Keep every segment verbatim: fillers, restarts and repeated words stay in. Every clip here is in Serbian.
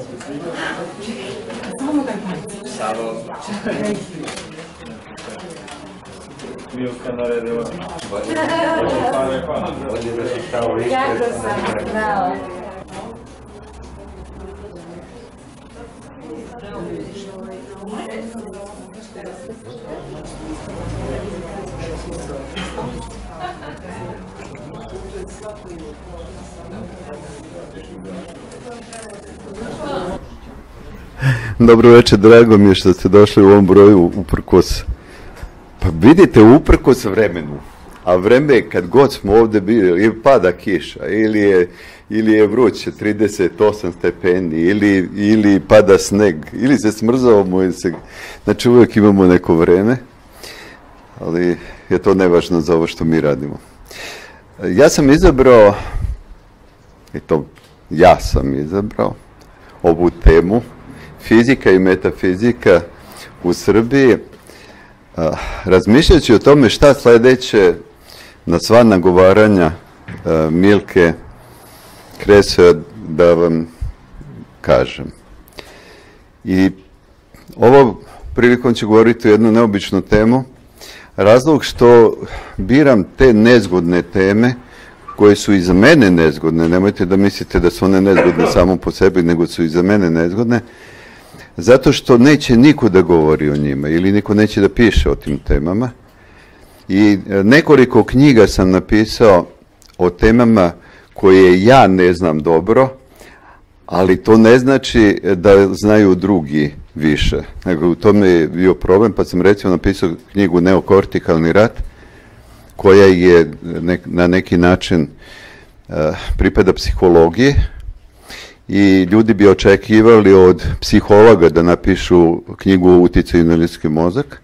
Samo. Milka naredila. Kako sam znala. Dobro večer, drago mi je što ste došli u ovom broju uprkos. Pa vidite, uprkos vremenu, a vreme kad god smo ovdje bili, ili pada kiša, ili je, ili je vruće trideset osam stepeni, ili, ili pada sneg, ili se smrzavamo, ili se... Znači uvijek imamo neko vreme, ali je to nevažno za ovo što mi radimo. Ja sam izabrao, i to ja sam izabrao, ovu temu, fizika i metafizika u Srbiji, razmišljajući o tome šta sljedeće na sva nagovaranja Milke Kresove da vam kažem. I ovo prilikom ću govoriti o jednu neobičnu temu. Razlog što biram te nezgodne teme koje su i za mene nezgodne, nemojte da mislite da su one nezgodne samo po sebi, nego su i za mene nezgodne, zato što neće niko da govori o njima ili niko neće da piše o tim temama. I nekoliko knjiga sam napisao o temama koje ja ne znam dobro, ali to ne znači da znaju drugi više. Nego u tome je bio problem, pa sam recimo napisao knjigu Neokortikalni rat, koja je na neki način pripada psihologiji. I ljudi bi očekivali od psihologa da napišu knjigu o uticaju na ljudski mozak.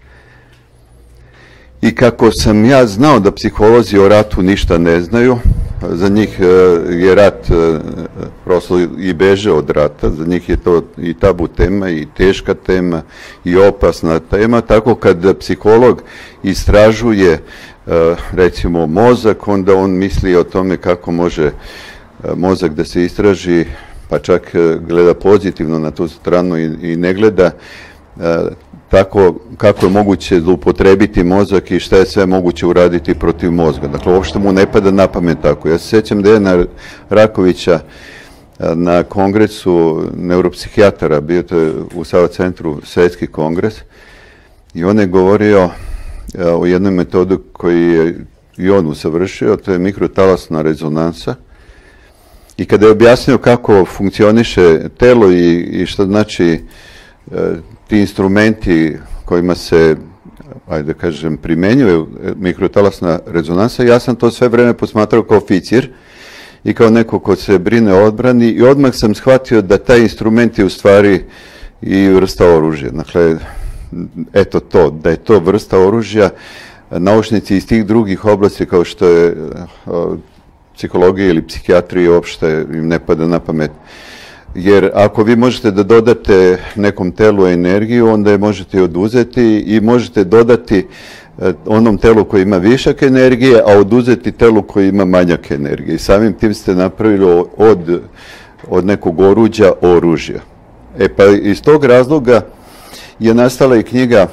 I kako sam ja znao da psiholozi o ratu ništa ne znaju, za njih je rat prosto i beže od rata, za njih je to i tabu tema i teška tema i opasna tema, tako kad psiholog istražuje recimo mozak, onda on misli o tome kako može mozak da se istraži, pa čak gleda pozitivno na tu stranu i, i ne gleda e, tako kako je moguće zloupotrebiti mozak i šta je sve moguće uraditi protiv mozga. Dakle, uopšte mu ne pada na pamet tako. Ja se sjećam Dejana Rakovića na kongresu neuropsihijatara, bio to u Sava centru Svetski kongres, i on je govorio e, o jednoj metodu koju je i on usavršio, to je mikrotalasna rezonansa. I kada je objasnio kako funkcioniše telo i, i što znači e, ti instrumenti kojima se, ajde da kažem, primenjuje mikrotalasna rezonansa, ja sam to sve vreme posmatrao kao oficir i kao neko ko se brine o odbrani i odmah sam shvatio da taj instrument je u stvari i vrsta oružja. Dakle, eto to, da je to vrsta oružja. Naučnici iz tih drugih oblasti kao što je psihologija ili psihijatrija uopšte im ne pada na pamet. Jer ako vi možete da dodate nekom telu energiju, onda je možete oduzeti i možete dodati onom telu koji ima višak energije, a oduzeti telu koji ima manjak energije. I samim tim ste napravili od, od nekog oruđa oružja. E pa iz tog razloga je nastala i knjiga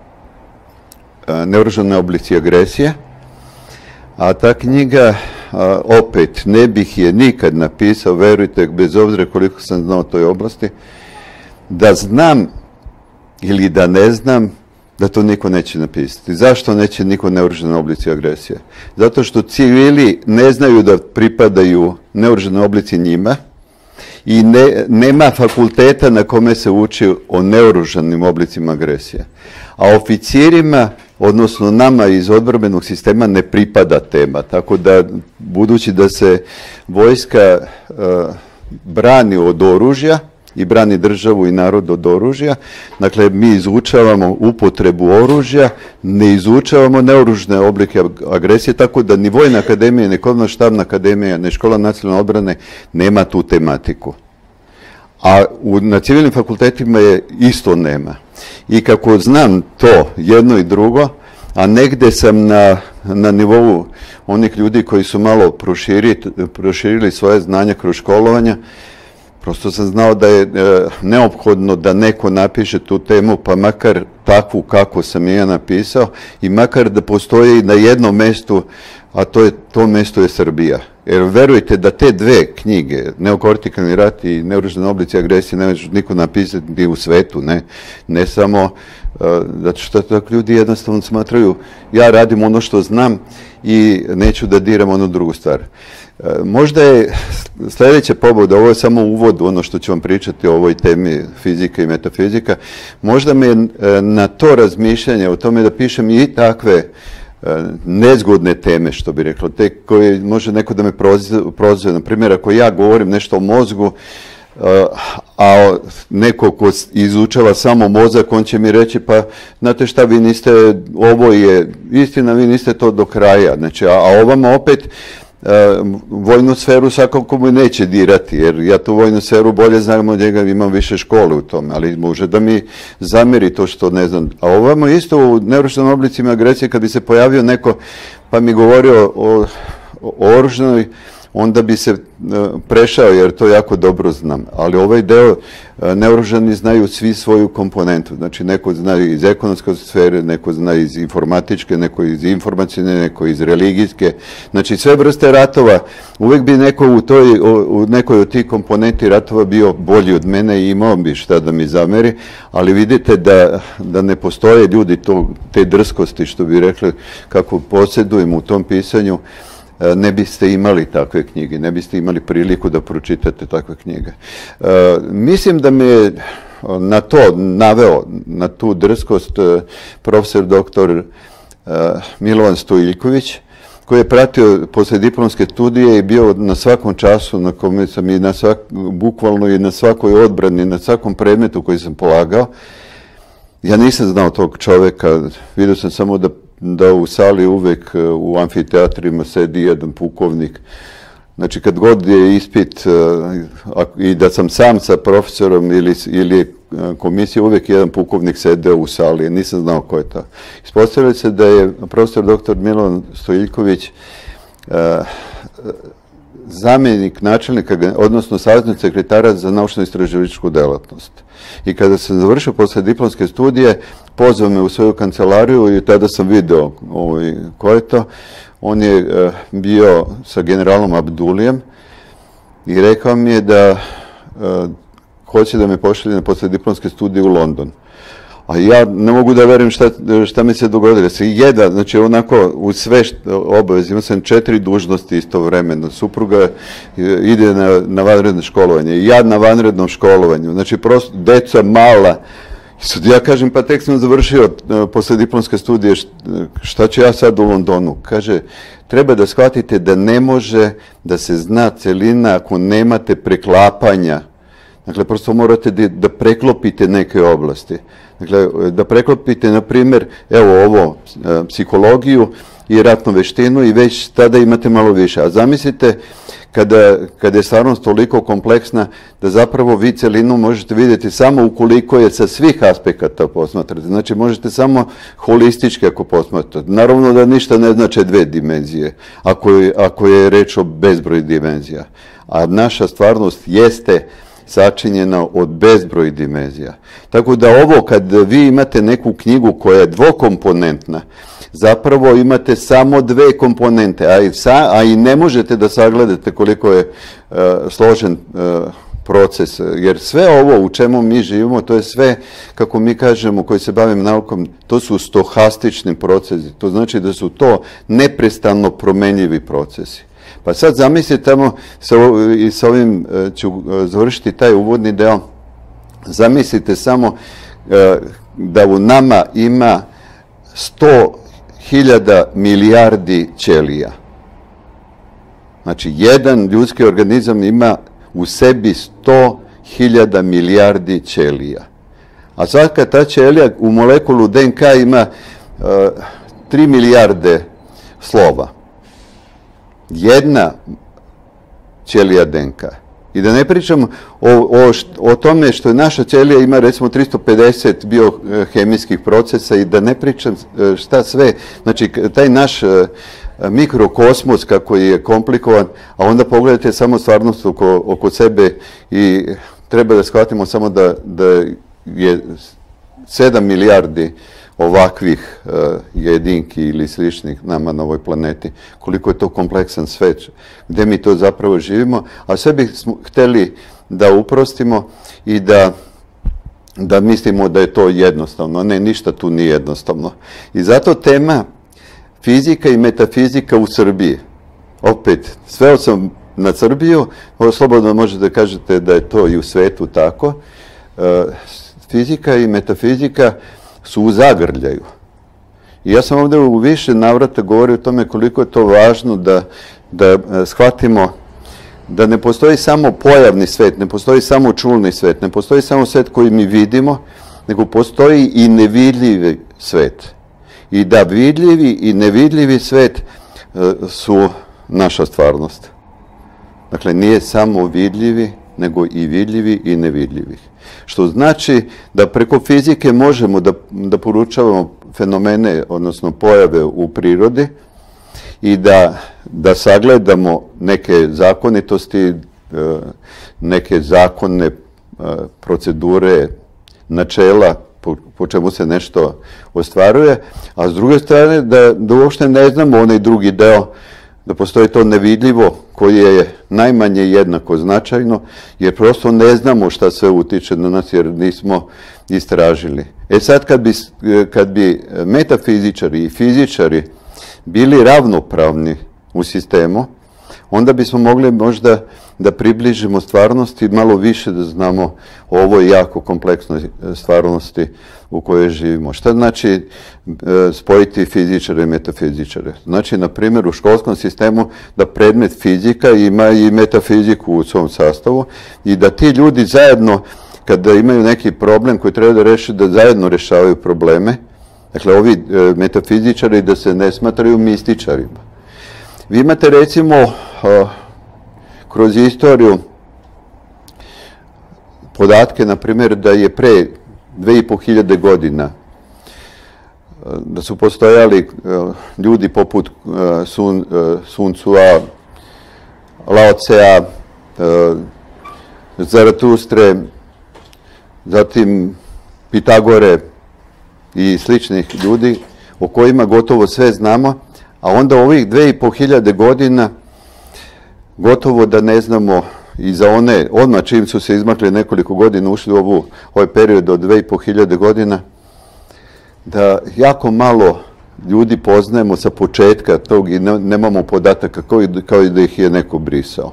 Neoružani oblici agresije, a ta knjiga A, opet, ne bih je nikad napisao, verujte, bez obzira koliko sam znao o toj oblasti, da znam ili da ne znam da to niko neće napisati. Zašto neće niko neoružani oblici agresije? Zato što civili ne znaju da pripadaju neoružani oblici njima i ne, nema fakulteta na kome se uči o neoružanim oblicima agresije. A oficirima, odnosno nama iz odbrambenog sistema, ne pripada tema. Tako da, budući da se vojska uh, brani od oružja i brani državu i narod od oružja, dakle, mi izučavamo upotrebu oružja, ne izučavamo neoružne oblike agresije, tako da ni Vojna akademija, ni Komandna štabna akademija, ni Škola nacionalne odbrane nema tu tematiku. A u, na civilnim fakultetima je isto nema. I kako znam to jedno i drugo, a negde sam na, na nivou onih ljudi koji su malo proširili, proširili svoje znanje kroz školovanja, Prosto sam znao da je neophodno da neko napiše tu temu, pa makar takvu kako sam ja napisao i makar da postoji na jednom mestu, a to je to mesto je Srbija. Jer verujte da te dve knjige, Neokortikalni rat i Neoružani oblici agresije, ne može niko napisati u svetu, ne, ne samo zato što tako ljudi jednostavno smatraju ja radim ono što znam i neću da diram onu drugu stvar. Možda je sljedeća pobuda, ovo je samo uvod u ono što ću vam pričati o ovoj temi fizika i metafizika, možda me na to razmišljanje o tome da pišem i takve nezgodne teme, što bi reklo, te koje može neko da me prozove. Na primjer, ako ja govorim nešto o mozgu, a neko ko izučava samo mozak, on će mi reći, pa znate šta, vi niste, ovo je istina, vi niste to do kraja. Znači, a ovamo opet vojnu sferu svakako mu neće dirati, jer ja tu vojnu sferu bolje znam od njega, imam više škole u tome, ali može da mi zameri to što ne znam. A ovamo isto u neoružanim oblicima agresije, kad bi se pojavio neko pa mi govorio o, o oružanoj, onda bi se prešao, jer to jako dobro znam. Ali ovaj deo neoružani znaju svi svoju komponentu. Znači, neko zna iz ekonomske sfere, neko zna iz informatičke, neko iz informacijne, neko iz religijske. Znači, sve vrste ratova, uvek bi neko u, toj, u nekoj od tih komponenti ratova bio bolji od mene i imao bi šta da mi zameri, ali vidite da, da ne postoje ljudi to, te drskosti, što bi rekli, kako posjedujem u tom pisanju, ne biste imali takve knjige, ne biste imali priliku da pročitate takve knjige. E, mislim da me je na to naveo, na tu drskost, profesor doktor e, Milovan Stojiljković, koji je pratio poslijediplomske studije i bio na svakom času na kome sam i na svak, bukvalno i na svakoj odbrani, na svakom predmetu koji sam polagao. Ja nisam znao tog čoveka, vidio sam samo da da u sali uvek u amfiteatrima sedi jedan pukovnik. Znači, kad god je ispit i da sam sam sa profesorom ili, ili komisija, uvek jedan pukovnik sedeo u sali. Nisam znao ko je to. Ispostavlja se da je profesor doktor Milovan Stojiljković zamjenik načelnika, odnosno saveznog sekretara za naučno-istraživačku delatnost. I kada sam završio posle diplomske studije, pozvao me u svoju kancelariju i tada sam video ovaj, ko je to. On je uh, bio sa generalom Abdulijem i rekao mi je da uh, hoće da me pošalje na posle diplomske studije u London. A ja ne mogu da verujem šta, šta mi se dogodilo. Se jedan, znači onako u sve obaveze, imao sam četiri dužnosti istovremeno. Supruga ide na, na vanredno školovanje i ja na vanrednom školovanju. Znači prosto deca mala. Sad ja kažem, pa tek sam završio posle diplomske studije, šta ću ja sad u Londonu? Kaže, treba da shvatite da ne može da se zna celina ako nemate preklapanja. Dakle, prosto morate da, da preklopite neke oblasti. Dakle, da preklopite, na primjer, evo ovo, psihologiju i ratnu veštinu i već tada imate malo više. A zamislite, kada, kada je stvarnost toliko kompleksna, da zapravo vi celinu možete vidjeti samo ukoliko je sa svih aspekata posmatrate. Znači, možete samo holistički ako posmatrate. Naravno da ništa ne znače dve dimenzije, ako je, ako je reč o bezbroj dimenzija. A naša stvarnost jeste sačinjena od bezbroj dimenzija. Tako da ovo, kad vi imate neku knjigu koja je dvokomponentna, zapravo imate samo dve komponente, a i, sa, a i ne možete da sagledate koliko je uh, složen uh, proces, jer sve ovo u čemu mi živimo, to je sve, kako mi kažemo, koji se bavimo naukom, to su stohastični procesi, to znači da su to neprestano promenljivi procesi. Pa sad zamislite tamo, i sa ovim ću završiti taj uvodni deo, zamislite samo da u nama ima sto hiljada milijardi ćelija. Znači, jedan ljudski organizam ima u sebi sto hiljada milijardi ćelija. A svaka ta ćelija u molekulu D N K ima tri milijarde slova. Jedna ćelija D N K. I da ne pričam o, o, o tome što je naša ćelija ima recimo tristo pedeset biohemijskih procesa i da ne pričam šta sve, znači taj naš mikrokosmos kako je komplikovan, a onda pogledajte samo stvarnost oko, oko sebe i treba da shvatimo samo da, da je sedam milijardi ovakvih uh, jedinki ili sličnih nama na ovoj planeti. Koliko je to kompleksan svet, gde mi to zapravo živimo, a sve bi smo hteli da uprostimo i da da mislimo da je to jednostavno. Ne, ništa tu nije jednostavno. I zato tema fizika i metafizika u Srbiji. Opet, sveo sam na Srbiju, slobodno možete da kažete da je to i u svetu tako. Fizika i metafizika su u zagrljaju. I ja sam ovdje u više navrata govorio o tome koliko je to važno da, da shvatimo da ne postoji samo pojavni svet, ne postoji samo čulni svet, ne postoji samo svet koji mi vidimo, nego postoji i nevidljivi svet. I da vidljivi i nevidljivi svet su naša stvarnost. Dakle, nije samo vidljivi, nego i vidljivi i nevidljivi. Što znači da preko fizike možemo da, da poručavamo fenomene, odnosno pojave u prirodi i da, da sagledamo neke zakonitosti, neke zakonne procedure, načela po, po čemu se nešto ostvaruje, a s druge strane da, da uopšte ne znamo onaj drugi deo, da postoji to nevidljivo koje je najmanje jednako značajno, jer prosto ne znamo šta sve utiče na nas jer nismo istražili. E sad kad bi, kad bi metafizičari i fizičari bili ravnopravni u sistemu, onda bismo mogli možda da približimo stvarnosti malo više da znamo o ovoj jako kompleksnoj stvarnosti u kojoj živimo. Šta znači spojiti fizičare i metafizičare? Znači, na primjer, u školskom sistemu da predmet fizika ima i metafiziku u svom sastavu i da ti ljudi zajedno, kada imaju neki problem koji treba da reše, da zajedno rešavaju probleme. Dakle, ovi metafizičari da se ne smatraju mističarima. Vi imate, recimo, kroz istoriju podatke, na primjer, da je pre dve i po hiljade godina da su postojali ljudi poput Sun, Sun Cua, Lao Tsea, Zaratustre, zatim Pitagore i sličnih ljudi o kojima gotovo sve znamo, a onda ovih dve i po hiljade godina gotovo da ne znamo i za one, odmah čim su se izmakli nekoliko godina, ušli u ovu, ovaj period od dve i po hiljade godina, da jako malo ljudi poznajemo sa početka tog i nemamo podataka kao, kao i da ih je neko brisao.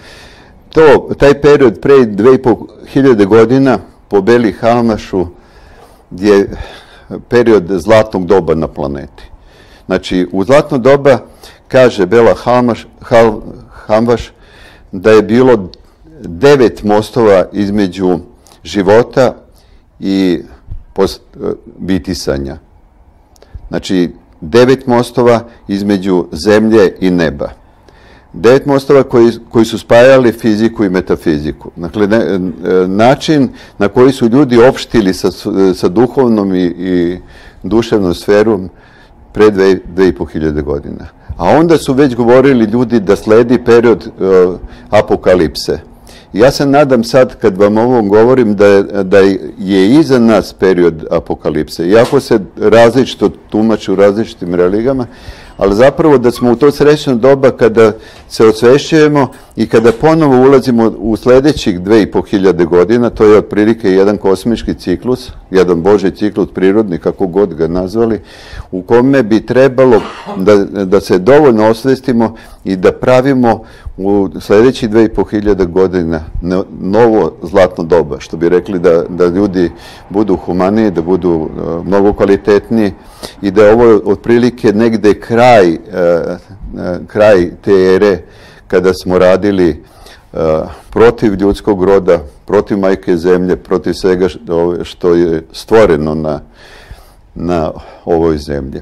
To, taj period pre dve i po hiljade godina po Beli Halmašu je period zlatnog doba na planeti. Znači, u zlatno doba kaže Bela Halmaš, Hal, Halmaš da je bilo devet mostova između života i post, bitisanja. Znači, devet mostova između zemlje i neba. Devet mostova koji, koji su spajali fiziku i metafiziku. Dakle, ne, način na koji su ljudi opštili sa, sa duhovnom i, i duševnom sferom pre dve, dve i po hiljade godina. A onda su već govorili ljudi da sledi period uh, apokalipse. Ja se nadam sad, kad vam ovom govorim, da, da je iza nas period apokalipse. Iako se različito tumači u različitim religijama, ali zapravo da smo u to srećno doba kada se osvešćujemo i kada ponovo ulazimo u sljedećih dve i po hiljade godina, to je otprilike jedan kosmički ciklus, jedan Božji ciklus prirodni, kako god ga nazvali, u kome bi trebalo da, da se dovoljno osvestimo i da pravimo u sljedećih dve i po hiljade godina novo zlatno doba, što bi rekli da, da ljudi budu humaniji, da budu uh, mnogo kvalitetniji i da je ovo otprilike negde kraj, uh, kraj te ere kada smo radili uh, protiv ljudskog roda, protiv majke zemlje, protiv svega što je stvoreno na, na ovoj zemlji.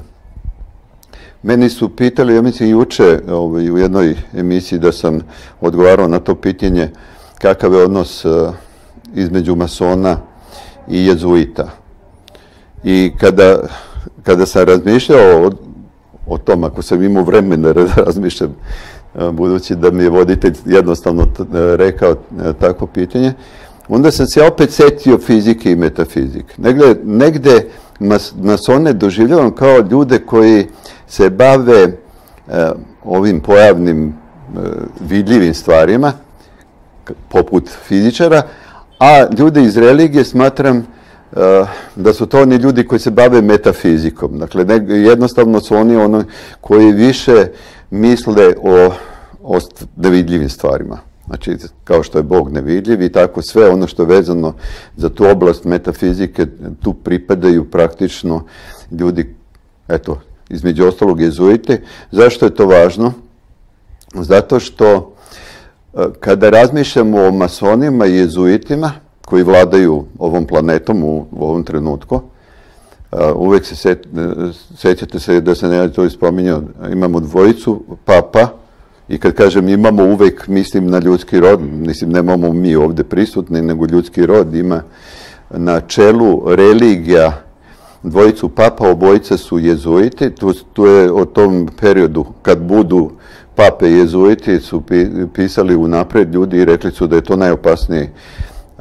Meni su pitali, ja mislim juče ovaj, u jednoj emisiji da sam odgovarao na to pitanje kakav je odnos uh, između masona i jezuita. I kada, kada sam razmišljao o, o tom, ako sam imao vremena da razmišljam, budući da mi je voditelj jednostavno rekao takvo pitanje, onda sam se opet setio fizike i metafizike. Negde, negde masone doživljavam kao ljude koji se bave eh, ovim pojavnim eh, vidljivim stvarima, poput fizičara, a ljude iz religije smatram eh, da su to oni ljudi koji se bave metafizikom. Dakle, ne, jednostavno su oni ono koji više misle o, o nevidljivim stvarima. Znači, kao što je Bog nevidljiv i tako sve ono što je vezano za tu oblast metafizike, tu pripadaju praktično ljudi, eto, između ostalog jezuiti. Zašto je to važno? Zato što kada razmišljamo o masonima i jezuitima koji vladaju ovom planetom u, u ovom trenutku, uvek se set, sećate se da sam ja to ispominjao, imamo dvojicu papa. I kad kažem imamo, uvek mislim na ljudski rod, mislim nemamo mi ovde prisutni, nego ljudski rod ima na čelu religija dvojicu papa, obojica su jezuiti, tu, tu je o tom periodu kad budu pape jezuiti su pisali unapred ljudi i rekli su da je to najopasniji uh,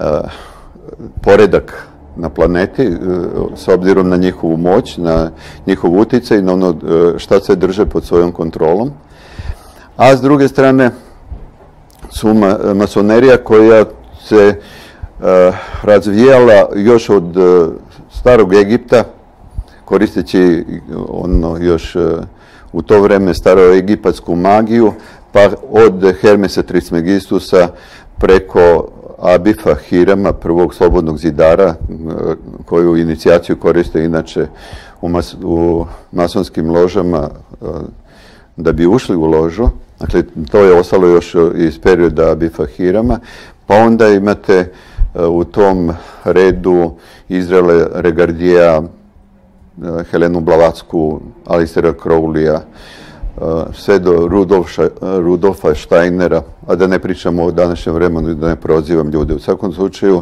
poredak na planeti, uh, s obzirom na njihovu moć, na njihov uticaj i na ono uh, šta se drže pod svojom kontrolom. A s druge strane su ma, masonerija koja se uh, razvijala još od uh, starog Egipta, koristeći ono još uh, u to vreme staroegipatsku magiju, pa od Hermesa Trismegistusa preko Abifa Hirama, prvog slobodnog zidara, uh, koju inicijaciju koriste inače u, mas, u masonskim ložama uh, da bi ušli u ložu. Dakle, to je ostalo još iz perioda Abifa Hirama, pa onda imate u tom redu Izraela Regardija, Helenu Blavatsku, Alistera Crowleya, sve do Rudolfa, Rudolfa Steinera, a da ne pričamo o današnjem vremenu i da ne prozivam ljude. U svakom slučaju,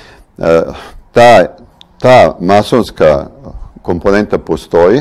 ta, ta masonska komponenta postoji.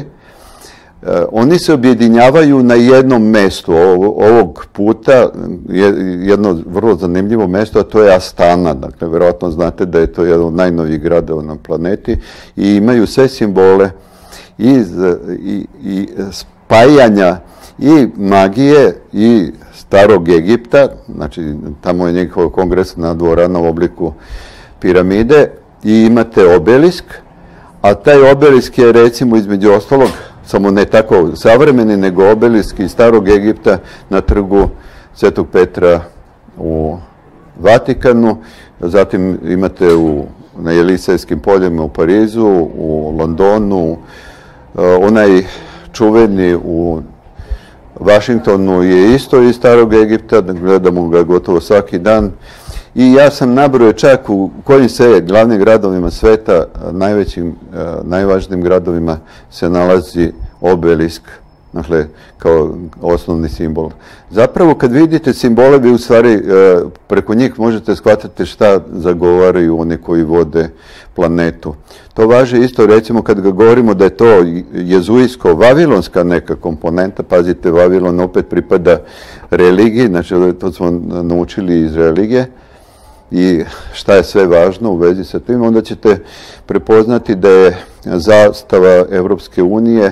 Oni se objedinjavaju na jednom mestu. Ovog puta je jedno vrlo zanimljivo mesto, a to je Astana. Dakle, verovatno znate da je to jedan od najnovijih gradova na planeti i imaju sve simbole iz, i, i spajanja i magije i starog Egipta, znači tamo je njihov kongres na dvorana u obliku piramide i imate obelisk, a taj obelisk je recimo između ostalog samo ne tako savremeni, nego obelisk iz starog Egipta na trgu Svetog Petra u Vatikanu, zatim imate u, na Jelisejskim poljima u Parizu, u Londonu, onaj čuveni u Vašingtonu je isto iz starog Egipta, gledamo ga gotovo svaki dan. I ja sam nabrojao čak u kojim se glavnim gradovima sveta, najvećim, najvažnijim gradovima se nalazi obelisk, dakle, kao osnovni simbol. Zapravo, kad vidite simbole, vi u stvari preko njih možete shvatiti šta zagovaraju oni koji vode planetu. To važi isto, recimo, kad ga govorimo da je to jezuitsko-vavilonska neka komponenta, pazite, Vavilon opet pripada religiji, znači to smo naučili iz religije, i šta je sve važno u vezi sa tim, onda ćete prepoznati da je zastava Evropske unije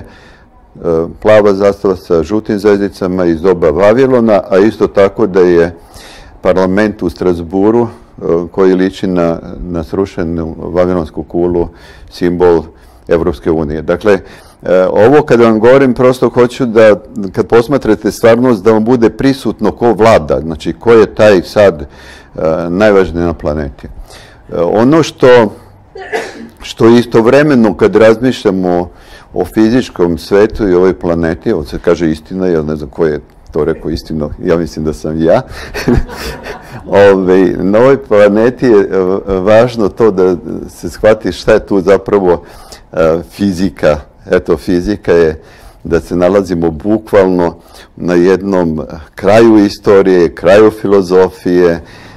plava zastava sa žutim zvezdicama iz doba Vavilona, a isto tako da je parlament u Strasburu, koji liči na, na srušenu vavilonsku kulu, simbol Evropske unije. Dakle, ovo kada vam govorim, prosto hoću da, kad posmatrate stvarnost, da vam bude prisutno ko vlada, znači ko je taj sad najvažniji na planeti. Ono što, što istovremeno kad razmišljamo o fizičkom svetu i ovoj planeti, ovo se kaže istina, ja ne znam ko je to rekao istino, ja mislim da sam ja. Ove, na ovoj planeti je važno to da se shvati šta je tu zapravo fizika. Eto, fizika je da se nalazimo bukvalno na jednom kraju istorije, kraju filozofije,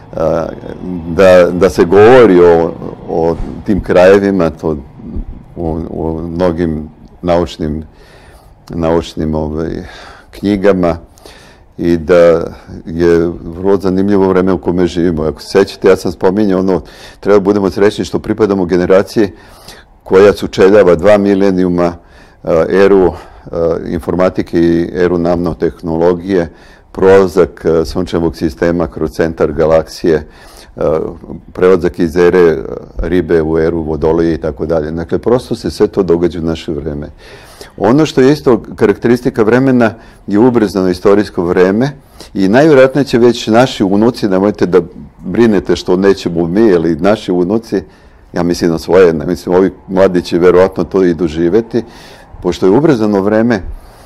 da, da se govori o, o tim krajevima, to u, u mnogim naučnim naučnim ovaj, knjigama i da je vrlo zanimljivo vreme u kome živimo. Ako se sećate, ja sam spominjao ono, treba budemo srećni što pripadamo generaciji koja sučeljava dva milenijuma, eru informatike i eru nanotehnologije, prolazak sunčevog sistema kroz centar galaksije, prelazak iz ere ribe u eru vodolije i tako dalje. Dakle, prosto se sve to događa u naše vreme. Ono što je isto karakteristika vremena je ubrzano istorijsko vreme i najvjerojatnije će već naši unuci, nemojte da brinete što nećemo mi, ali naši unuci, ja mislim na svoje, mislim ovi mladi će vjerojatno to i doživjeti, pošto je ubrzano vreme,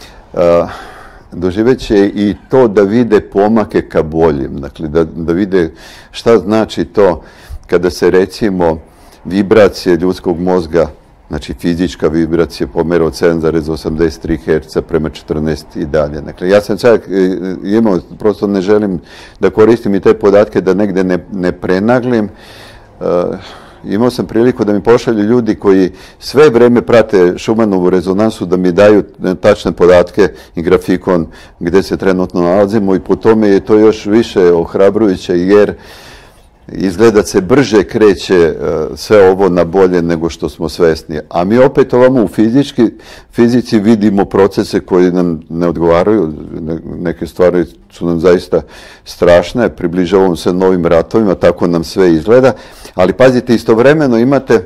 doživjet će i to da vide pomake ka boljim, dakle da, da vide šta znači to kada se recimo vibracije ljudskog mozga, znači fizička vibracija pomera od sedam zarez osamdeset tri herca prema četrnaest i dalje. Dakle, ja sam čak imao, prosto ne želim da koristim i te podatke da negde ne, ne prenaglim. Uh, imao sam priliku da mi pošalju ljudi koji sve vreme prate Schumanovu rezonansu, da mi daju tačne podatke i grafikon gde se trenutno nalazimo i po tome je to još više ohrabrujuće jer izgleda se brže kreće sve ovo na bolje nego što smo svesni. A mi opet ovamo u fizički, fizici vidimo procese koji nam ne odgovaraju, neke stvari su nam zaista strašne, približavamo se novim ratovima, tako nam sve izgleda, ali pazite, istovremeno imate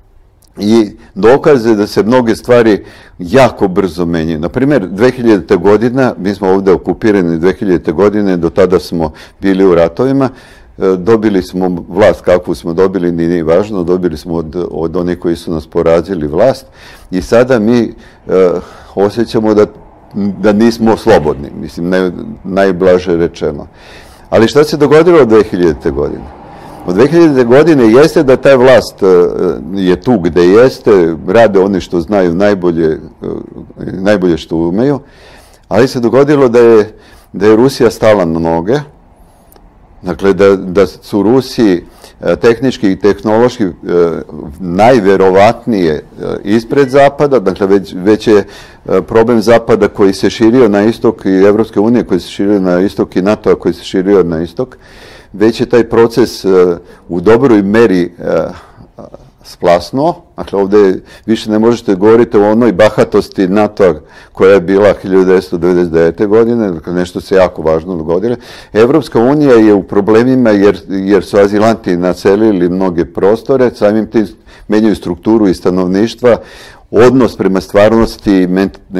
i dokaze da se mnoge stvari jako brzo menjaju. Naprimjer, dve hiljadite godina, mi smo ovdje okupirani dve hiljadite godine, do tada smo bili u ratovima, dobili smo vlast kakvu smo dobili, nije važno, dobili smo od, od onih koji su nas porazili vlast i sada mi e, osjećamo da, da nismo slobodni, mislim, ne, najblaže rečeno. Ali šta se dogodilo od dve hiljadite godine? Od dve hiljadite godine jeste da ta vlast e, je tu gde jeste, rade oni što znaju najbolje, e, najbolje što umeju, ali se dogodilo da je, da je Rusija stala na noge. Dakle, da, da su Rusi tehnički i tehnološki e, najverovatnije ispred Zapada, dakle već, već je problem Zapada koji se širio na istok i Evropske unije koji se širio na istok i NATO-a koji se širio na istok, već je taj proces e, u dobroj meri e, splasnuo. Dakle, ovdje više ne možete govoriti o onoj bahatosti NATO-a koja je bila hiljadu devetsto devedeset devete. godine, dakle, nešto se jako važno dogodilo. Evropska unija je u problemima jer, jer su azilanti naselili mnoge prostore, samim tim menjaju strukturu i stanovništva, odnos prema stvarnosti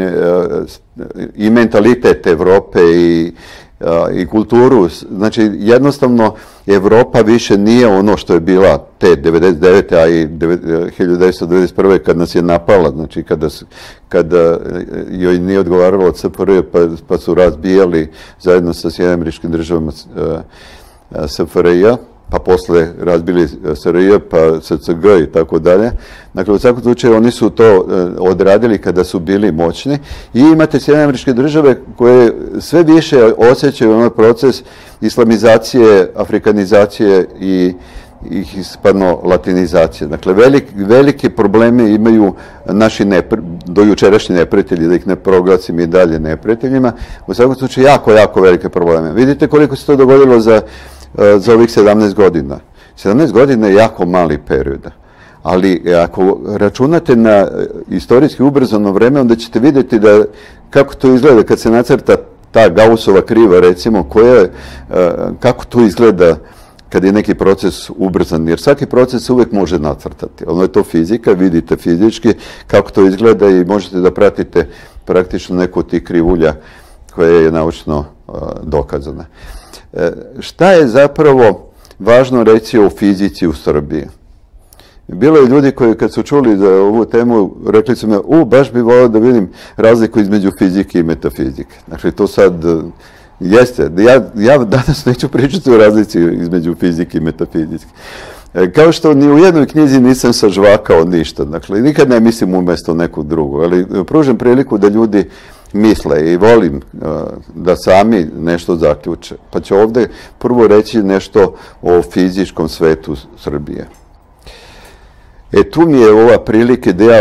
i mentalitet Evrope i i kulturu, znači jednostavno Evropa više nije ono što je bila te devedeset devete. a i hiljadu devetsto devedeset prve. kad nas je napala, znači kada, kada joj nije odgovaralo od S F R J pa, pa su razbijali zajedno sa Sjedinjenim Američkim Državama S F R J, pa posle razbili S R J, pa S C G i tako dalje. Dakle, u svakom slučaju oni su to odradili kada su bili moćni i imate Sjedinjene Američke Države koje sve više osjećaju onaj proces islamizacije, afrikanizacije i i hispano-latinizacije. Dakle, velik, velike probleme imaju naši nepr, dojučerašnji neprijatelji, da ih ne proglasim i dalje neprijateljima. U svakom slučaju jako, jako velike probleme. Vidite koliko se to dogodilo za za ovih sedamnaest godina. sedamnaest godina je jako mali period. Ali ako računate na istorijski ubrzano vreme, onda ćete vidjeti da kako to izgleda kad se nacrta ta Gaussova kriva, recimo, koja, kako to izgleda kad je neki proces ubrzan, jer svaki proces se uvijek može nacrtati. Ono je to fizika, vidite fizički kako to izgleda i možete da pratite praktično neku od tih krivulja koja je naučno dokazana. Šta je zapravo važno reći o fizici u Srbiji? Bilo je ljudi koji kad su čuli za ovu temu rekli su me, u, baš bi volio da vidim razliku između fizike i metafizike. Dakle, to sad jeste. Ja, ja danas neću pričati o razlici između fizike i metafizike. Kao što ni u jednoj knjizi nisam sažvakao ništa. Dakle, nikad ne mislim umjesto nekog drugog, ali pružam priliku da ljudi misle i volim da sami nešto zaključe. Pa ću ovdje prvo reći nešto o fizičkom svetu Srbije. E tu mi je ova prilike da ja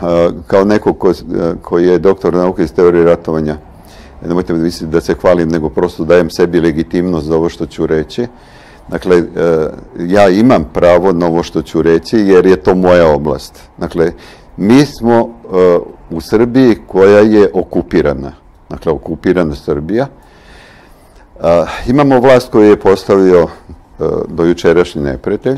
kao neko ko, koji je doktor nauke iz teorije ratovanja, nemojte mi misliti da se hvalim, nego prosto dajem sebi legitimnost za ovo što ću reći. Dakle, ja imam pravo na ovo što ću reći jer je to moja oblast. Dakle, mi smo u Srbiji koja je okupirana. Dakle, okupirana Srbija. Imamo vlast koju je postavio dojučerašnji neprijatelj.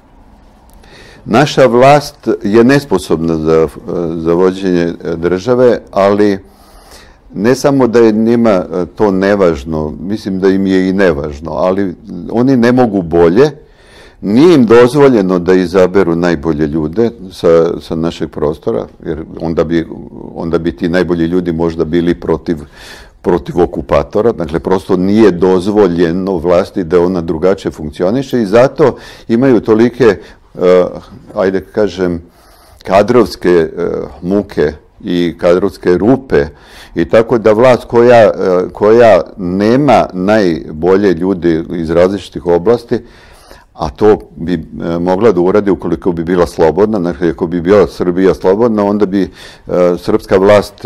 Naša vlast je nesposobna za, za vođenje države, ali ne samo da je njima to nevažno, mislim da im je i nevažno, ali oni ne mogu bolje, nije im dozvoljeno da izaberu najbolje ljude sa, sa našeg prostora, jer onda bi, onda bi ti najbolji ljudi možda bili protiv, protiv okupatora, dakle prosto nije dozvoljeno vlasti da ona drugačije funkcioniše i zato imaju tolike, uh, ajde kažem, kadrovske uh, muke i kadrovske rupe i tako da vlast koja, koja nema najbolje ljudi iz različitih oblasti, a to bi mogla da uradi ukoliko bi bila slobodna, dakle ako bi bila Srbija slobodna, onda bi srpska vlast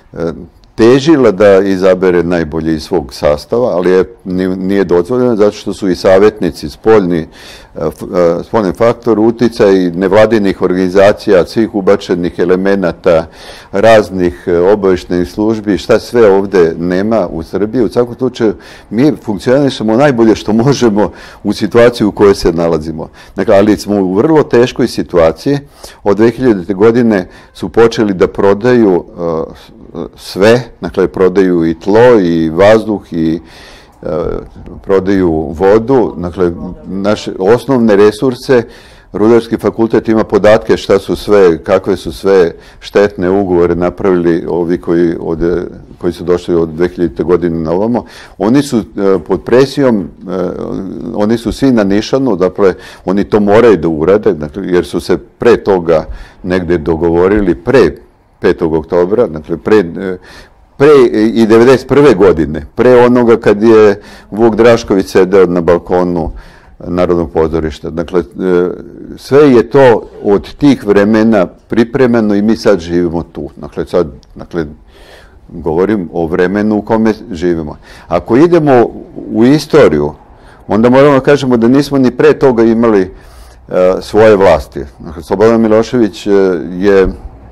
težila da izabere najbolje iz svog sastava, ali je, nije dozvoljeno zato što su i savjetnici, spoljni, spoljni faktor, uticaj nevladinih organizacija, svih ubačenih elemenata, raznih obavještajnih službi, šta sve ovde nema u Srbiji. U svakom slučaju, mi funkcionišemo najbolje što možemo u situaciji u kojoj se nalazimo. Dakle, ali smo u vrlo teškoj situaciji. Od dve hiljadite godine su počeli da prodaju sve, dakle, prodaju i tlo, i vazduh, i e, prodaju vodu, dakle, naše osnovne resurse. Rudarski fakultet ima podatke šta su sve, kakve su sve štetne ugovore napravili ovi koji, od, koji su došli od dve hiljadite godine na ovamo. Oni su e, pod presijom, e, oni su svi na nišanu, dakle, oni to moraju da urade, dakle, jer su se pre toga negde dogovorili, pre petog oktobra, dakle, pre, pre i devedeset prve godine, pre onoga kad je Vuk Drašković sedeo na balkonu Narodnog pozorišta. Dakle, sve je to od tih vremena pripremeno i mi sad živimo tu. Dakle, sad, dakle, govorim o vremenu u kome živimo. Ako idemo u istoriju, onda moramo da kažemo da nismo ni pre toga imali uh, svoje vlasti. Dakle, Slobodan Milošević je,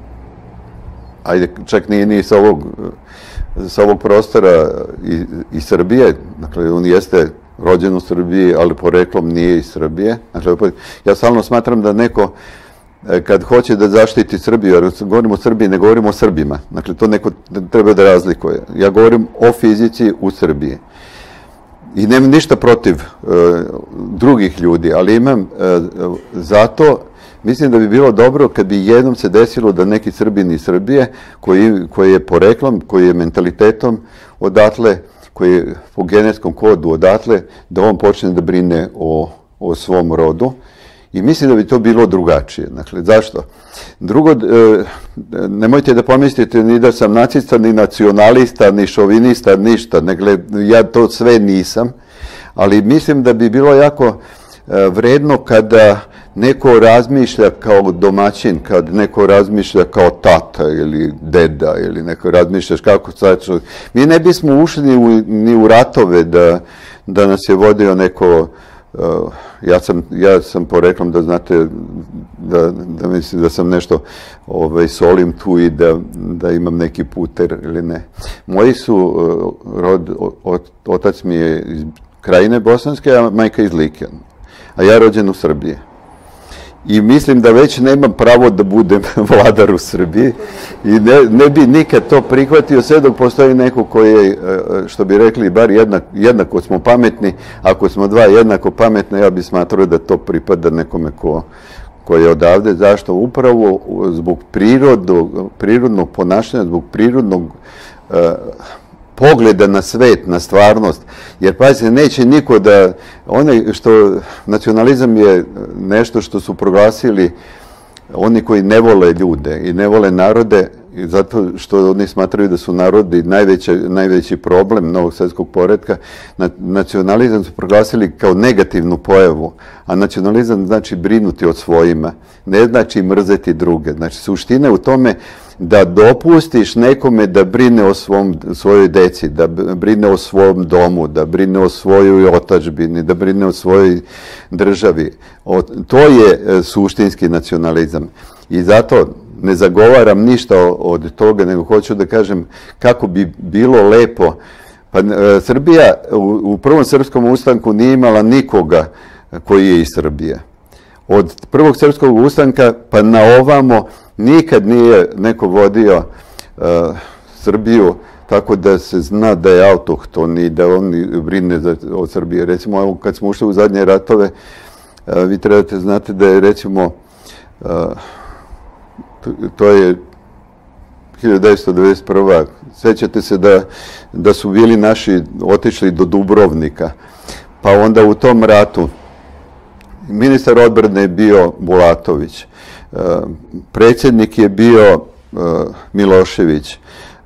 ajde, čak nije ni sa ovog, sa ovog prostora i, i Srbije, dakle, on jeste rođen u Srbiji, ali poreklom nije iz Srbije. Dakle, ja stalno smatram da neko, kad hoće da zaštiti Srbiju, jer govorimo o Srbiji, ne govorimo o Srbima, dakle, to neko treba da razlikuje. Ja govorim o fizici u Srbiji. I nemam ništa protiv uh, drugih ljudi, ali imam uh, zato, mislim da bi bilo dobro kad bi jednom se desilo da neki Srbin iz Srbije, koji, koji je poreklom, koji je mentalitetom odatle, koji je po genetskom kodu odatle, da on počne da brine o, o svom rodu. I mislim da bi to bilo drugačije. Dakle, zašto? Drugo, e, nemojte da pomislite ni da sam nacista, ni nacionalista, ni šovinista, ništa. Dakle, ja to sve nisam, ali mislim da bi bilo jako e, vredno kada neko razmišlja kao domaćin, kad neko razmišlja kao tata ili deda, ili neko razmišljaš kako sad... Mi ne bismo ušli ni u, ni u ratove da, da nas je vodio neko... Uh, ja, sam, ja sam poreklom da znate da, da mislim da sam nešto ovaj, solim tu i da, da imam neki puter ili ne. Moji su uh, rod, o, otac mi je iz Krajine Bosanske, a majka iz Like, a ja rođen u Srbiji. I mislim da već nemam pravo da budem vladar u Srbiji i ne, ne bi nikad to prihvatio sve dok postoji neko koji je, što bi rekli, bar jednak, jednako smo pametni. Ako smo dva jednako pametne, ja bih smatrao da to pripada nekome ko, ko je odavde. Zašto? Upravo zbog prirodnog, prirodnog ponašanja, zbog prirodnog uh, pogleda na svet, na stvarnost, jer pazite, neće niko da, onaj što, nacionalizam je nešto što su proglasili oni koji ne vole ljude i ne vole narode zato što oni smatraju da su narodi najveći, najveći problem novog svjetskog poretka, nacionalizam su proglasili kao negativnu pojavu, a nacionalizam znači brinuti o svojima, ne znači mrzeti druge. Znači, suština je u tome da dopustiš nekome da brine o svom, svojoj deci, da brine o svom domu, da brine o svojoj otadžbini, da brine o svojoj državi. O, to je suštinski nacionalizam. I zato ne zagovaram ništa od toga, nego hoću da kažem kako bi bilo lepo. Pa, Srbija u, u prvom srpskom ustanku nije imala nikoga koji je iz Srbije. Od prvog srpskog ustanka pa na ovamo nikad nije neko vodio uh, Srbiju tako da se zna da je autohton i da on brine za, od Srbije. Recimo, evo, kad smo ušli u zadnje ratove, uh, vi trebate znate da je, recimo, uh, to, to je hiljadu devetsto devedeset prva. Sećate se da, da su bili naši otišli do Dubrovnika, pa onda u tom ratu ministar odbrane je bio Bulatović, predsjednik je bio Milošević,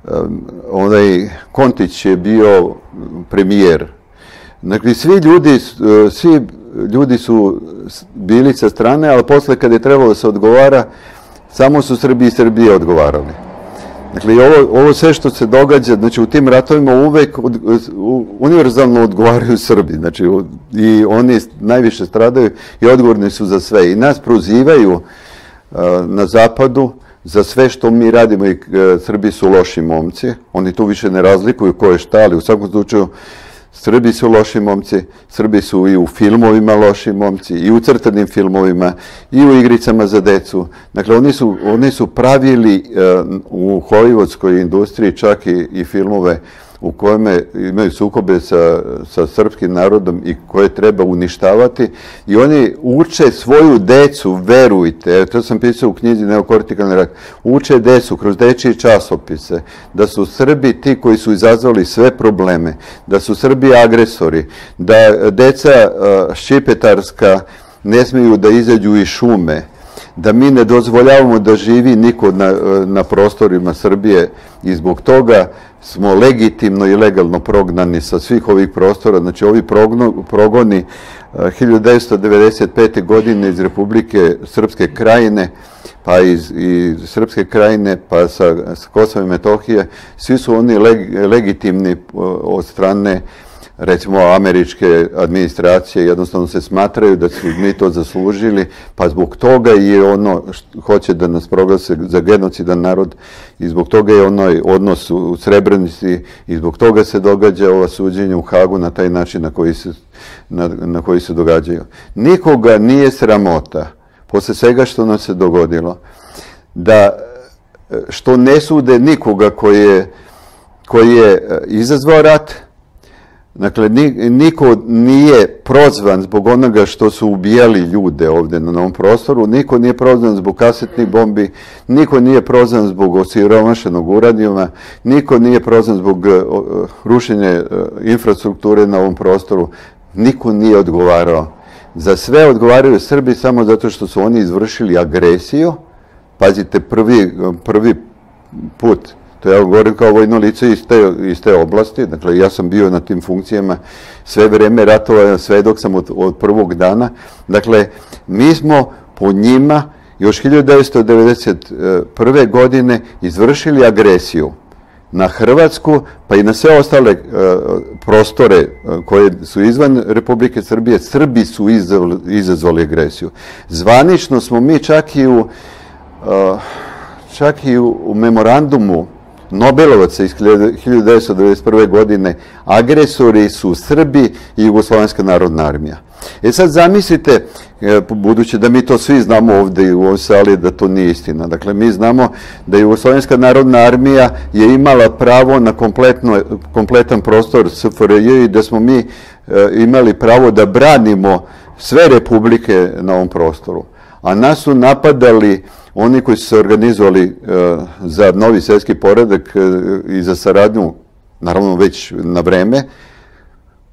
onaj Kontić je bio premijer. Dakle, svi ljudi, svi ljudi su bili sa strane, ali posle kad je trebalo da se odgovara, samo su Srbi i Srbije odgovarali. Dakle, ovo, ovo sve što se događa, znači u tim ratovima uvek od, univerzalno odgovaraju Srbi, znači i oni najviše stradaju i odgovorni su za sve. I nas prozivaju uh, na zapadu za sve što mi radimo i uh, Srbi su loši momci, oni tu više ne razlikuju ko je šta, ali u svakom slučaju Srbi su loši momci, Srbi su i u filmovima loši momci, i u crtanim filmovima, i u igricama za decu. Dakle, oni su, oni su pravili uh, u hollywoodskoj industriji čak i, i filmove u kojima imaju sukobe sa, sa srpskim narodom i koje treba uništavati. I oni uče svoju decu, verujte, to sam pisao u knjizi Neokortikalni rak, uče decu kroz dečije časopise, da su Srbi ti koji su izazvali sve probleme, da su Srbi agresori, da deca uh, ščipetarska ne smiju da izađu iz šume, da mi ne dozvoljavamo da živi niko na, na prostorima Srbije i zbog toga smo legitimno i legalno prognani sa svih ovih prostora. Znači, ovi progno, progoni hiljadu devetsto devedeset pete. godine iz Republike Srpske Krajine, pa iz, iz Srpske Krajine, pa sa, sa Kosova i Metohije, svi su oni leg, legitimni od strane, recimo, američke administracije, jednostavno se smatraju da su mi to zaslužili, pa zbog toga je ono što hoće da nas proglase za genocidan narod i zbog toga je onaj odnos u Srebrenici i zbog toga se događa ova suđenja u Hagu na taj način na koji se, na, na koji se događaju. Nikoga nije sramota, posle svega što nam se dogodilo, da što ne sude nikoga koji je, koji je izazvao rat. Dakle, niko nije prozvan zbog onoga što su ubijali ljude ovdje na novom prostoru, niko nije prozvan zbog kasetnih bombi, niko nije prozvan zbog osiromašenog uranijuma, niko nije prozvan zbog rušenja infrastrukture na ovom prostoru, niko nije odgovarao. Za sve odgovaraju Srbi samo zato što su oni izvršili agresiju. Pazite, prvi, prvi put, to ja govorim kao vojno lice iz te, iz te oblasti, dakle ja sam bio na tim funkcijama sve vreme ratovanja, sve dok sam od, od prvog dana. Dakle, mi smo po njima još hiljadu devetsto devedeset prve. godine izvršili agresiju na Hrvatsku, pa i na sve ostale uh, prostore uh, koje su izvan Republike Srbije. Srbi su izazvali, izazvali agresiju. Zvanično smo mi čak i u, uh, čak i u, u memorandumu Nobelovaca iz hiljadu devetsto devedeset prve. godine agresori su Srbi i Jugoslovenska narodna armija. E sad zamislite, budući da mi to svi znamo ovdje u ovoj sali, da to nije istina. Dakle, mi znamo da Jugoslovenska narodna armija je imala pravo na kompletno, kompletan prostor S F R J i da smo mi imali pravo da branimo sve republike na ovom prostoru. A nas su napadali oni koji su se organizovali uh, za novi svjetski poredak uh, i za saradnju, naravno već na vreme,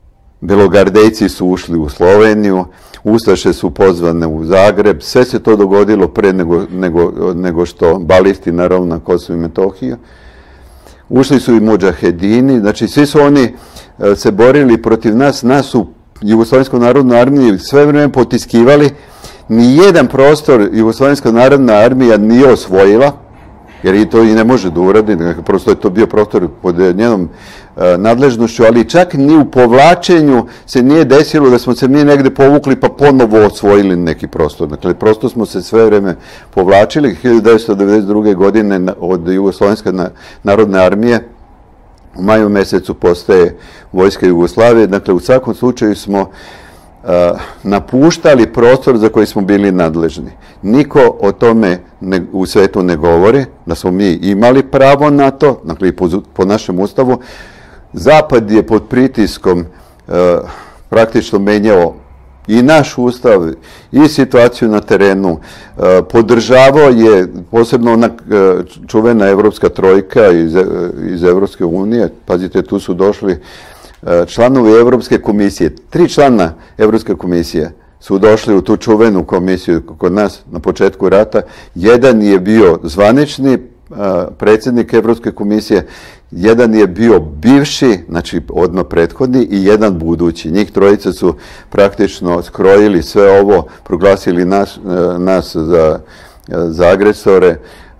Belogardejci su ušli u Sloveniju, ustaše su pozvane u Zagreb, sve se to dogodilo pre nego, nego, nego što balisti naravno na Kosovo i Metohiju. Ušli su i mudžahedini, znači svi su oni se borili protiv nas, nas su Jugoslovenska narodna armija sve vrijeme potiskivali. Nijedan prostor Jugoslovenska narodna armija nije osvojila, jer i to i ne može da uradi, prosto je to bio prostor pod njenom nadležnošću, ali čak ni u povlačenju se nije desilo da smo se mi negde povukli pa ponovo osvojili neki prostor. Dakle, prosto smo se sve vreme povlačili. hiljadu devetsto devedeset druge. godine od Jugoslovenske narodne armije u maju mesecu postaje Vojska Jugoslavije. Dakle, u svakom slučaju smo uh, napuštali prostor za koji smo bili nadležni. Niko o tome ne, u svetu ne govori, da smo mi imali pravo na to, dakle, po, po našem ustavu. Zapad je pod pritiskom uh, praktično menjao i naš ustav i situaciju na terenu. Uh, podržavao je posebno ona uh, čuvena evropska trojka iz, uh, iz Evropske unije. Pazite, tu su došli uh, članovi Evropske komisije. Tri člana Evropske komisije su došli u tu čuvenu komisiju kod nas na početku rata. Jedan je bio zvanični predsjednik Evropske komisije, jedan je bio bivši, znači odmah prethodni, i jedan budući. Njih trojice su praktično skrojili sve ovo, proglasili nas, nas za, za agresore,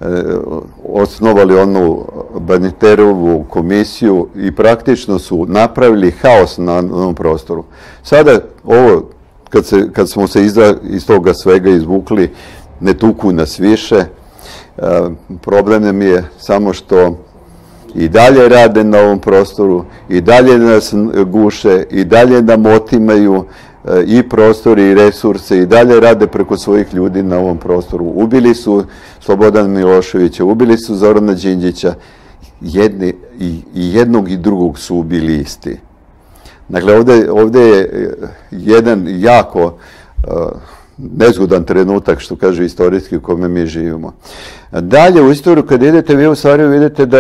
osnovali onu Baniterovu komisiju i praktično su napravili haos na ovom prostoru. Sada ovo, kad, se, kad smo se iza, iz toga svega izvukli, ne tuku nas više. Problem nam je samo što i dalje rade na ovom prostoru, i dalje nas guše, i dalje nam otimaju i prostori i resurse, i dalje rade preko svojih ljudi na ovom prostoru. Ubili su Slobodana Miloševića, ubili su Zorana Đinđića, jedni, i, i jednog i drugog su ubili isti. Dakle, ovde, ovde je jedan jako uh, nezgodan trenutak, što kaže istorijski, u kome mi živimo. Dalje u istoriju, kad idete vi u stvari, vidite da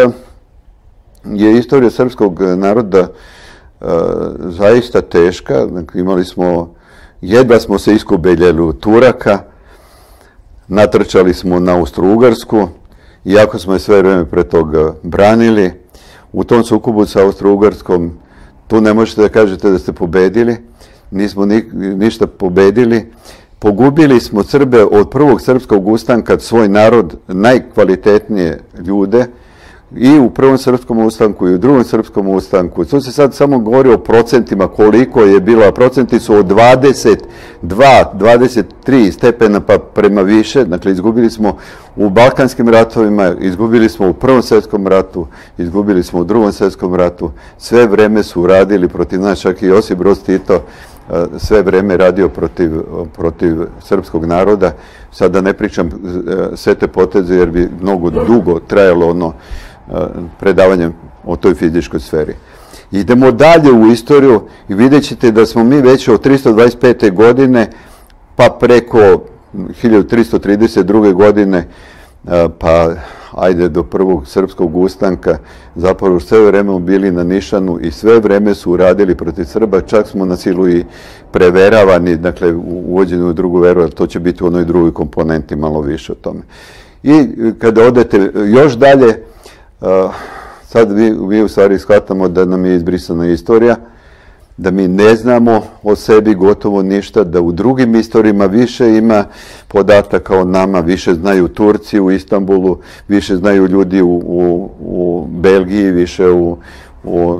je istorija srpskog naroda uh, zaista teška. Dakle, imali smo, jedva smo se iskubeljali u Turaka, natrčali smo na Austro-Ugarsku, iako smo je sve vreme pre toga branili. U tom sukobu sa Austro-Ugarskom tu ne možete da kažete da ste pobedili, nismo ni, ništa pobedili. Pogubili smo Srbe od prvog srpskog ustanka, svoj narod, najkvalitetnije ljude, i u prvom srpskom ustanku i u drugom srpskom ustanku. Tu se sad samo govori o procentima koliko je bilo, a procenti su od dvadeset dva, dvadeset tri stepena pa prema više. Dakle, izgubili smo u Balkanskim ratovima, izgubili smo u prvom svjetskom ratu, izgubili smo u drugom svjetskom ratu. Sve vreme su radili protiv nas, čak i Josip Broz Tito sve vreme radio protiv, protiv srpskog naroda. Sad da ne pričam sve te poteze, jer bi mnogo dugo trajalo ono predavanje o toj fizičkoj sferi. Idemo dalje u istoriju i vidjet ćete da smo mi već od tristo dvadeset pete. godine pa preko hiljadu tristo trideset druge. godine pa ajde do prvog srpskog ustanka zapravo sve vreme bili na nišanu i sve vreme su radili protiv Srba, čak smo na silu i preveravani, dakle uvođeni u drugu veru, ali to će biti u onoj drugoj komponenti malo više o tome. I kada odete još dalje, sad mi u stvari shvatamo da nam je izbrisana istorija, da mi ne znamo o sebi gotovo ništa, da u drugim istorijama više ima podataka o nama, više znaju Turci u Istanbulu, više znaju ljudi u, u, u Belgiji, više u, u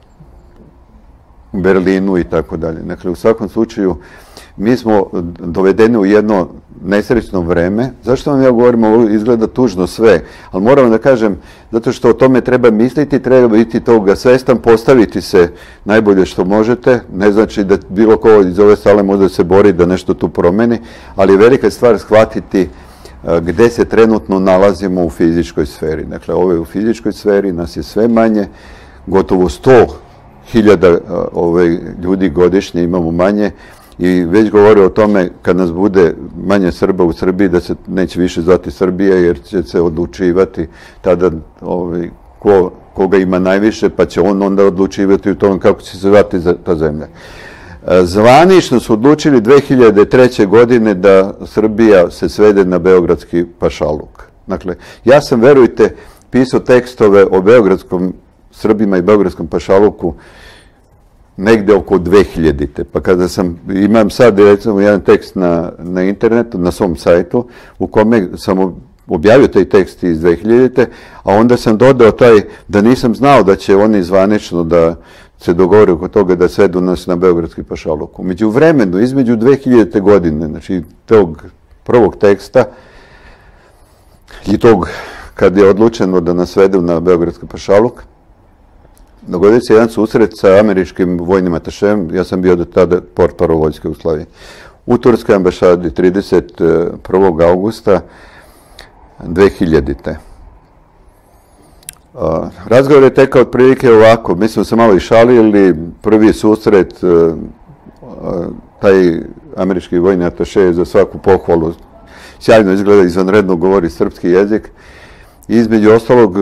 Berlinu i tako dalje. Dakle, u svakom slučaju, mi smo dovedeni u jedno nesrećno vreme. Zašto vam ja govorim, ovo izgleda tužno sve, ali moram da kažem, zato što o tome treba misliti, treba biti toga svestan, postaviti se najbolje što možete, ne znači da bilo ko iz ove sale može se bori da nešto tu promeni, ali je velika stvar shvatiti gde se trenutno nalazimo u fizičkoj sferi. Dakle, ovo je u fizičkoj sferi, nas je sve manje, gotovo sto hiljada ljudi godišnje imamo manje, i već govore o tome kad nas bude manje Srba u Srbiji da se neće više zvati Srbija, jer će se odlučivati tada ovaj, ko koga ima najviše, pa će on onda odlučivati u tom kako će se zvati ta zemlja. Zvanično su odlučili dve hiljade treće. godine da Srbija se svede na beogradski pašaluk. Dakle, ja sam, verujte, pisao tekstove o beogradskom Srbima i beogradskom pašaluku negde oko dve hiljadite. Pa kada sam, imam sad recimo jedan tekst na, na internetu, na svom sajtu, u kome sam objavio taj tekst iz dve hiljadite. a onda sam dodao taj da nisam znao da će oni zvanično da se dogovore oko toga da svedu nas na beogradski pašaluk. Među vremenu, između dve hiljadite. godine, znači tog prvog teksta i tog kad je odlučeno da nas svedu na beogradski pašaluk, dogodio se jedan susret sa američkim vojnim atašejem, ja sam bio do tada portparol Vojske Jugoslavije, u Turskoj ambasadi trideset prvog augusta dve hiljadite. Razgovor je tekao otprilike ovako, mi smo se malo i šalili, prvi susret, taj američki vojni ataše je za svaku pohvalu, sjajno izgleda, izvanredno govori srpski jezik. Između ostalog,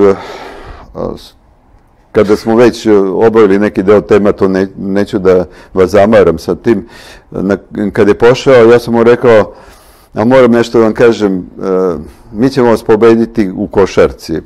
kada smo već obavili neki deo tema, to ne, neću da vas zamaram sa tim, kad je pošao, ja sam mu rekao, a moram nešto da vam kažem, mi ćemo vas pobediti u košarci.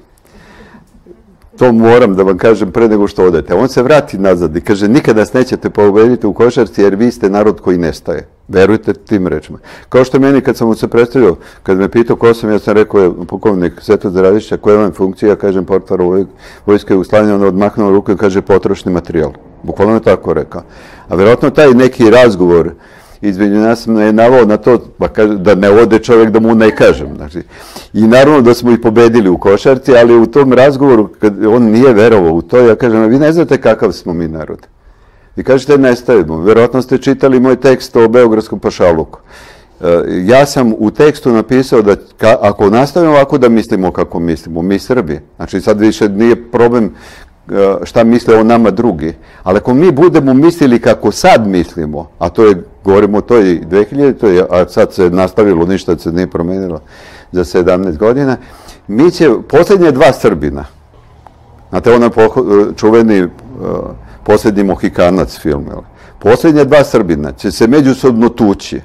To moram da vam kažem pre nego što odete. On se vrati nazad i kaže, nikada nas nećete pobediti u košarci jer vi ste narod koji nestaje. Verujte tim rečima. Kao što meni kad sam mu se predstavio, kad me pitao ko sam, ja sam rekao, pukovnik Svetozar Radišića, koja vam funkcija, ja kažem, portparol Vojske Jugoslavije, on odmahnuo ruku i kaže, potrošni materijal. Bukvalno je tako rekao. A verovatno taj neki razgovor između nas me je navao na to da ne ode čovjek da mu ne kažem. Znači, i naravno da smo ih pobedili u košarci, ali u tom razgovoru, kad on nije verovao u to, ja kažem, vi ne znate kakav smo mi narod. I kažete, ne stavimo. Verovatno ste čitali moj tekst o beogradskom pašaluku. Ja sam u tekstu napisao da ako nastavimo ovako da mislimo kako mislimo, mi Srbi, znači sad više nije problem šta misle o nama drugi, ali ako mi budemo mislili kako sad mislimo, a to je, govorimo o toj dve hiljadite. a sad se nastavilo, ništa se nije promenilo za sedamnaest godina, mi će, posljednje dva Srbina, znate onaj čuveni Posljednji Mohikanac film, posljednje dva Srbina će se međusobno tući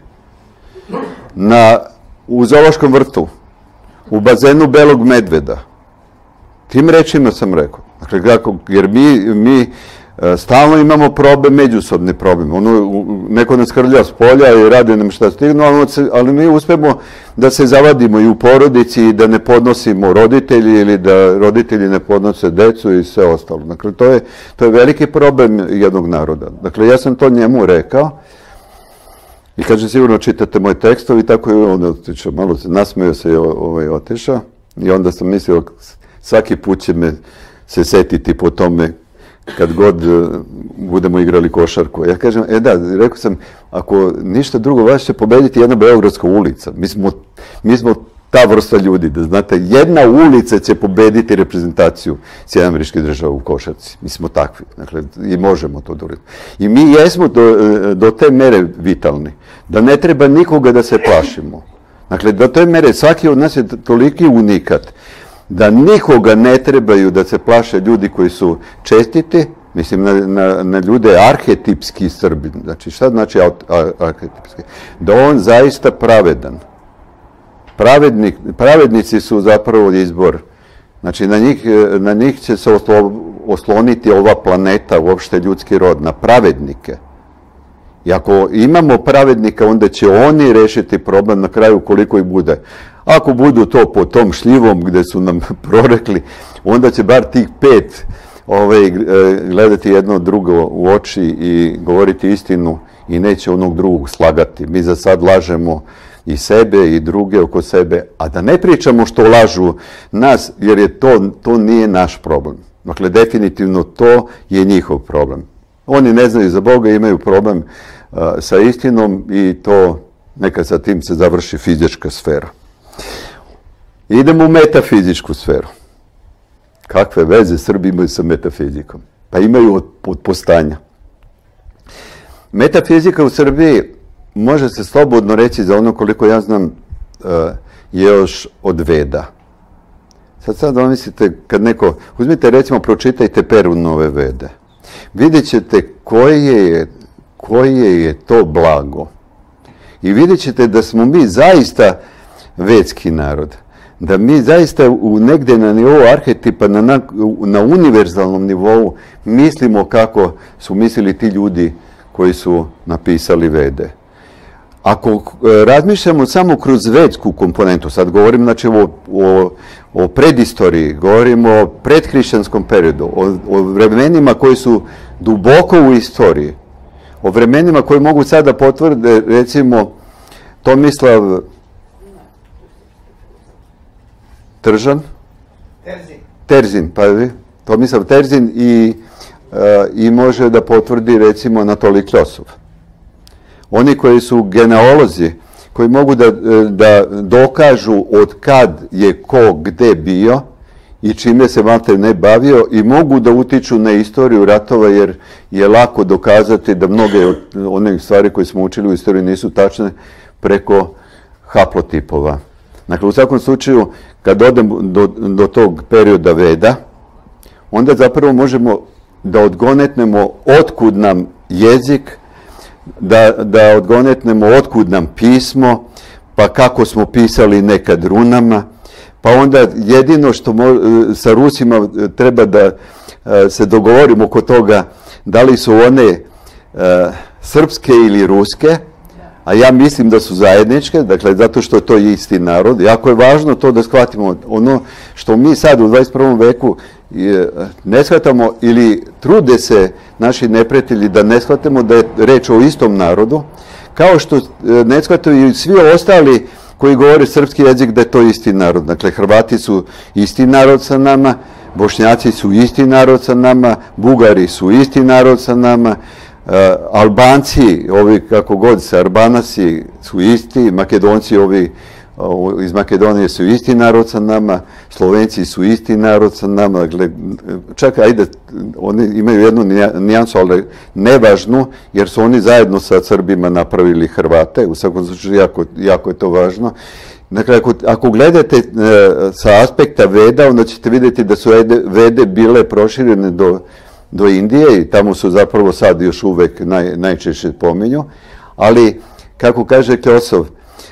na, u zoološkom vrtu, u bazenu Belog medveda. Tim rečima sam rekao. Dakle, kako, jer mi, mi stalno imamo problem, međusobni problem. Ono, neko nas krlja s polja i radi nam šta stignu, ali mi uspemo da se zavadimo i u porodici i da ne podnosimo roditelji ili da roditelji ne podnose decu i sve ostalo. Dakle, to je, to je veliki problem jednog naroda. Dakle, ja sam to njemu rekao i kaže, sigurno čitate moj tekstov i tako je on otišao. Malo se nasmeo se i ovaj, otišao i onda sam mislio, svaki put će me se setiti po tome kad god budemo igrali košarku. Ja kažem, e da, rekao sam, ako ništa drugo, vas će pobediti jedna beogradska ulica. Mi smo, mi smo ta vrsta ljudi, da znate, jedna ulica će pobediti reprezentaciju Sjedinjenih Američkih Država u košarci. Mi smo takvi, dakle, i možemo to da uradimo. I mi jesmo do, do te mere vitalni, da ne treba nikoga da se plašimo. Dakle, do te mere, svaki od nas je toliki unikat, da nikoga ne trebaju da se plaše ljudi koji su čestiti, mislim na, na, na ljude arhetipski Srbi. Znači, šta znači arhetipski? Da on zaista pravedan. Pravednik, pravednici su zapravo izbor. Znači, na njih, na njih će se oslo, osloniti ova planeta, uopšte ljudski rod, na pravednike. I ako imamo pravednika, onda će oni rešiti problem na kraju koliko ih bude. Ako budu to po tom šljivom gde su nam prorekli, onda će bar tih pet ovaj, gledati jedno drugo u oči i govoriti istinu i neće onog drugog slagati. Mi za sad lažemo i sebe i druge oko sebe, a da ne pričamo što lažu nas, jer je to, to nije naš problem. Dakle, definitivno to je njihov problem. Oni ne znaju za Boga, imaju problem uh, sa istinom i to neka sa tim se završi fizička sfera. Idemo u metafizičku sferu. Kakve veze Srbi imaju sa metafizikom? Pa imaju od, od postanja. Metafizika u Srbiji, može se slobodno reći za ono koliko ja znam, uh, je još od Veda. Sad sad zamislite kad neko, uzmite recimo pročitajte Perunove Vede. Vidjet ćete koje je, koje je to blago. I vidjet ćete da smo mi zaista vedski narod. Da mi zaista u negdje na nivou arhetipa, na, na, na univerzalnom nivou mislimo kako su mislili ti ljudi koji su napisali Vede. Ako razmišljamo samo kroz vedsku komponentu, sad govorim znači o, o, o predistoriji, govorimo o predhrišćanskom periodu, o, o vremenima koji su duboko u istoriji, o vremenima koji mogu sada potvrde, recimo, Tomislav Tržan, Terzin, Terzin, pa vi, Tomislav Terzin i, uh, i može da potvrdi recimo Anatolij Klosov. Oni koji su genealozi, koji mogu da, da dokažu od kad je ko gde bio i čime se malte ne bavio i mogu da utiču na istoriju ratova jer je lako dokazati da mnoge od onih stvari koje smo učili u istoriji nisu tačne preko haplotipova. Dakle, u svakom slučaju, kad odemo do, do tog perioda Veda, onda zapravo možemo da odgonetnemo otkud nam jezik, da, da odgonetnemo otkud nam pismo, pa kako smo pisali nekad runama, pa onda jedino što mo, sa Rusima treba da se dogovorimo oko toga da li su one uh, srpske ili ruske, a ja mislim da su zajedničke, dakle zato što je to isti narod. Jako je važno to da shvatimo ono što mi sad u dvadeset prvom veku ne shvatamo ili trude se naši neprijatelji da ne shvatimo da je reč o istom narodu, kao što ne shvataju i svi ostali koji govore srpski jezik da je to isti narod. Dakle, Hrvati su isti narod sa nama, Bošnjaci su isti narod sa nama, Bugari su isti narod sa nama, Uh, Albanci, ovi kako god se, Arbanasi su isti, Makedonci ovi uh, iz Makedonije su isti narod sa nama, Slovenci su isti narod sa nama, dakle, čak ajde, oni imaju jednu nijansu, ali nevažnu, jer su oni zajedno sa Srbima napravili Hrvate, u svakom slučaju jako, jako je to važno. Dakle, ako, ako gledate uh, sa aspekta Veda, onda ćete vidjeti da su Vede bile proširene do do Indije i tamo su zapravo sad još uvek naj, najčešće pominju, ali kako kaže Klosov,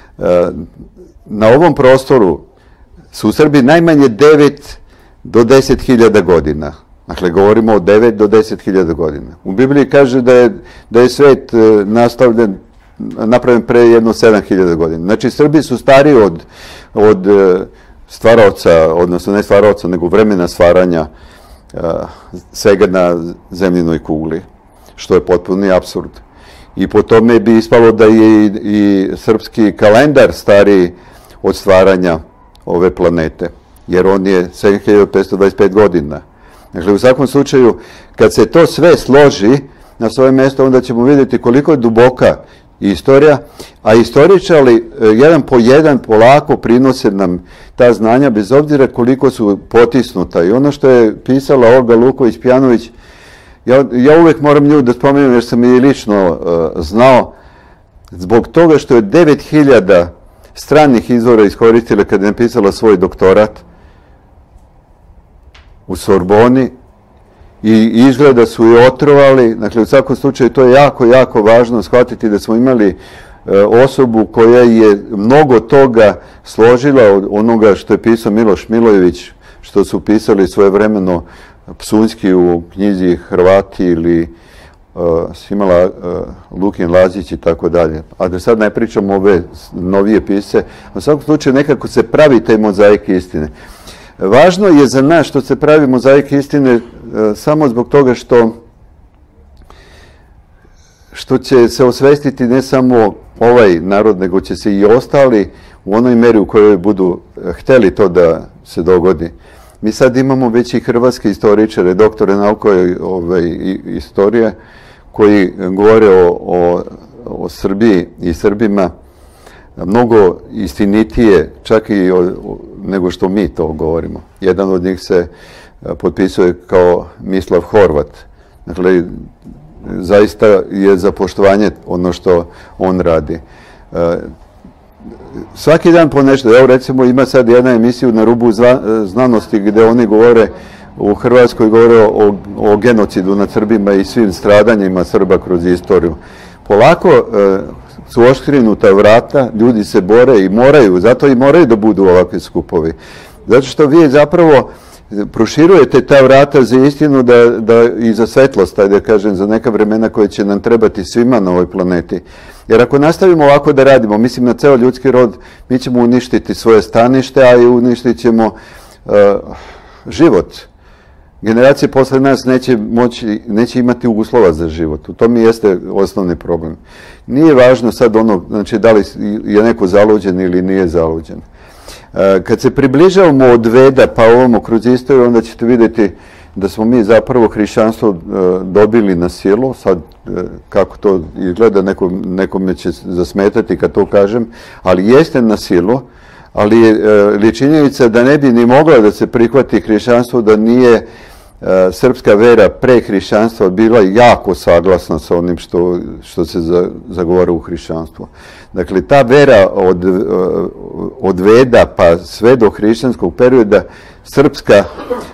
na ovom prostoru su Srbi najmanje devet do deset hiljada godina. Dakle, govorimo o devet do deset hiljada godina. U Bibliji kaže da je, da je svet nastavljen, napravljen pre jedno sedam hiljada godina. Znači, Srbi su stariji od, od stvaraoca, odnosno ne stvaraoca, nego vremena stvaranja svega na zemljinoj kugli, što je potpuni apsurd. I po tome bi ispalo da je i, i srpski kalendar stariji od stvaranja ove planete, jer on je sedam hiljada petsto dvadeset pet godina. Dakle, u svakom slučaju, kad se to sve složi na svoje mjesto, onda ćemo vidjeti koliko je duboka istorija, a istoričari jedan po jedan polako prinose nam ta znanja, bez obzira koliko su potisnuta. I ono što je pisala Olga Luković-Pjanović, ja, ja uvijek moram nju da spomenem jer sam i lično uh, znao, zbog toga što je devet hiljada stranih izvora iskoristila kad je napisala svoj doktorat u Sorboni, i izgleda su je otrovali. Dakle, u svakom slučaju to je jako, jako važno shvatiti da smo imali e, osobu koja je mnogo toga složila od onoga što je pisao Miloš Milojević, što su pisali svojevremeno Psunjski u knjizi Hrvati ili uh, imala uh, Lukin Lazić i tako dalje. A da sad ne pričamo ove novije pise, u svakom slučaju nekako se pravi taj mozaik istine. Važno je za nas što se pravi mozaik istine samo zbog toga što što će se osvestiti ne samo ovaj narod, nego će se i ostali u onoj meri u kojoj budu hteli to da se dogodi. Mi sad imamo već i hrvatske istoričare, doktore nauke ove, istorije, koji govore o, o, o Srbiji i Srbima mnogo istinitije, čak i o, nego što mi to govorimo. Jedan od njih se potpisuje kao Mislav Horvat. Dakle, zaista je za poštovanje ono što on radi. svaki dan po nešto. Evo recimo ima sad jedna emisiju na rubu znanosti gdje oni govore u Hrvatskoj govore o, o genocidu nad Srbima i svim stradanjima Srba kroz istoriju. Polako e, su oškrinuta vrata, ljudi se bore i moraju, zato i moraju da budu ovakvi skupovi. Zato što vi zapravo proširujete ta vrata za istinu da, da, i za svetlost, da kažem, za neka vremena koje će nam trebati svima na ovoj planeti. Jer ako nastavimo ovako da radimo, mislim na ceo ljudski rod, mi ćemo uništiti svoje stanište, a i uništit ćemo uh, život. Generacije posle nas neće, moći, neće imati uslova za život. U tom i jeste osnovni problem. Nije važno sad ono, znači da li je neko zaluđen ili nije zaluđen. Kad se približavamo od Veda pa ovamo kroz istoriju, onda ćete vidjeti da smo mi zapravo hrišćanstvo dobili na silu. Sad, kako to izgleda, nekom, nekome će zasmetati kad to kažem, ali jeste na silu, ali je činjenica da ne bi ni mogla da se prihvati hrišćanstvo da nije srpska vera pre hrišćanstva bila jako saglasna sa onim što, što se zagovara u hrišćanstvu. Dakle, ta vera od, od Veda pa sve do hrišćanskog perioda srpska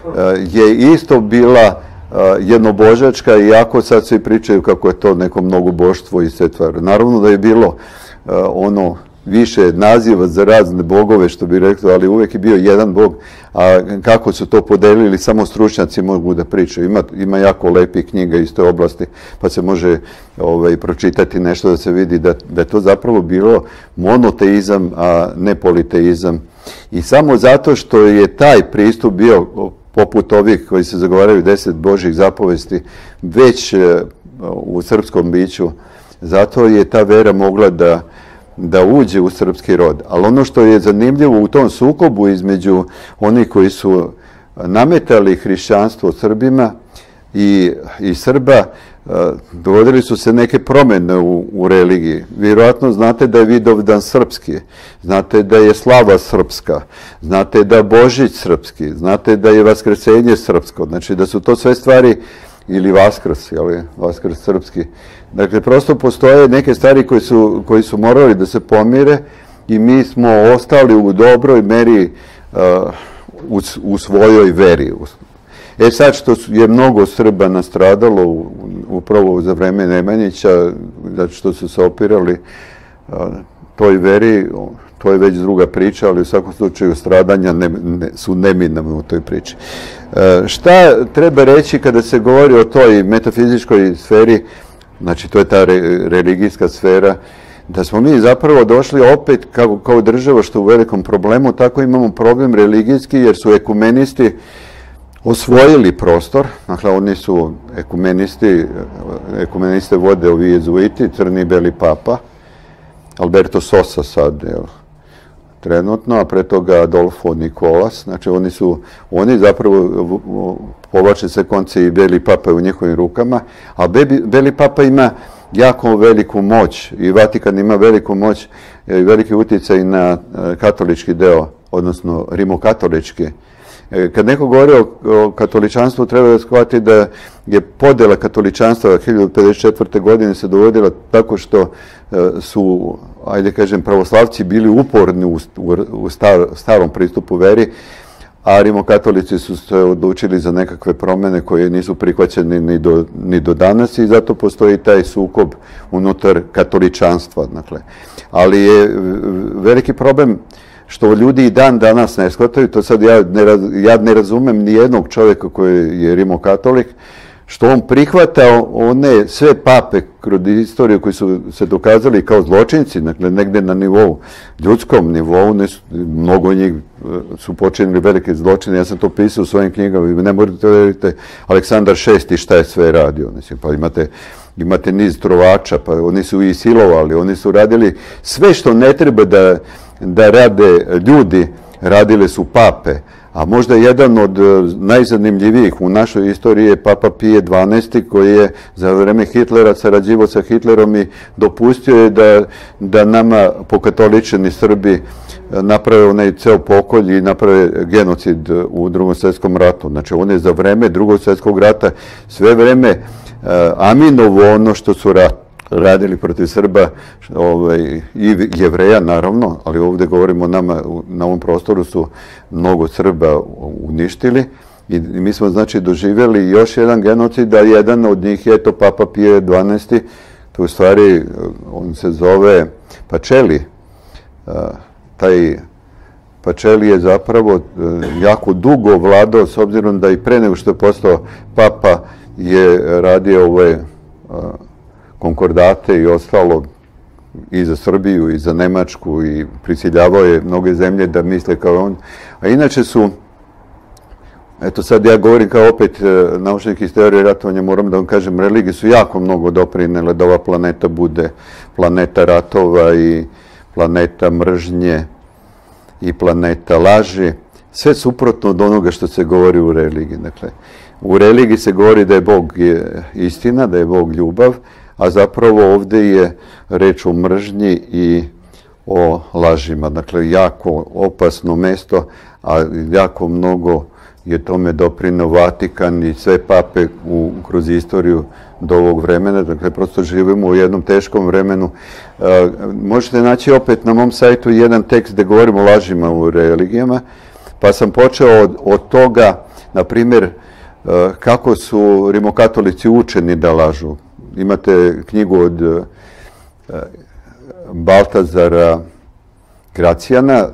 je isto bila jednobožačka, iako sad svi pričaju kako je to neko mnogoboštvo i sve tvar. Naravno da je bilo ono više naziva za razne bogove, što bi rekli, ali uvijek je bio jedan bog, a kako su to podelili, samo stručnjaci mogu da pričaju. Ima, ima jako lepih knjiga iz te oblasti, pa se može ovaj, pročitati nešto da se vidi da, da je to zapravo bilo monoteizam, a ne politeizam. I samo zato što je taj pristup bio, poput ovih koji se zagovaraju deset Božjih zapovesti, već u srpskom biću, zato je ta vera mogla da da uđe u srpski rod. Ali ono što je zanimljivo u tom sukobu između onih koji su nametali hrišćanstvo Srbima i, i Srba, dogodili su se neke promjene u, u religiji. Vjerojatno znate da je Vidovdan srpski, znate da je slava srpska, znate da je Božić srpski, znate da je Vaskrsenje srpsko. Znači da su to sve stvari, ili Vaskrs, jel, Vaskrs srpski. Dakle, prosto postoje neke stvari koji su, koji su morali da se pomire i mi smo ostali u dobroj meri uh, u, u svojoj veri. E sad što je mnogo Srba nastradalo upravo za vreme Nemanjića, zato što su se opirali uh, toj veri, to je već druga priča, ali u svakom slučaju stradanja ne, ne, su neminovne u toj priči. E, šta treba reći kada se govori o toj metafizičkoj sferi, znači to je ta re, religijska sfera, da smo mi zapravo došli opet kao, kao država što u velikom problemu, tako imamo problem religijski jer su ekumenisti osvojili prostor, dakle oni su ekumenisti, ekumeniste vode ovi jezuiti, crni i beli papa, Alberto Sosa sad, jel, trenutno, a pre toga Adolfo Nikolas, znači oni su, oni zapravo povlače se konce i beli papa u njihovim rukama, a beli, beli papa ima jako veliku moć i Vatikan ima veliku moć i veliki utjecaj na katolički deo, odnosno rimokatolički. Kad neko govori o, o katoličanstvu, treba da shvati da je podela katoličanstva hiljadu pedeset četvrte. godine se dogodila tako što su, ajde kažem, pravoslavci bili uporni u, u, u star, starom pristupu veri, a rimokatolici su se odlučili za nekakve promjene koje nisu prihvaćene ni do, ni do danas i zato postoji taj sukob unutar katoličanstva. Dakle. Ali je veliki problem što ljudi i dan danas ne shvataju, to sad ja ne, ja ne razumem ni jednog čovjeka koji je rimokatolik, što on prihvata one sve pape kroz istoriju koji su se dokazali kao zločinci, dakle negdje na nivou, ljudskom nivou, ne su, mnogo njih su počinili velike zločine, ja sam to pisao u svojim knjigama, ne možete veriti Aleksandar šesti šta je sve radio, mislim, pa imate imate niz trovača, pa oni su i silovali, oni su radili sve što ne treba da, da rade ljudi, radile su pape. A možda jedan od najzanimljivijih u našoj istoriji je Papa Pije dvanaesti. koji je za vreme Hitlera sarađivao sa Hitlerom i dopustio je da, da nama pokatoličeni Srbi naprave onaj ceo pokolj i naprave genocid u Drugom svjetskom ratu. Znači on je za vreme Drugog svjetskog rata sve vreme aminovo ono što su radili protiv Srba ovaj, i Jevreja naravno, ali ovdje govorimo nama, na ovom prostoru su mnogo Srba uništili i mi smo znači doživjeli još jedan genocid, a jedan od njih je to Papa Pije dvanaesti, to u stvari on se zove Pacelli. Taj Pacelli je zapravo jako dugo vladao, s obzirom da i pre nego što je postao papa je radio ove konkordate i ostalo i za Srbiju i za Nemačku i prisiljavao je mnoge zemlje da misle kao on. A inače su, eto sad ja govorim kao opet naučnik iz teorije ratovanja, moram da vam kažem, religije su jako mnogo doprinele da ova planeta bude planeta ratova i planeta mržnje i planeta laži. Sve suprotno od onoga što se govori u religiji. Dakle, u religiji se govori da je Bog istina, da je Bog ljubav, a zapravo ovdje je reč o mržnji i o lažima. Dakle, jako opasno mesto, a jako mnogo je tome doprineo Vatikan i sve pape u, kroz istoriju do ovog vremena. Dakle, prosto živimo u jednom teškom vremenu. E, možete naći opet na mom sajtu jedan tekst gdje govorimo o lažima u religijama, pa sam počeo od, od toga, na primjer, e, kako su rimokatolici učeni da lažu. Imate knjigu od e, Baltazara Gracijana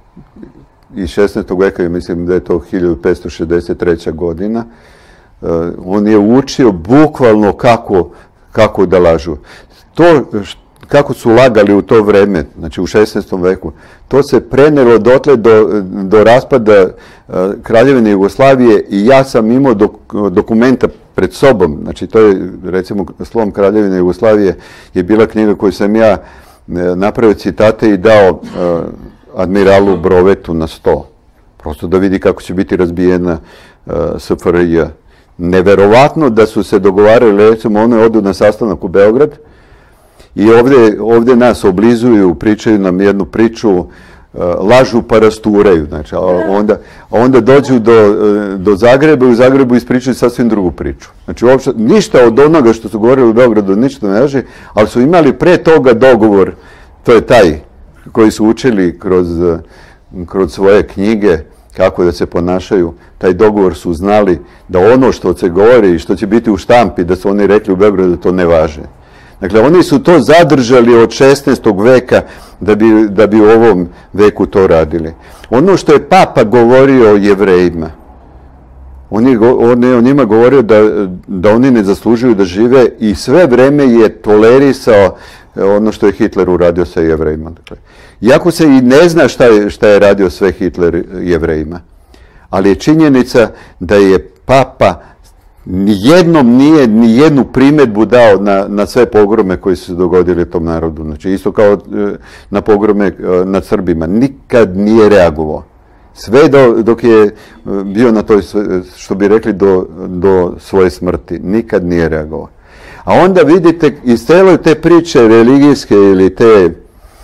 iz šesnaestog veka, mislim da je to hiljadu petsto šezdeset treća godina. Uh, on je učio bukvalno kako, kako da lažu. To kako su lagali u to vreme, znači u šesnaestom veku, to se prenelo dotle do, do raspada uh, Kraljevine Jugoslavije i ja sam imao dok, dokumenta pred sobom, znači to je recimo Slom Kraljevine Jugoslavije je bila knjiga koju sam ja uh, napravio citate i dao uh, admiralu Brovetu na sto. Prosto da vidi kako će biti razbijena uh, S F R J. Neverovatno da su se dogovarali, recimo oni odu na sastanak u Beograd i ovdje, ovdje nas oblizuju, pričaju nam jednu priču, uh, lažu pa rasturaju. Znači, a onda, a onda dođu do, do Zagreba i u Zagrebu ispričaju sasvim drugu priču. Znači, uopšte, ništa od onoga što su govorili u Beogradu ništa ne laže, ali su imali pre toga dogovor, to je taj koji su učili kroz, kroz svoje knjige, kako da se ponašaju, taj dogovor su znali da ono što se govori i što će biti u štampi, da su oni rekli u Beogradu da to ne važe. Dakle, oni su to zadržali od šesnaestog veka da bi, da bi u ovom veku to radili. Ono što je Papa govorio o Jevrejima, on je, on je o njima govorio da, da oni ne zaslužuju da žive i sve vreme je tolerisao ono što je Hitler uradio sa Jevrejima. Dakle, iako se i ne zna šta je, šta je radio sve Hitler Jevrejima, ali je činjenica da je Papa nijednom nije nijednu primjedbu dao na, na sve pogrome koji su se dogodili tom narodu. Znači, isto kao na pogrome nad Srbima. Nikad nije reagovao. Sve do, dok je bio na toj, što bi rekli, do, do svoje smrti. Nikad nije reagovao. A onda vidite, iz cele te priče religijske ili te,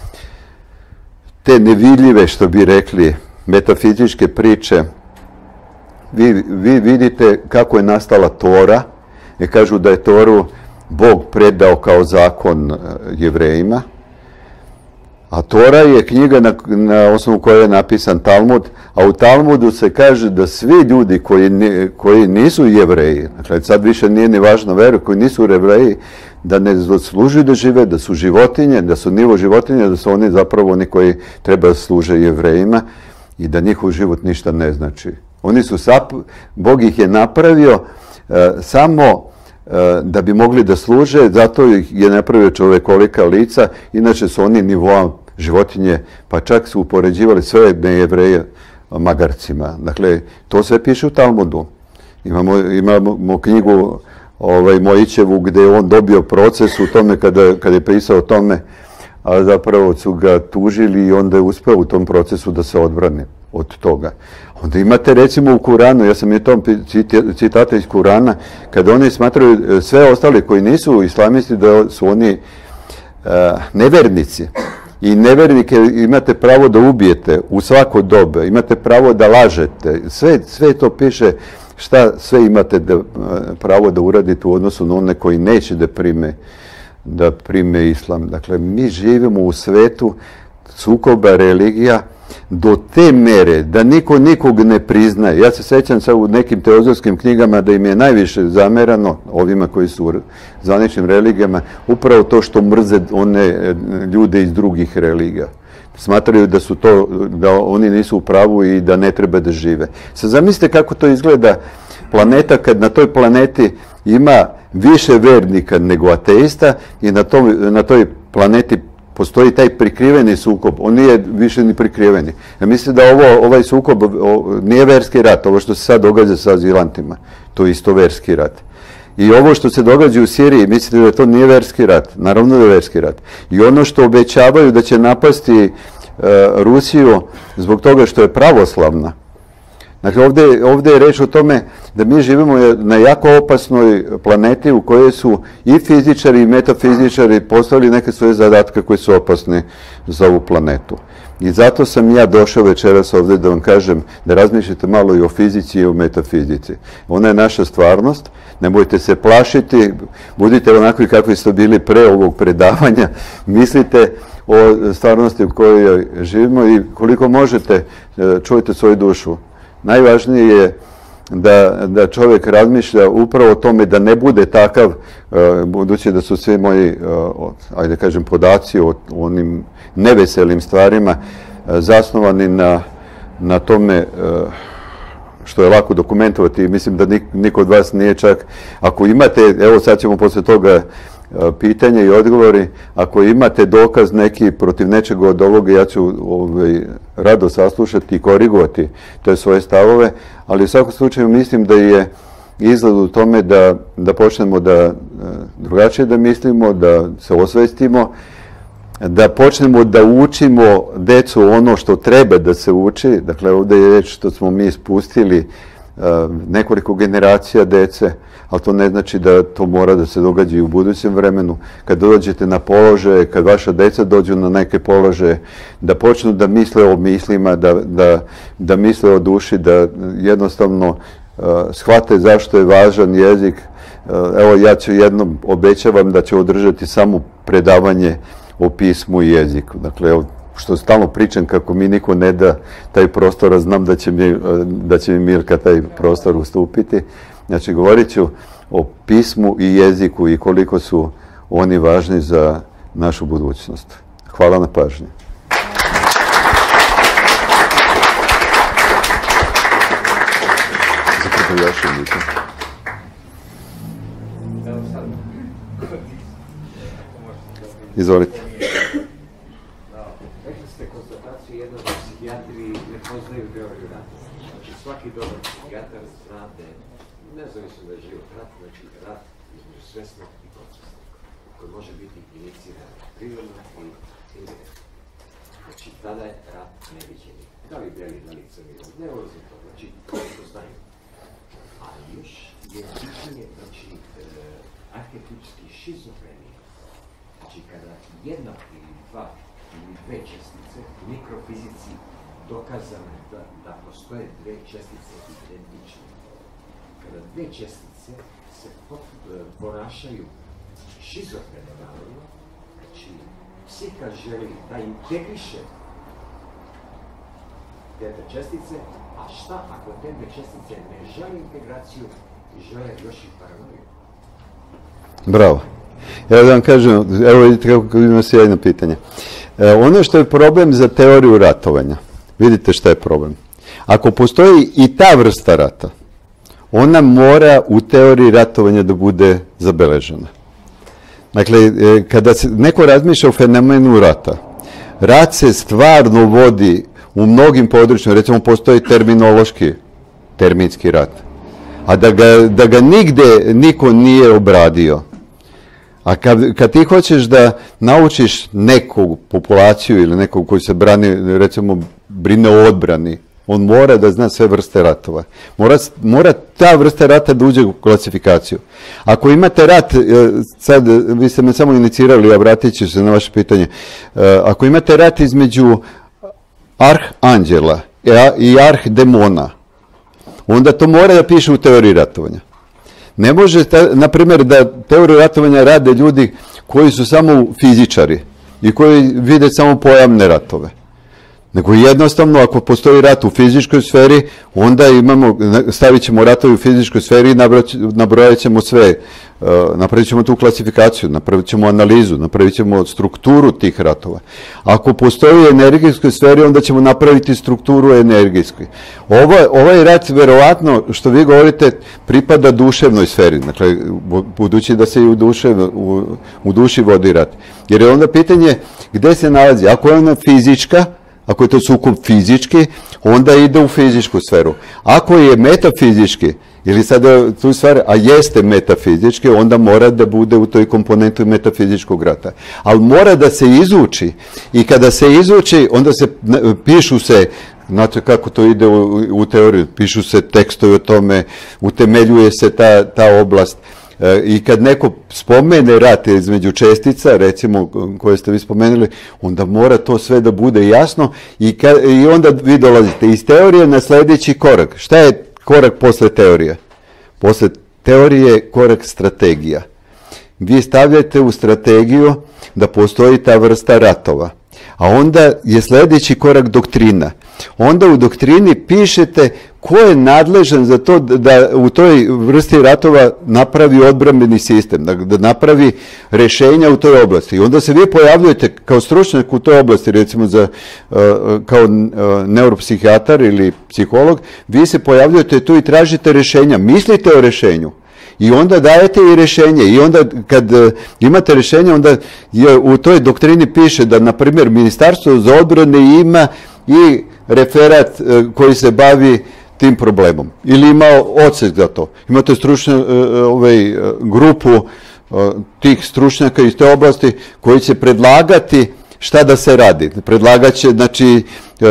te nevidljive, što bi rekli, metafizičke priče, vi, vi vidite kako je nastala Tora, i kažu da je Toru Bog predao kao zakon Jevrejima, a Tora je knjiga na, na osnovu koje je napisan Talmud, a u Talmudu se kaže da svi ljudi koji, ni, koji nisu Jevreji, dakle sad više nije ni važno vera, koji nisu Jevreji, da ne zaslužuju da žive, da su životinje, da su nivo životinje, da su oni zapravo oni koji treba da služe Jevrejima i da njihov život ništa ne znači. Oni su, sap, Bog ih je napravio uh, samo uh, da bi mogli da služe, zato ih je napravio čovekolika lica, inače su oni nivoa životinje, pa čak su upoređivali sve nejevreje magarcima. Dakle, to sve piše u Talmudu. Imamo, imamo knjigu ovaj, Mojićevu gdje je on dobio proces u tome kada, kada je pisao o tome, a zapravo su ga tužili i onda je uspeo u tom procesu da se odbrane od toga. Onda imate recimo u Kuranu, ja sam je tom citate iz Kurana, kada oni smatraju sve ostale koji nisu islamisti da su oni uh, nevernici. I nevernike imate pravo da ubijete u svako dobe, imate pravo da lažete, sve, sve to piše šta sve imate da, pravo da uradite u odnosu na one koji neće da prime da prime islam. Dakle, mi živimo u svetu sukoba religija do te mere da niko nikog ne priznaje. Ja se sjećam sad u nekim teozofskim knjigama da im je najviše zamerano, ovima koji su u zvaničnim religijama, upravo to što mrze one ljude iz drugih religija. Smatraju da su to, da oni nisu u pravu i da ne treba da žive. Sad zamislite kako to izgleda planeta kad na toj planeti ima više vernika nego ateista i na, to, na toj planeti postoji taj prikriveni sukob. On nije više ni prikriveni. Ja mislim da ovo, ovaj sukob o, nije verski rat, ovo što se sad događa sa azilantima. To je isto verski rat. I ovo što se događa u Siriji, mislite da to nije verski rat? Naravno da je verski rat. I ono što obećavaju da će napasti e, Rusiju zbog toga što je pravoslavna. Dakle, ovdje, ovdje je reč o tome da mi živimo na jako opasnoj planeti u kojoj su i fizičari i metafizičari postavili neke svoje zadatke koji su opasni za ovu planetu. I zato sam ja došao večeras ovdje da vam kažem da razmišljate malo i o fizici i o metafizici. Ona je naša stvarnost, ne bojte se plašiti, budite onakvi kakvi ste bili pre ovog predavanja, mislite o stvarnosti u kojoj živimo i koliko možete čujte svoju dušu. Najvažnije je da, da čovjek razmišlja upravo o tome da ne bude takav, budući da su svi moji, ajde kažem, podaci o onim neveselim stvarima zasnovani na, na tome što je lako dokumentovati i mislim da niko od vas nije čak, ako imate, evo sad ćemo posle toga pitanja i odgovori, ako imate dokaz neki protiv nečeg od ovoga, ja ću ovaj, rado saslušati i korigovati te svoje stavove, ali u svakom slučaju mislim da je izgled u tome da, da počnemo da drugačije da mislimo, da se osvestimo, da počnemo da učimo decu ono što treba da se uči. Dakle, ovdje je reč što smo mi ispustili uh, nekoliko generacija dece, ali to ne znači da to mora da se događa i u budućem vremenu. Kad dođete na položaje, kad vaša deca dođu na neke položaje, da počnu da misle o mislima, da, da, da misle o duši, da jednostavno uh, shvate zašto je važan jezik. Uh, evo, ja ću jednom, obećavam da ću održati samo predavanje o pismu i jeziku. Dakle, evo, što stalno pričam kako mi niko ne da taj prostor, a znam da će mi, da će mi Milka taj prostor ustupiti. Znači, govorit ću o pismu i jeziku i koliko su oni važni za našu budućnost. Hvala na pažnji. Izvolite. Rekli ste konstataciju jednog da psihijatri ne poznaju teoriju rata. Znači svaki dobar psihijatar zna da je nezavisno da je život rat, znači rat između svesnog i podsvesnog, koji može biti iniciran prirodno i indirektno. Znači tada je rat neviđeni. Da li beli, da li crni, ne ulazim to, znači to što znaju. Ali još je pitanje, znači, e, arhetipski šizofrenije. Znači, kada jedna ili dva ili dve čestice u mikrofizici dokazano je da, da postoje dve čestice identične. Kada dve čestice se ponašaju šizofreno naravno, znači, psiha želi da integriše te čestice, a šta ako te dve čestice ne žele integraciju i žele još i paranoju? Bravo. Ja da vam kažem, evo vidite kako ima sjajno pitanje. E, ono što je problem za teoriju ratovanja, vidite šta je problem. Ako postoji i ta vrsta rata, ona mora u teoriji ratovanja da bude zabeležena. Dakle, e, kada se neko razmišlja o fenomenu rata, rat se stvarno vodi u mnogim područjima, recimo postoji terminološki, terminski rat, a da ga, da ga nigde niko nije obradio. A kad, kad ti hoćeš da naučiš neku populaciju ili nekog koji se brani, recimo brine o odbrani, on mora da zna sve vrste ratova. Mora, mora ta vrsta rata da uđe u klasifikaciju. Ako imate rat, sad vi ste me samo inicirali, a vratit ću se na vaše pitanje, ako imate rat između arhanđela i arhdemona, onda to mora da piše u teoriji ratovanja. Ne može, na primjer, da teoriju ratovanja rade ljudi koji su samo fizičari i koji vide samo pojavne ratove. Nego jednostavno, ako postoji rat u fizičkoj sferi, onda imamo, stavit ćemo ratovi u fizičkoj sferi i nabrojat ćemo sve. Napravit ćemo tu klasifikaciju, napravit ćemo analizu, napravit ćemo strukturu tih ratova. Ako postoji u energijskoj sferi, onda ćemo napraviti strukturu energijskoj. Ovaj, ovaj rat, verovatno, što vi govorite, pripada duševnoj sferi, dakle, budući da se i u, duše, u, u duši vodi rat. Jer je onda pitanje gde se nalazi. Ako je ona fizička, ako je to sukob fizički, onda ide u fizičku sferu. Ako je metafizički, ili sada tu stvar, a jeste metafizički, onda mora da bude u toj komponentu metafizičkog rata. Ali mora da se izuči i kada se izuči, onda se pišu se, znate kako to ide u, u teoriju, pišu se tekstovi o tome, utemeljuje se ta, ta oblast. I kad neko spomene rat između čestica, recimo koje ste vi spomenuli, onda mora to sve da bude jasno i, kad, i onda vi dolazite iz teorije na sljedeći korak. Šta je korak posle teorije? Posle teorije je korak strategija. Vi stavljate u strategiju da postoji ta vrsta ratova, a onda je sljedeći korak doktrina. Onda u doktrini pišete ko je nadležan za to da u toj vrsti ratova napravi odbrambeni sistem, da napravi rešenja u toj oblasti. I onda se vi pojavljujete kao stručnjak u toj oblasti, recimo za, kao neuropsihijatar ili psiholog, vi se pojavljujete tu i tražite rešenja, mislite o rešenju. I onda dajete i rešenje. I onda kad imate rešenje, onda je, u toj doktrini piše da, na primjer, Ministarstvo za odbrane ima i referat koji se bavi tim problemom. Ili ima odsek za to. Imate stručnu ovaj, grupu tih stručnjaka iz te oblasti koji će predlagati šta da se radi. Predlagat će, znači,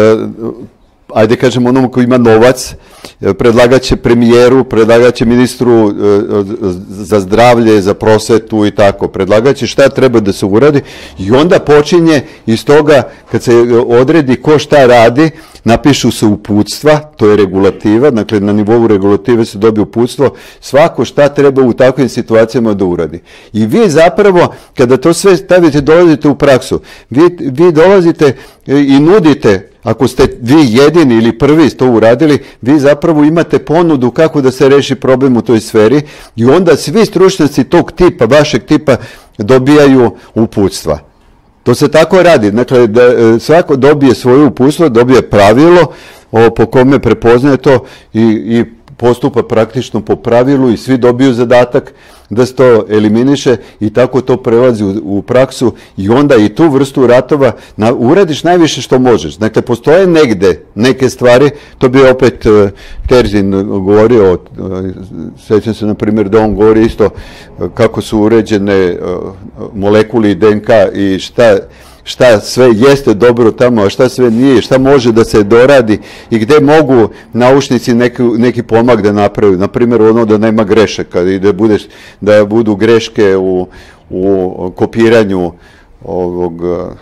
ajde kažemo onomu koji ima novac, predlagat će premijeru, predlagat će ministru za zdravlje, za prosvetu i tako. Predlagat će šta treba da se uradi i onda počinje iz toga, kad se odredi ko šta radi, napišu se uputstva, to je regulativa, dakle na nivou regulative se dobije uputstvo, svako šta treba u takvim situacijama da uradi. I vi zapravo, kada to sve stavite, dolazite u praksu, vi, vi dolazite i nudite, ako ste vi jedini ili prvi to uradili, vi zapravo imate ponudu kako da se reši problem u toj sferi i onda svi stručnjaci tog tipa, vašeg tipa, dobijaju uputstva. To se tako radi, dakle da svako dobije svoje uputstvo, dobije pravilo o, po kome prepoznaje to i, i postupa praktično po pravilu i svi dobiju zadatak da se to eliminiše i tako to prelazi u, u praksu i onda i tu vrstu ratova na, uradiš najviše što možeš. Dakle, postoje negde neke stvari, to bi opet uh, Terzin govorio, uh, sećam se na primjer da on govori isto uh, kako su uređene uh, molekuli D N K i šta šta sve jeste dobro tamo, a šta sve nije, šta može da se doradi i gde mogu naučnici neki, neki pomak da napravi. Naprimjer, ono da nema grešaka i da, budeš, da budu greške u, u kopiranju ovog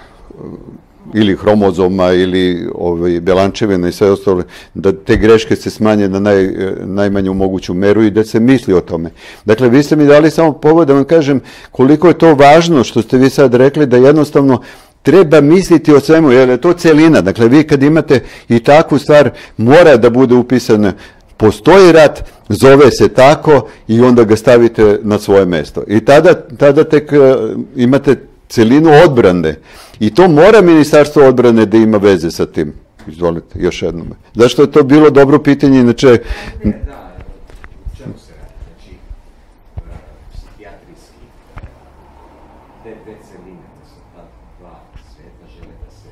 ili hromozoma ili ovaj, belančevina i sve ostalo, da te greške se smanje na naj, najmanju moguću meru i da se misli o tome. Dakle, vi ste mi dali samo povod da vam kažem koliko je to važno što ste vi sad rekli, da jednostavno treba misliti o svemu, jer je to celina. Dakle, vi kad imate i takvu stvar, mora da bude upisana, postoji rat, zove se tako i onda ga stavite na svoje mesto. I tada, tada tek imate celinu odbrane. I to mora Ministarstvo odbrane da ima veze sa tim. Izvolite, još jednom. Zašto je to bilo dobro pitanje, inače... Ne, da, u čemu se radi? Znači, psihijatrijski, te dve celine, to su ta dva sveta, žele da se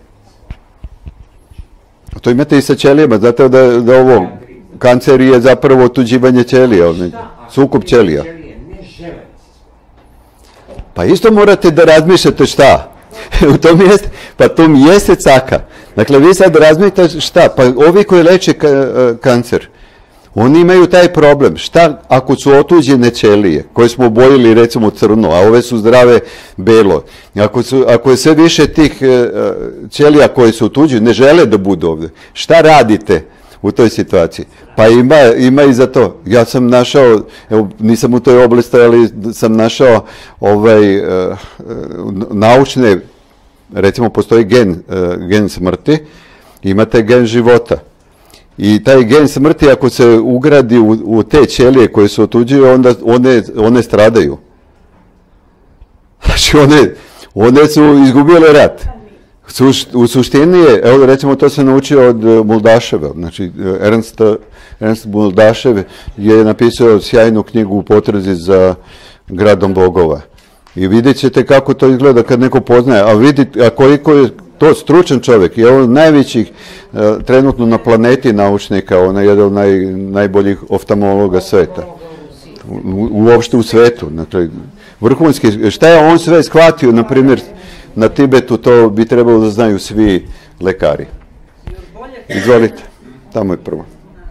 spoje. To imate i sa ćelijama, znate da, da ovo, kancer je zapravo otuđivanje ćelija, sukob ćelija. Pa isto morate da razmišljate šta? U tom jeste, pa to mi jeste caka. Dakle, vi sad razmišljate šta? Pa ovi koji leče ka, kancer, oni imaju taj problem. Šta ako su otuđene ćelije, koje smo bojili recimo crno, a ove su zdrave belo? Ako, su, ako je sve više tih ćelija koje su otuđene, ne žele da budu ovde. Šta radite u toj situaciji. Pa ima, ima i za to. Ja sam našao, evo, nisam u toj oblasti, ali sam našao ovaj, uh, naučne, recimo postoji gen, uh, gen smrti, imate gen života. I taj gen smrti, ako se ugradi u, u te ćelije koje se otuđuju, onda one, one stradaju. Znači, one, one su izgubile rat. U suštini je, evo recimo to sam naučio od Muldaševa, znači Ernst, Ernst Muldašev je napisao sjajnu knjigu U potrazi za gradom bogova. I vidjet ćete kako to izgleda kad neko poznaje, a vidite, a koliko je to stručan čovjek, je on najvećih trenutno na planeti naučnika, on je jedan od naj, najboljih oftalmologa sveta. U, uopšte u svetu. Dakle, vrhunski, šta je on sve shvatio, na primjer, na Tibetu, to bi trebalo da znaju svi lekari. Izvolite, tamo je prvo.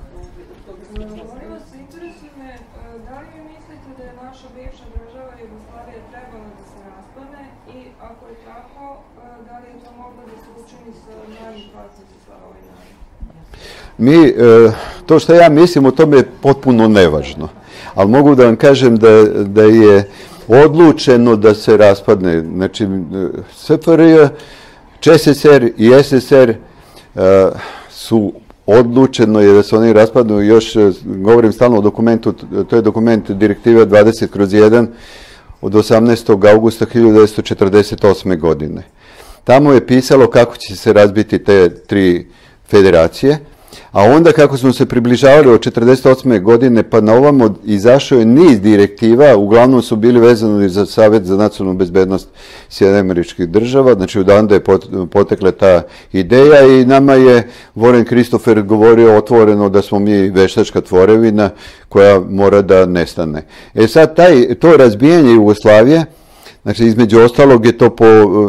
Mi, to što ja mislim o tome je potpuno nevažno, ali mogu da vam kažem da, da je odlučeno da se raspadne. Znači, S F R J, Č S S R i S S R uh, su odlučeno je da se oni raspadnu. Još govorim stalno o dokumentu, to je dokument direktive dvadeset kroz jedan od osamnaestog augusta hiljadu devetsto četrdeset osme. godine. Tamo je pisalo kako će se razbiti te tri federacije, a onda kako smo se približavali od četrdeset osme. godine pa na ovamo izašao je niz direktiva, uglavnom su bili vezani za Savet za nacionalnu bezbednost Sjedinjenih Američkih Država, znači odande je potekla ta ideja i nama je Warren Christopher govorio otvoreno da smo mi veštačka tvorevina koja mora da nestane. E sad, taj, to razbijanje Jugoslavije, znači između ostalog je to po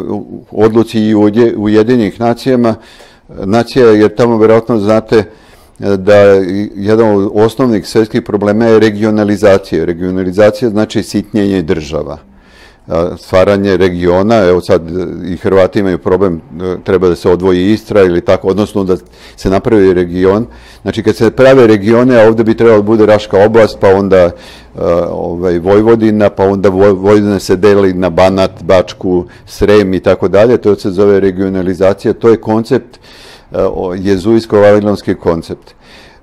odluci i Ujedinjenih nacijama, nacija, jer tamo vjerojatno znate da jedan od osnovnih svjetskih problema je regionalizacija. Regionalizacija znači sitnjenje država, stvaranje regiona. Evo sad i Hrvati imaju problem, treba da se odvoji Istra ili tako, odnosno da se napravi region. Znači kad se prave regione, a ovdje bi trebalo da bude Raška oblast, pa onda ovaj, Vojvodina, pa onda Vojvodina se deli na Banat, Bačku, Srem i tako dalje, to se zove regionalizacija, to je koncept, jezuitsko-vavilonski koncept.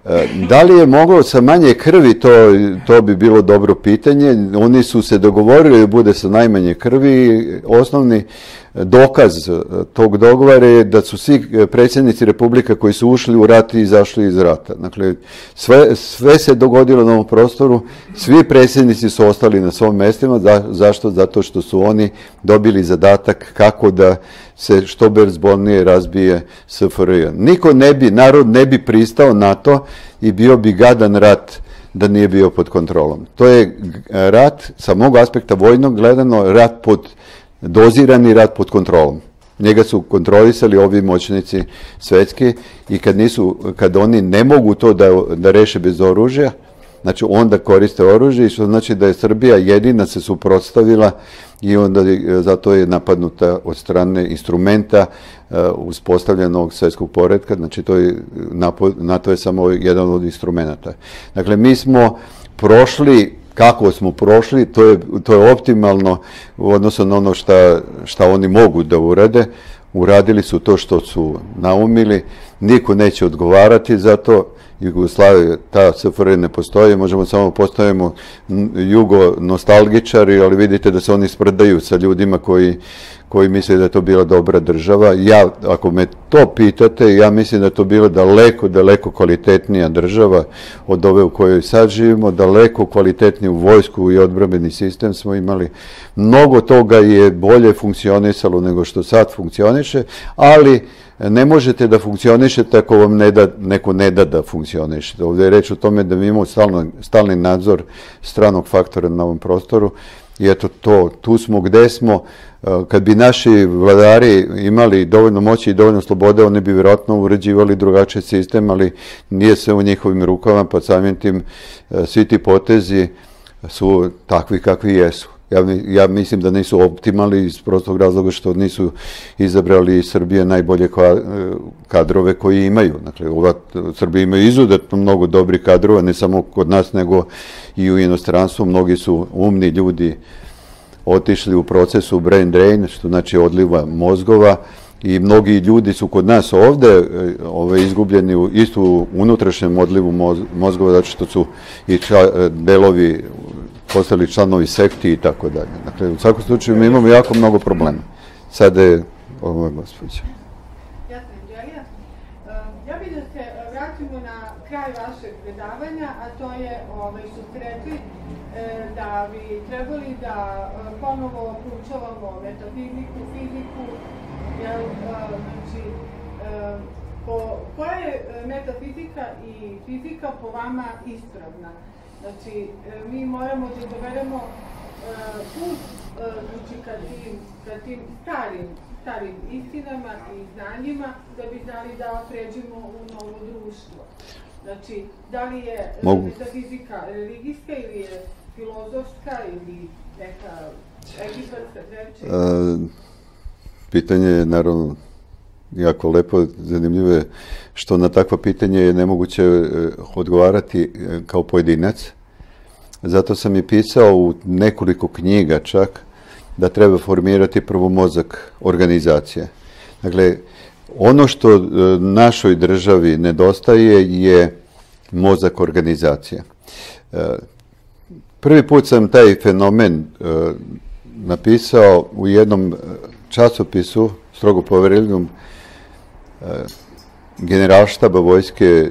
Da li je moglo sa manje krvi, to, to bi bilo dobro pitanje. Oni su se dogovorili da bude sa najmanje krvi. Osnovni dokaz tog dogovora je da su svi predsjednici Republika koji su ušli u rat i izašli iz rata. Dakle, sve, sve se dogodilo na ovom prostoru, svi predsjednici su ostali na svom mjestima. Za, zašto? Zato što su oni dobili zadatak kako da se što bezbolnije razbije S F R J. Niko ne bi, narod ne bi pristao na to i bio bi gadan rat da nije bio pod kontrolom. To je rat, sa mog aspekta vojnog gledano, rat pod, dozirani rat pod kontrolom. Njega su kontrolisali ovi moćnici svetski i kad, nisu, kad oni ne mogu to da, da reše bez oružja, znači onda koriste oružje, što znači da je Srbija jedina se suprotstavila i onda zato je napadnuta od strane instrumenta uh, uspostavljenog svjetskog poretka, znači to je, NATO je samo jedan od instrumenta. Dakle, mi smo prošli, kako smo prošli, to je, to je optimalno u odnosu na ono šta, šta oni mogu da urade. Uradili su to što su naumili, niko neće odgovarati za to. Jugoslavija, ta S F R J ne postoji, možemo samo postavimo jugo nostalgičari, ali vidite da se oni sprdaju sa ljudima koji, koji misle da je to bila dobra država. Ja, ako me to pitate, ja mislim da je to bila daleko, daleko kvalitetnija država od ove u kojoj sad živimo, daleko kvalitetniju vojsku i odbrambeni sistem smo imali. Mnogo toga je bolje funkcionisalo nego što sad funkcioniše, ali ne možete da funkcionišete ako vam ne da, neko ne da da funkcionišete. Ovdje je reč o tome da mi imamo stalno, stalni nadzor stranog faktora na ovom prostoru i eto to, tu smo gde smo. Kad bi naši vladari imali dovoljno moći i dovoljno slobode, oni bi vjerojatno uređivali drugačiji sistem, ali nije sve u njihovim rukama, pa samim tim svi ti potezi su takvi kakvi jesu. Ja, ja mislim da nisu optimalni iz prostog razloga što nisu izabrali iz Srbije najbolje kadrove koji imaju. Dakle, ova, Srbija imaju izuzetno mnogo dobrih kadrova, ne samo kod nas, nego i u inostranstvu. Mnogi su umni ljudi otišli u procesu brain drain, što znači odliva mozgova, i mnogi ljudi su kod nas ovde ove, izgubljeni u istu unutrašnjem odlivu mozgova, zato što su i ča, delovi postali članovi sekti i tako dalje. Dakle, u svakom slučaju mi imamo jako mnogo problema. Sada je ovo gospođa. Ja sam Anđelija. Ja bih da se vratimo na kraj vašeg predavanja, a to je ovaj, što ste rekli da bi trebali da ponovo proučavamo metafiziku, fiziku, jel, znači, po, koja je metafizika i fizika po vama ispravna? Znači, mi moramo da dovedemo put znači, ka tim, ka tim starim, starim istinama i znanjima da bi znali da pređemo u novo društvo. Znači, da li je Mogu. metafizika religijska ili je filozofska ili neka egipatska treća? Pitanje je naravno jako lepo, zanimljivo je što na takva pitanje je nemoguće odgovarati kao pojedinac. Zato sam i pisao u nekoliko knjiga čak da treba formirati prvo mozak organizacije. Dakle, ono što našoj državi nedostaje je mozak organizacije. Prvi put sam taj fenomen napisao u jednom časopisu, strogo poverljivnom, generalštaba vojske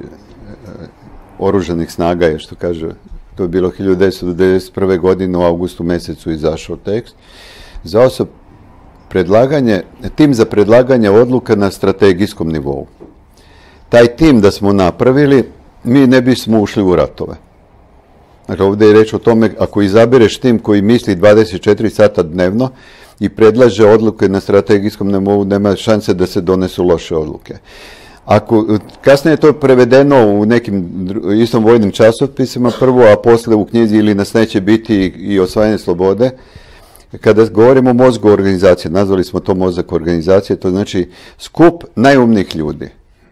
oružanih snaga je, što kaže, to je bilo hiljadu devetsto devedeset prve. godine, u avgustu mesecu izašao tekst. Zvao se predlaganje, tim za predlaganje odluka na strategijskom nivou. Taj tim da smo napravili, mi ne bismo ušli u ratove. Dakle, ovdje je reč o tome, ako izabereš tim koji misli dvadeset četiri sata dnevno i predlaže odluke na strategijskom nivou, nema šanse da se donesu loše odluke. Ako, kasnije je to prevedeno u nekim istom vojnim časopisima prvo, a posle u knjizi Ili nas neće biti i Osvajanje slobode. Kada govorimo o mozgu organizacije, nazvali smo to mozak organizacije, to znači skup najumnijih ljudi.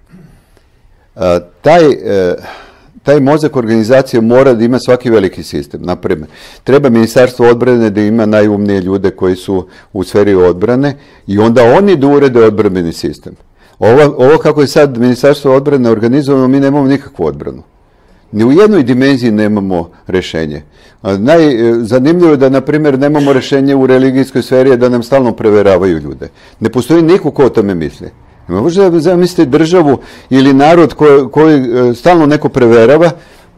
A, taj, e, taj mozak organizacije mora da ima svaki veliki sistem. Naprimjer, treba Ministarstvo odbrane da ima najumnije ljude koji su u sferi odbrane i onda oni da urede odbrambeni sistem. Ovo, ovo kako je sad Ministarstvo odbrane organizovano, mi nemamo nikakvu odbranu. Ni u jednoj dimenziji nemamo rešenje. Najzanimljivo je da, na primjer, nemamo rešenje u religijskoj sferi, da nam stalno preveravaju ljude. Ne postoji niko ko o tome misli. Ne možete da zamislite državu ili narod koji, koji stalno neko preverava,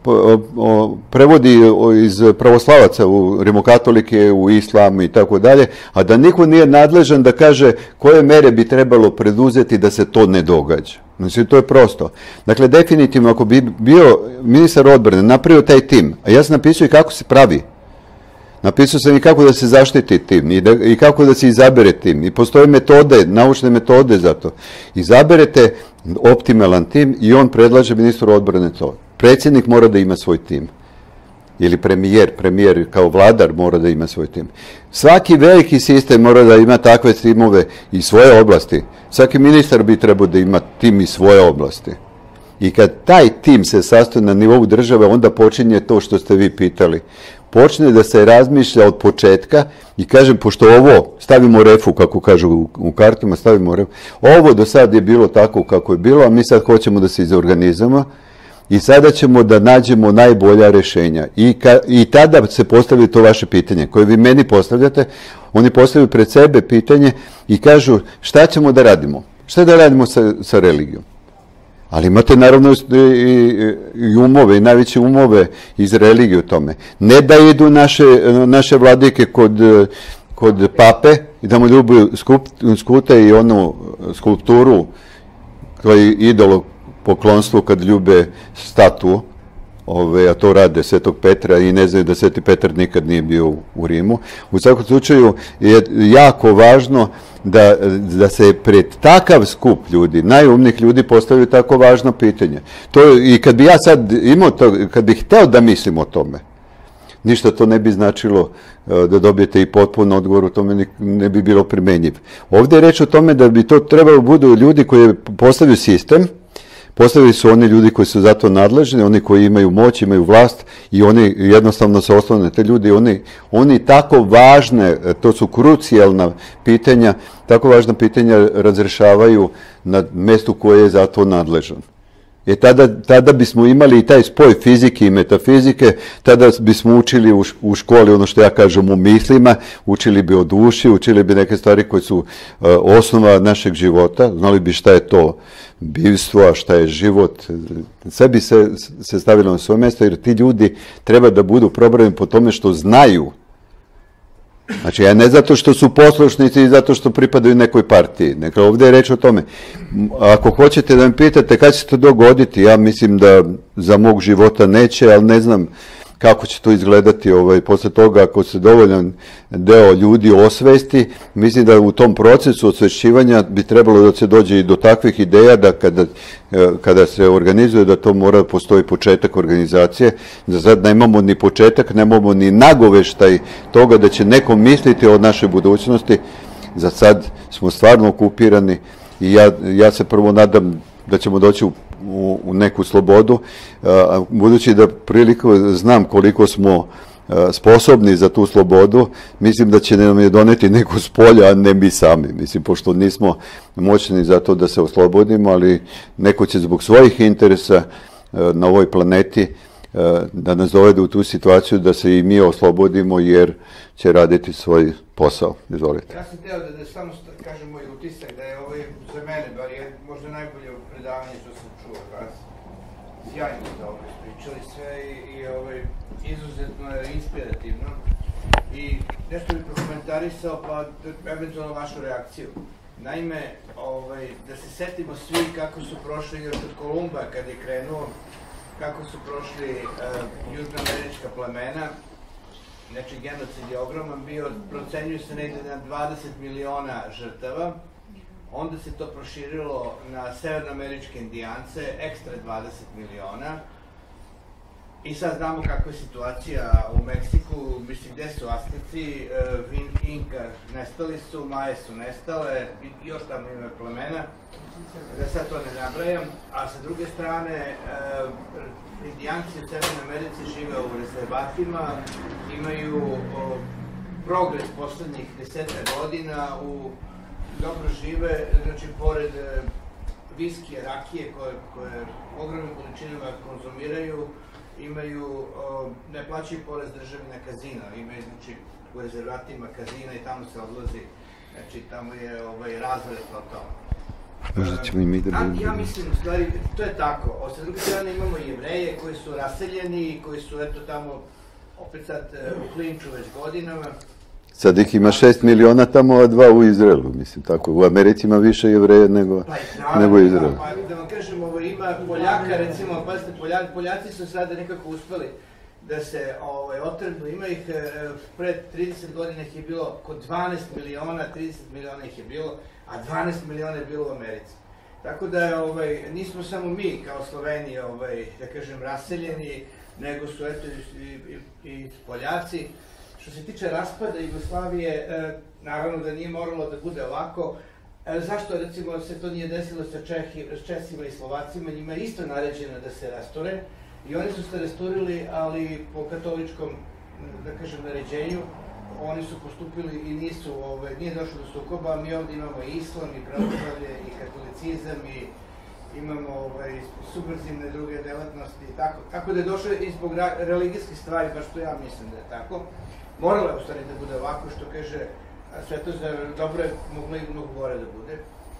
prevodi iz pravoslavaca u rimokatolike, u islam i tako dalje, a da niko nije nadležan da kaže koje mere bi trebalo preduzeti da se to ne događa. Znači, to je prosto. Dakle, definitivno, ako bi bio ministar odbrane napravio taj tim, a ja sam napisao i kako se pravi, napisao sam i kako da se zaštiti tim i, da, i kako da se izabere tim. I postoje metode, naučne metode za to. Izaberete optimalan tim i on predlaže ministru odbrane to. Predsjednik mora da ima svoj tim. Ili premijer, premijer kao vladar mora da ima svoj tim. Svaki veliki sistem mora da ima takve timove i svoje oblasti. Svaki ministar bi trebao da ima tim i svoje oblasti. I kad taj tim se sastoji na nivou države, onda počinje to što ste vi pitali. Počne da se razmišlja od početka i kažem, pošto ovo stavimo refu, kako kažu u, u kartama, stavimo refu, ovo do sad je bilo tako kako je bilo, a mi sad hoćemo da se izorganizamo i sada ćemo da nađemo najbolja rešenja. I, ka, i tada se postavi to vaše pitanje, koje vi meni postavljate, oni postavljaju pred sebe pitanje i kažu šta ćemo da radimo, šta da radimo sa, sa religijom. Ali imate naravno i, i, i umove, i najveće umove iz religije u tome. Ne da idu naše, naše vladike kod, kod pape i da mu ljubuju skup, skute i onu skulpturu koji idolo poklonstvo kad ljube statu, ove, a to rade Svetog Petra i ne znaju da Sveti Petar nikad nije bio u, u Rimu. U svakom slučaju je jako važno da, da se pred takav skup ljudi, najumnijih ljudi, postavljaju tako važno pitanje. To, i kad bi ja sad imao to, kad bih hteo da mislim o tome, ništa to ne bi značilo da dobijete i potpun odgovor, u tome ne bi bilo primenjiv. Ovdje je reč o tome da bi to trebalo budu ljudi koji postavljaju sistem, postavili su oni ljudi koji su za to nadležni, oni koji imaju moć, imaju vlast i oni jednostavno se oslone te ljudi, oni, oni tako važne, to su krucijalna pitanja, tako važna pitanja razrešavaju na mjestu koje je za to nadležan. E tada, tada bismo imali i taj spoj fizike i metafizike, tada bismo učili u, u školi ono što ja kažem u mislima, učili bi o duši, učili bi neke stvari koje su uh, osnova našeg života, znali bi šta je to bivstvo, a šta je život, sve bi se, se stavilo na svoje mjesto, jer ti ljudi treba da budu probrani po tome što znaju. Znači, a ne zato što su poslušnici i zato što pripadaju nekoj partiji. Neka ovdje je reč o tome. Ako hoćete da me pitate kada će se to dogoditi, ja mislim da za mog života neće, ali ne znam kako će to izgledati ovaj, posle toga ako se dovoljan deo ljudi osvesti. Mislim da u tom procesu osvešćivanja bi trebalo da se dođe i do takvih ideja da kada, kada se organizuje da to mora postoji početak organizacije, da sad nemamo ni početak, nemamo ni nagoveštaj toga da će neko misliti o našoj budućnosti. Za sad smo stvarno okupirani i ja, ja se prvo nadam da ćemo doći u U, u neku slobodu, a, budući da priliku znam koliko smo a, sposobni za tu slobodu, mislim da će nam je doneti neko s polja, a ne mi sami. Mislim, pošto nismo moćni za to da se oslobodimo, ali neko će zbog svojih interesa a, na ovoj planeti a, da nas dovede u tu situaciju da se i mi oslobodimo, jer će raditi svoj posao. Izvolite. Ja sam htio da, da samo kažem moj utisak da je ovo za mene, bar je možda najbolje predavanje što sam čuo od vas. Sjajno ste ovo ispričali sve i, i ovaj, izuzetno je inspirativno. I nešto bih prokomentarisao, pa eventualno vašu reakciju. Naime, ovaj, da se setimo svi kako su prošli još od Kolumba kad je krenuo, kako su prošli uh, južnoamerička plemena. Znači, genocid je ogroman bio, procenjuje se negde na dvadeset miliona žrtava. Onda se to proširilo na severnoameričke indijance, ekstra dvadeset miliona. I sad znamo kakva je situacija u Meksiku, mislim gde su Azteci, uh, Inka nestali su, Maje su nestale, još tamo ima plemena, da sad to ne nabrajam. A sa druge strane, uh, indijanci u Severnoj Americi žive u rezervatima, imaju uh, progres poslednjih deseta godina, u dobro žive, znači pored e, viskije, rakije koje, koje ogromnim količinama konzumiraju, imaju, o, ne plaćaju porez državi na kazino, imaju znači u rezervatima kazina i tamo se odlazi, znači tamo je ovaj, razred o tome. Možda ćemo i mi da budemo. Ja mislim, u stvari, to je tako. O, sa druge strane imamo Jevreje koji su raseljeni, koji su eto tamo opet sad u klinču već godinama. Sad ih ima šest miliona tamo, a dva u Izraelu, mislim, tako. U Americi ima više Jevreja nego, pa, nego Izraelu. Pa, da vam kažem, ovo, ima Poljaka, recimo, pazite, Poljaci, Poljaci su sada nekako uspeli da se ovaj, otrgnu. Ima ih, pred trideset godina ih je bilo oko dvanaest miliona, trideset miliona ih je bilo, a dvanaest miliona je bilo u Americi. Tako da ovaj, nismo samo mi kao Sloveniji, ovaj, da kažem, raseljeni, nego su eto i, i, i Poljaci. Što se tiče raspada Jugoslavije, e, naravno da nije moralo da bude ovako. E, zašto, recimo, se to nije desilo sa Čehi, Česima i Slovacima? Njima je isto naređeno da se rastore i oni su se rasturili, ali po katoličkom, da kažem, naređenju. Oni su postupili i nisu, ove, nije došlo do sukoba. Mi ovdje imamo i islam, i pravoslavlje, i katolicizam, i imamo ovaj, subverzivne druge delatnosti i tako. Tako da je došlo i zbog religijskih stvari, baš to ja mislim da je tako. Moralo je u stvari da bude ovako, što kaže Svetozar, dobro je moglo i mnogo gore da bude.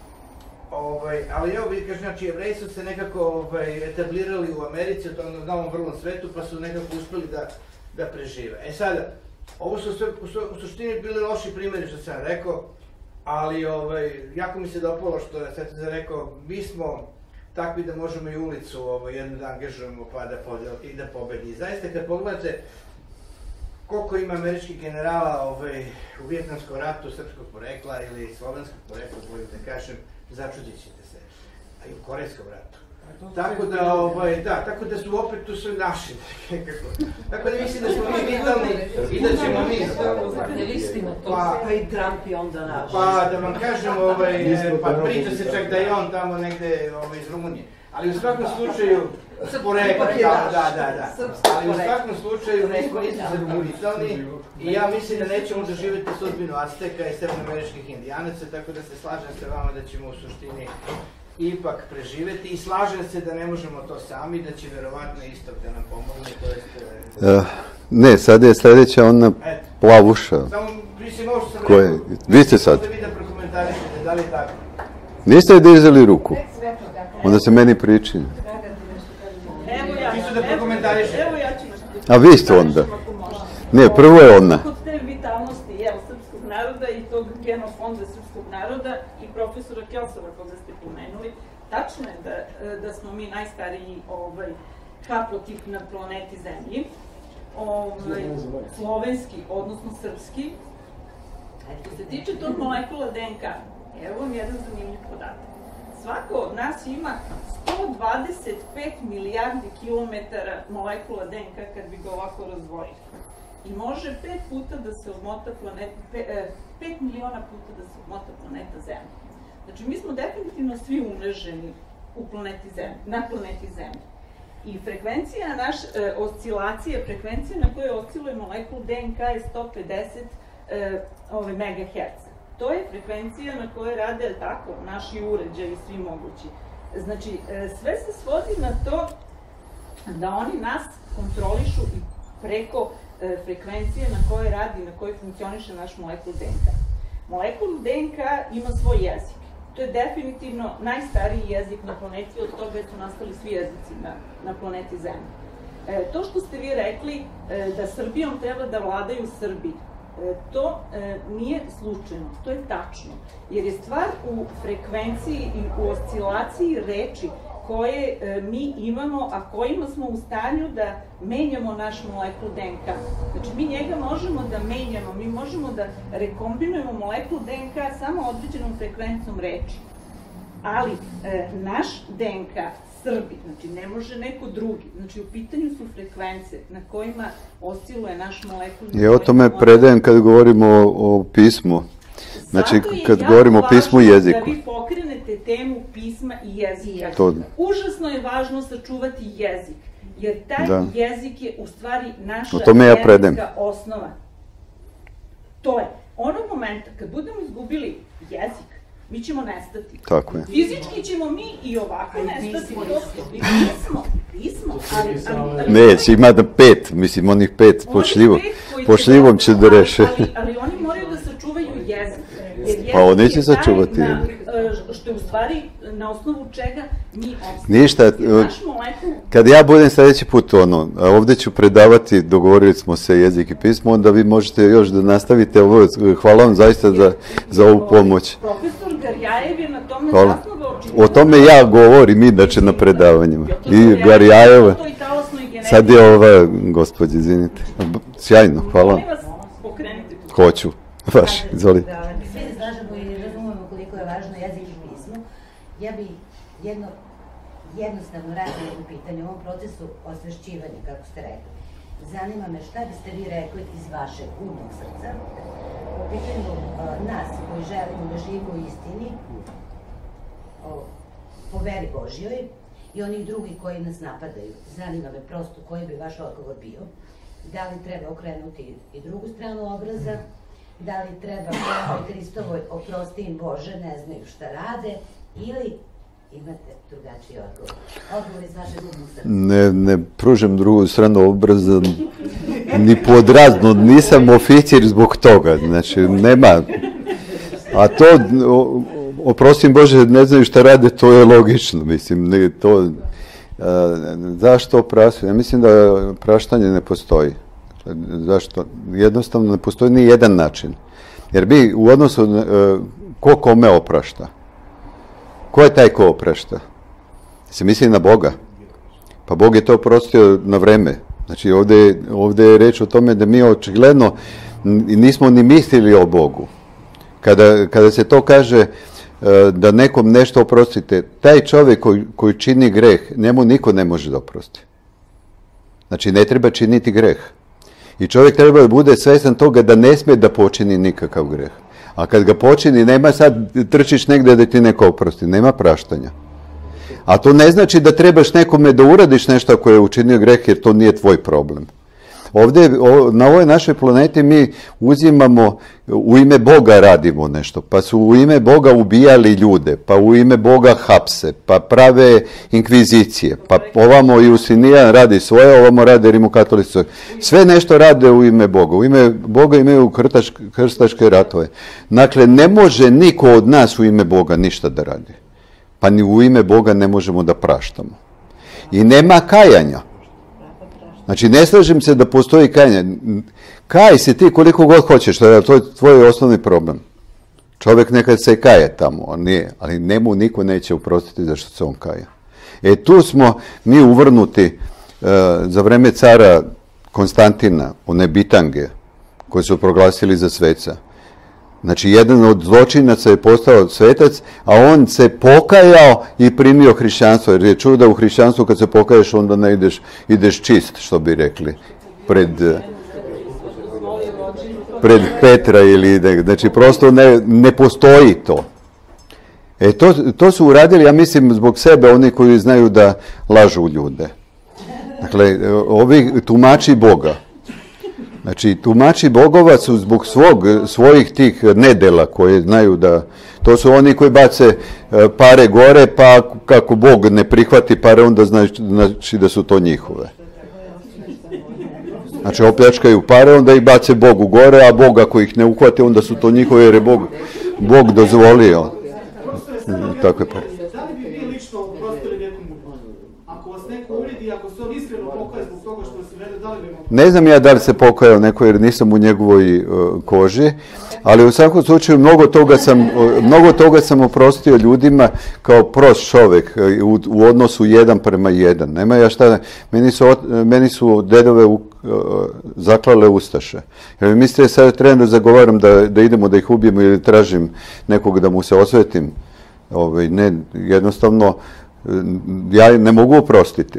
Ovaj, ali evo vidi, kaže, znači, Jevreji su se nekako ovaj, etablirali u Americi, u tom novom vrlom svetu, pa su nekako uspeli da, da prežive. E sada, ovo su sve, u, u suštini bili loši primjeri, što sam rekao, ali ovaj, jako mi se dopalo što je Svetozar rekao, mi smo takvi da možemo i ulicu ovaj, jednu da angažujemo pa da podel, i da pobedi. I zaista, kad pogledate koliko ima američkih generala ovaj, u Vijetnamskom ratu srpskog porekla ili slovenskog porekla, bolje da kažem, začudit ćete se. A i u Korejskom ratu. Tako da, ovaj, da, tako da su opet tu sve naši. Tako da mislim da smo mi vitalni i da ćemo mi... Pa, pa i Trump je onda naš. Pa, da vam kažem, ovaj, pa priča se čak da je on tamo negde ovaj, iz Rumunije. Ali u svakom slučaju, porekla, da, da, da, da. Ali u svakom slučaju, nismo izuzetno vitalni i ja mislim da nećemo doživjeti sudbinu Azteka i severnoameričkih indijanaca, tako da se slažem sa vama da ćemo u suštini ipak preživeti i slažem se da ne možemo to sami, da će verovatno istok da nam pomogne, to jest... Uh, ne, sad je sljedeća ona plavuša. Samo, mislim, ovo što sam Koje? rekao, Vi ste sad. možda vi da prokomentarišete, da li je tako? Niste dizali ruku? Onda se meni pričini. Evo ja, Čisto da prokomentarišete. evo ja ću nešto. A vi ste onda? Ne, prvo je ona. Kod te vitalnosti, jel, srpskog naroda i tog genofonda srpskog naroda i profesora Kelsova koga ste pomenuli, tačno je da, da smo mi najstariji ovaj, haplotip na planeti Zemlji, ovaj, slovenski, odnosno srpski. Što se tiče tog molekula D N K, evo vam jedan zanimljiv podatak. Svako od nas ima sto dvadeset pet milijardi kilometara molekula D N K kad bi ga ovako razdvojili. I može pet puta da se odmota planeta, pet miliona puta da se odmota planeta Zemlja. Znači, mi smo definitivno svi umreženi u planeti Zemlji, na planeti Zemlji. I frekvencija naš, e, oscilacija, frekvencija na kojoj osciluje molekul D N K je sto pedeset e, ove, megaherca. To je frekvencija na kojoj rade tako naši uređaji, svi mogući. Znači, e, sve se svodi na to da oni nas kontrolišu i preko e, frekvencije na kojoj radi, na kojoj funkcioniše naš molekul D N K. Molekul D N K ima svoj jezik. To je definitivno najstariji jezik na planeti, od toga su nastali svi jezici na, na planeti Zemlji. E, to što ste vi rekli, e, da Srbijom treba da vladaju Srbi, e, to e, nije slučajno, to je tačno. Jer je stvar u frekvenciji i u oscilaciji reči koje e, mi imamo, a kojima smo u stanju da menjamo naš molekul D N K. Znači, mi njega možemo da menjamo, mi možemo da rekombinujemo molekul D N K samo određenom frekvencom reči. Ali, e, naš D N K, Srbi, znači ne može neko drugi, znači u pitanju su frekvence na kojima osciluje naš molekul. I o tome predajem kad govorimo o, o pismu. Znači, kad govorimo o pismu i jeziku. Da vi pokrenete temu pisma i jezika. To... Užasno je važno sačuvati jezik, jer taj da. jezik je u stvari naša ja jezička osnova. To je. Onog momenta kad budemo izgubili jezik, mi ćemo nestati. Tako je. Fizički ćemo mi i ovako nestati. I pismo, pismo. Ali, ali, ali, neće, ima da pet, mislim, onih pet pošljivo, pošljivom će da reše. Ali, ali oni moraju da sačuvaju jezik. Pa oni će sačuvati. Na, što je u stvari na osnovu čega mi osnovimo. Ništa, kad ja budem sljedeći put ono, ovdje ću predavati, dogovorili smo se jezik i pismo, onda vi možete još da nastavite ovo, hvala vam zaista za, za ovu pomoć. Profesor Garjajev je na tome zasnovao. O tome ja govorim inače na predavanjima. I Garjajeva, sad je ova, gospođa, izvinite, sjajno, hvala. Molim vas, pokrenite. Hoću, vaš, izvolite. Svi se slažemo i razumemo koliko je važno jezik i pismo. Ja bih jedno jednostavno radila jedno pitanje u ovom procesu osvešćivanja, kako ste rekli. Zanima me šta biste vi rekli iz vašeg umnog srca po pitanju uh, nas koji želimo da živimo u istini, o, po veri Božjoj, i onih drugih koji nas napadaju. Zanima me prosto koji bi vaš odgovor bio. Da li treba okrenuti i drugu stranu obraza, da li treba pravoj Hristovoj oprosti im Bože, ne znaju šta rade, ili imate drugačiji odgovor? Odgovor iz vašeg umnog srca. Ne, ne pružam drugu stranu obraza, ni pod razno, nisam oficir zbog toga, znači nema. A to, o, oprosti im Bože, ne znaju šta rade, to je logično, mislim, ne, to, a, zašto opraštanje? Ja mislim da praštanje ne postoji. Zašto? Jednostavno ne postoji ni jedan način. Jer mi u odnosu, ko kome oprašta? Ko je taj ko oprašta? Se misli na Boga. Pa Bog je to oprostio na vreme. Znači ovdje, ovdje je reč o tome da mi očigledno nismo ni mislili o Bogu. Kada, kada se to kaže, da nekom nešto oprostite, taj čovjek koji, koji čini greh, njemu niko ne može da oprosti. Znači, ne treba činiti greh. I čovjek treba da bude svjestan toga da ne smije da počini nikakav greh. A kad ga počini, nema sad trčiš negdje da ti neko oprosti, nema praštanja. A to ne znači da trebaš nekome da uradiš nešto ako je učinio greh, jer to nije tvoj problem. Ovdje, na ovoj našoj planeti mi uzimamo, u ime Boga radimo nešto, pa su u ime Boga ubijali ljude, pa u ime Boga hapse, pa prave inkvizicije, pa ovamo i Justinijan radi svoje, ovamo rade rimokatolici. Sve nešto rade u ime Boga. U ime Boga imaju krstaške ratove. Dakle, ne može niko od nas u ime Boga ništa da radi. Pa ni u ime Boga ne možemo da praštamo. I nema kajanja. Znači, ne slažem se da postoji kajanje. Kaj se ti koliko god hoćeš, to je tvoj osnovni problem. Čovjek nekad se kaje tamo, on nije, ali njemu niko neće uprostiti zašto se on kaje. E tu smo mi uvrnuti uh, za vreme cara Konstantina, one bitange, koje su proglasili za sveca. Znači, jedan od zločinaca je postao svetac, a on se pokajao i primio hrišćanstvo, jer je čuo da u hrišćanstvu kad se pokaješ, onda ne ideš, ideš čist, što bi rekli, pred, pred Petra ili, znači, prosto ne, ne postoji to. E, to, to su uradili, ja mislim, zbog sebe, oni koji znaju da lažu ljude. Dakle, ovi tumači Boga. Znači, tumači bogova su zbog svog, svojih tih nedela koje znaju da, to su oni koji bace pare gore, pa kako Bog ne prihvati pare, onda znači da su to njihove. Znači, opljačkaju pare, onda ih bace Bogu gore, a Bog ako ih ne uhvati, onda su to njihove, jer je Bog, Bog dozvolio. Tako je pa. Da li bi vi lično oprostili nekom ako vas neko uredi, ako se on iskreno pokaje zbog toga što se vede, da li bi vam... Ne znam ja da li se pokajao neko jer nisam u njegovoj uh, koži, ali u svakom slučaju mnogo toga sam, uh, mnogo toga sam oprostio ljudima kao prost čovjek uh, u, u odnosu jedan prema jedan. Nema ja šta, meni su, meni su dedove u, uh, zaklale ustaše. Jer mislite sad trebam da zagovaram da, da idemo da ih ubijemo ili tražim nekog da mu se osvetim. Ovaj, ne, jednostavno, ja ne mogu oprostiti.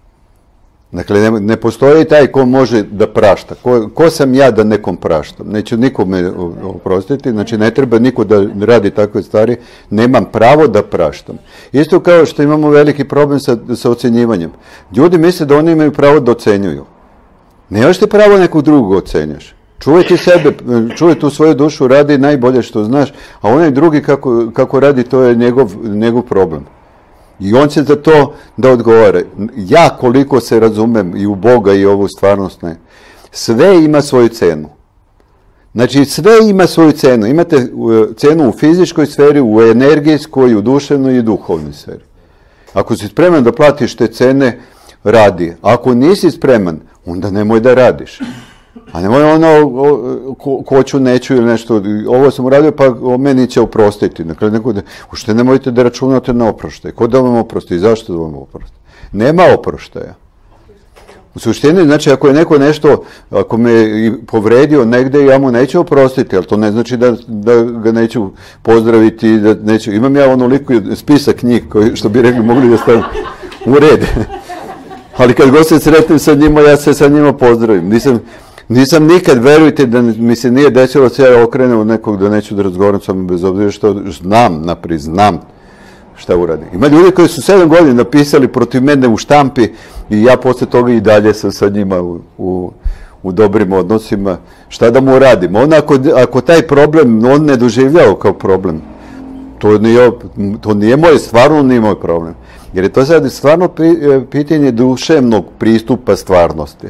Dakle, ne, ne postoji taj ko može da prašta. Ko, ko sam ja da nekom praštam? Neću nikome oprostiti, znači ne treba niko da radi takve stvari. Nemam pravo da praštam. Isto kao što imamo veliki problem sa, sa ocjenjivanjem. Ljudi misle da oni imaju pravo da ocenjuju. Nemaš ti pravo nekog drugog ocenjaš. Čuvaj ti sebe, čuvaj tu svoju dušu, radi najbolje što znaš, a onaj drugi kako, kako radi, to je njegov, njegov problem. I on će za to da odgovara. Ja koliko se razumem i u Boga i ovu stvarnost, ne. Sve ima svoju cenu. Znači, sve ima svoju cenu. Imate cenu u fizičkoj sferi, u energijskoj, u duševnoj i duhovnoj sferi. Ako si spreman da platiš te cene, radi. Ako nisi spreman, onda nemoj da radiš. A nemoj ono, ko, hoću, neću ili nešto, ovo sam uradio, pa o meni će oprostiti. Dakle, neko da, ušte nemojte da računate na oproštaj. Ko da vam oprosti? Zašto da vam oprosti? Nema oproštaja. U suštini, znači, ako je neko nešto, ako me povredio negde, ja mu neću oprostiti, ali to ne znači da, da ga neću pozdraviti, da neću, imam ja onoliko spisak njih, koji, što bi rekli, mogli da stavim u red. Ali kad god se sretnem sa njima, ja se sa njima pozdravim. Nisam, Nisam nikad, verujte da mi se nije desilo da se ja okrenem od nekog da neću da razgovaram sa mnom bez obzira što znam, naprijed znam šta uradi. Ima ljudi koji su sedam godina napisali protiv mene u štampi i ja posle toga i dalje sam sa njima u, u, u dobrim odnosima. Šta da mu radim? On ako, ako taj problem on ne doživljao kao problem, to nije, to nije moj, stvarno nije moj problem. Jer je to sad stvarno pitanje duševnog pristupa stvarnosti.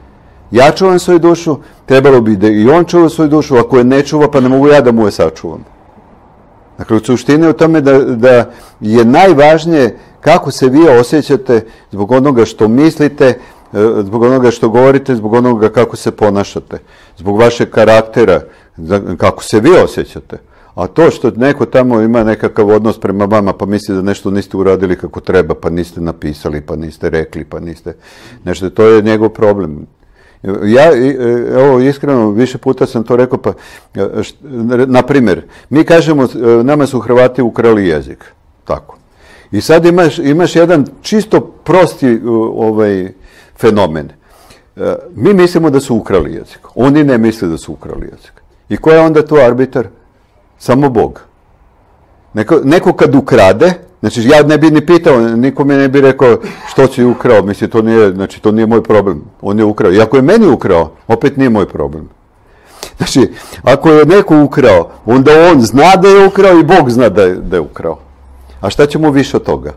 Ja čuvam svoju dušu, trebalo bi da i on čuva svoju dušu, ako je ne čuva, pa ne mogu ja da mu je sačuvam. Dakle, u suštini je u tome da, da je najvažnije kako se vi osjećate zbog onoga što mislite, zbog onoga što govorite, zbog onoga kako se ponašate, zbog vašeg karaktera, kako se vi osjećate. A to što neko tamo ima nekakav odnos prema vama, pa misli da nešto niste uradili kako treba, pa niste napisali, pa niste rekli, pa niste nešto, to je njegov problem. Ja, evo, iskreno, više puta sam to rekao, pa, na primjer, mi kažemo, nama su Hrvati ukrali jezik, tako. I sad imaš, imaš jedan čisto prosti ovaj, fenomen. Mi mislimo da su ukrali jezik, oni ne misle da su ukrali jezik. I ko je onda tu arbitar? Samo Bog. Neko, neko kad ukrade, znači ja ne bi ni pitao, niko mi ne bi rekao što si ukrao, mislim to nije, znači to nije moj problem, on je ukrao. I ako je meni ukrao, opet nije moj problem. Znači, ako je neko ukrao, onda on zna da je ukrao i Bog zna da je, da je ukrao. A šta ćemo više od toga?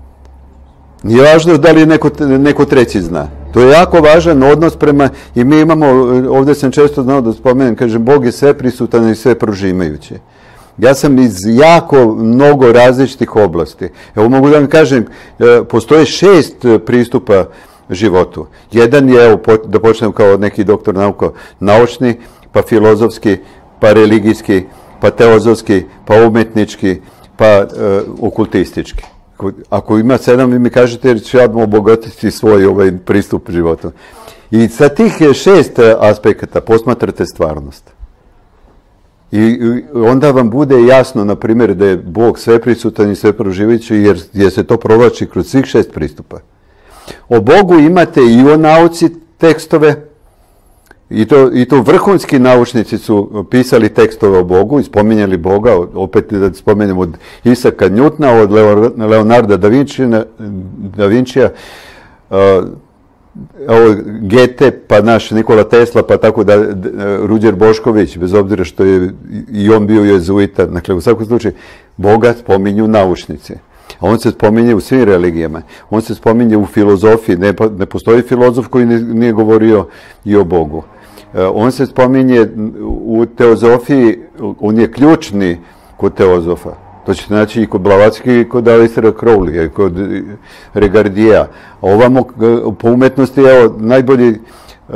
Nije važno da li neko, neko treći zna. To je jako važan odnos prema, i mi imamo, ovdje sam često znao da spomenem, kažem, Bog je sve prisutan i sve prožimajući. Ja sam iz jako mnogo različitih oblasti. Evo mogu da vam kažem, postoje šest pristupa životu. Jedan je, evo, da počnem kao neki doktor nauka, naučni, pa filozofski, pa religijski, pa teozofski, pa umetnički, pa uh, okultistički. Ako ima sedam, vi mi kažete jer ću ja obogatiti svoj ovaj pristup životu. I sa tih šest aspekata posmatrate stvarnost. I onda vam bude jasno, na primjer, da je Bog sveprisutan i sveproživajući, jer, jer se to provlači kroz svih šest pristupa. O Bogu imate i o nauci tekstove, i to, i to vrhunski naučnici su pisali tekstove o Bogu i spominjali Boga, opet da spomenemo od Isaka Njutna, od Leonarda da Vincija, da Vincija uh, Ovo, Gete, pa naš Nikola Tesla, pa tako da Ruđer Bošković, bez obzira što je i on bio jezuita, dakle u svakom slučaju Boga spominju naučnici. A on se spominje u svim religijama. On se spominje u filozofiji, ne, ne postoji filozof koji nije, nije govorio i o Bogu. On se spominje u teozofiji, on je ključni kod teozofa. To ćete naći i kod Blavatsky i kod Aleister'a Crowleya i kod Regardija. A ovamo po umetnosti, evo, najbolji uh,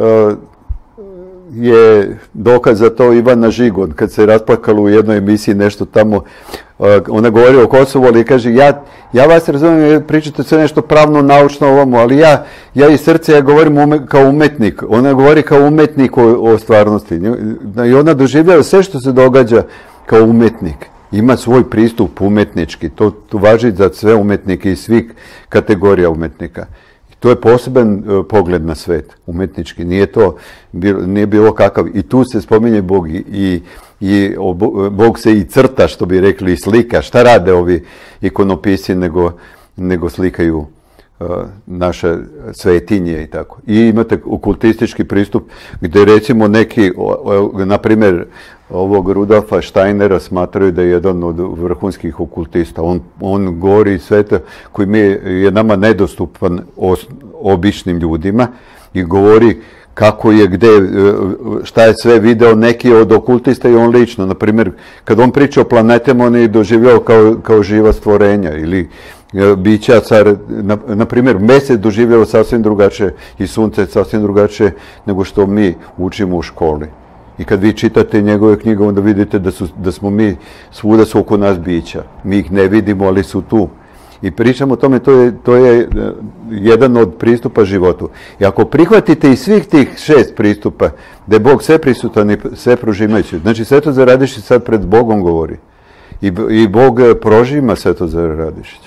je dokaz za to Ivana Žigon, kad se rasplakala u jednoj emisiji nešto tamo, uh, ona govori o Kosovu, ali kaže, ja, ja vas razumijem, pričate sve nešto pravno, naučno ovamo, ali ja, ja iz srca ja govorim ume, kao umetnik, ona govori kao umetnik o, o stvarnosti. I ona doživljava sve što se događa kao umetnik. Ima svoj pristup umetnički, to, to važi za sve umetnike i svih kategorija umetnika. I to je poseban uh, pogled na svet, umetnički, nije to, bilo, nije bilo kakav. I tu se spominje Bog i, i, i o, Bog se i crta, što bi rekli, i slika. Šta rade ovi ikonopisi nego, nego slikaju uh, naše svetinje i tako. I imate okultistički pristup gdje recimo neki, na primjer, ovog Rudolfa Steinera smatraju da je jedan od vrhunskih okultista. On, on govori sveta koji mi je nama nedostupan os, običnim ljudima i govori kako je, gde, šta je sve video neki od okultista i on lično. Na primjer, kad on priča o planetama, on je doživljao kao, kao živa stvorenja ili bića, car, na, na primjer, mesec doživljao sasvim drugačije i sunce sasvim drugačije nego što mi učimo u školi. I kad vi čitate njegove knjige, onda vidite da, su, da smo mi, svuda su oko nas bića. Mi ih ne vidimo, ali su tu. I pričamo o tome, to je, to je jedan od pristupa životu. I ako prihvatite i svih tih šest pristupa, da je Bog sve prisutan i sve prožimajući, znači Svetozar Radišić sad pred Bogom govori. I, i Bog prožima Svetozara Radišića.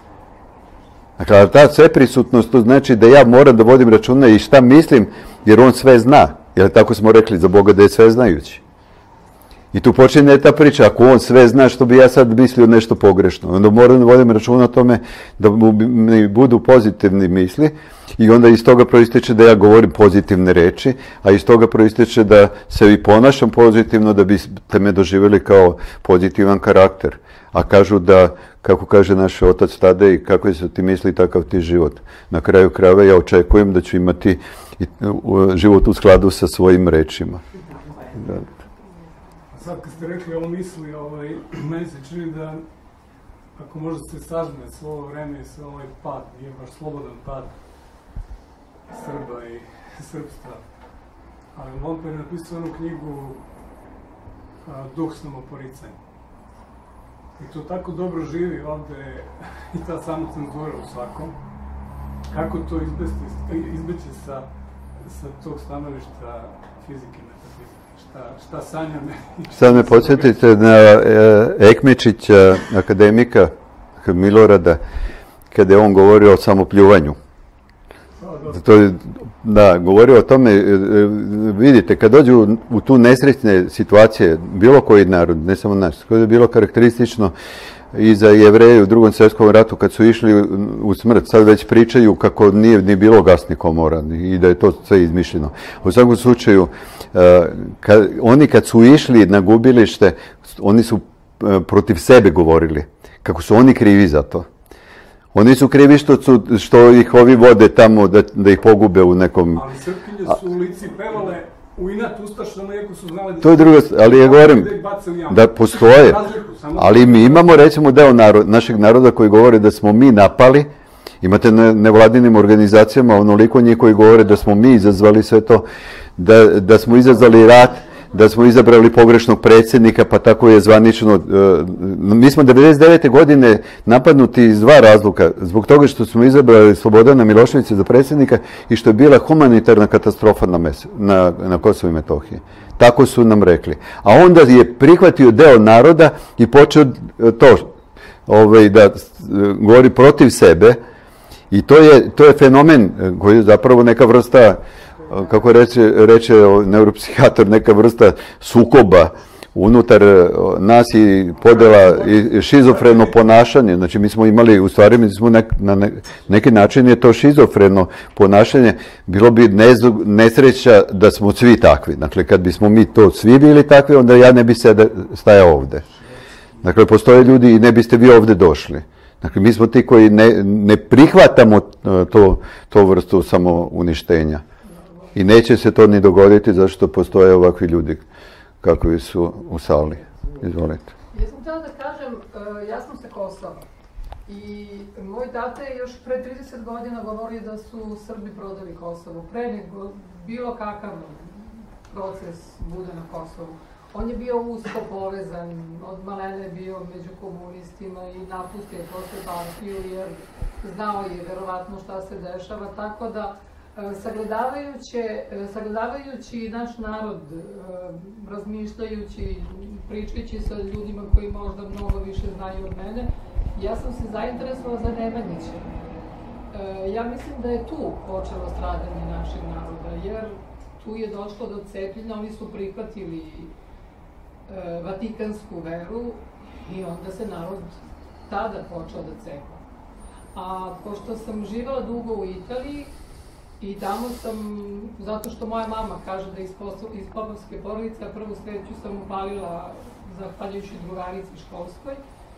Dakle, ta sveprisutnost, to znači da ja moram da vodim računa i šta mislim, jer on sve zna. Jer tako smo rekli za Boga da je sve znajući. I tu počinje ta priča, ako on sve zna, što bi ja sad mislio nešto pogrešno. Onda moram da vodim računa o tome da mi budu pozitivni misli i onda iz toga proističe da ja govorim pozitivne reči, a iz toga proističe da se i ponašam pozitivno da biste me doživjeli kao pozitivan karakter. A kažu da, kako kaže naš otac Tadej, kako se ti misli, takav ti život. Na kraju krajeva ja očekujem da ću imati život u skladu sa svojim rečima. Da. Sad kad ste rekli ovo misli, ovaj, meni se čini da ako možda se sažme svo ovo vreme i sve ovaj pad, nije baš slobodan pad Srba i srpstva, ali Lomper je napisao jednu knjigu a, Duh samoporicanja. I to tako dobro živi ovde i ta samocenzura u svakom. Kako to izbeći, izbeći sa sa tog stanovišta fizike, metafizike, šta, šta sanja me? Sad me podsjetite na Ekmičića, akademika Milorada, kada je on govorio o samopljuvanju. To je, da, govorio o tome, vidite, kad dođu u tu nesrećne situacije, bilo koji narod, ne samo naš, koje je bilo karakteristično i za Jevreje u drugom svjetskom ratu, kad su išli u smrt, sad već pričaju kako nije ni bilo gasnih komora i da je to sve izmišljeno. U svakom slučaju, kad, oni kad su išli na gubilište, oni su protiv sebe govorili, kako su oni krivi za to. Oni su krivi što, su, što ih ovi vode tamo da, da ih pogube u nekom... Ali Srpkinje su u lici pevale u inat ustašama, iako su znali da... To je drugo, ali ja govorim da postoje, ali mi imamo recimo deo narod, našeg naroda koji govore da smo mi napali, imate na nevladinim organizacijama onoliko njih koji govore da smo mi izazvali sve to, da, da smo izazvali rat, da smo izabrali pogrešnog predsjednika, pa tako je zvanično. Mi smo devedeset devete godine napadnuti iz dva razloga. Zbog toga što smo izabrali Slobodana Miloševića za predsjednika i što je bila humanitarna katastrofa na, mes, na, na Kosovu i Metohiji. Tako su nam rekli. A onda je prihvatio deo naroda i počeo to ovaj, da govori protiv sebe. I to je, to je fenomen koji je zapravo neka vrsta, kako reče, reče neuropsihijatar, neka vrsta sukoba unutar nas i podela i šizofreno ponašanje. Znači mi smo imali, u stvari mi smo nek, na ne, neki način je to šizofreno ponašanje. Bilo bi nezog, nesreća da smo svi takvi. Dakle, kad bismo mi to svi bili takvi, onda ja ne bi se stajao ovde. Dakle, postoje ljudi i ne biste vi ovde došli. Dakle, mi smo ti koji ne, ne prihvatamo to, to vrstu samouništenja. I neće se to ni dogoditi zašto postoje ovakvi ljudi kakvi su u sali. Izvolite. Ja sam htjela da kažem, ja sam sa Kosova i moj tata je još pre trideset godina govorio da su Srbi prodali Kosovo, pre nego bilo kakav proces bude na Kosovu. On je bio usko povezan, od malene je bio među komunistima i napustio posle partiju jer znao je verovatno šta se dešava, tako da Sagledavajući, sagledavajući naš narod, razmišljajući, pričajući sa ljudima koji možda mnogo više znaju od mene, ja sam se zainteresovala za Nemanjića. Ja mislim da je tu počelo stradanje našeg naroda, jer tu je došlo do cepljenja, oni su prihvatili vatikansku veru i onda se narod tada počeo da cepla. A pošto sam živela dugo u Italiji, i tamo sam, zato što moja mama kaže da iz Popovske porodice, a prvu sveću sam upalila zahvaljujući drugarici školskoj.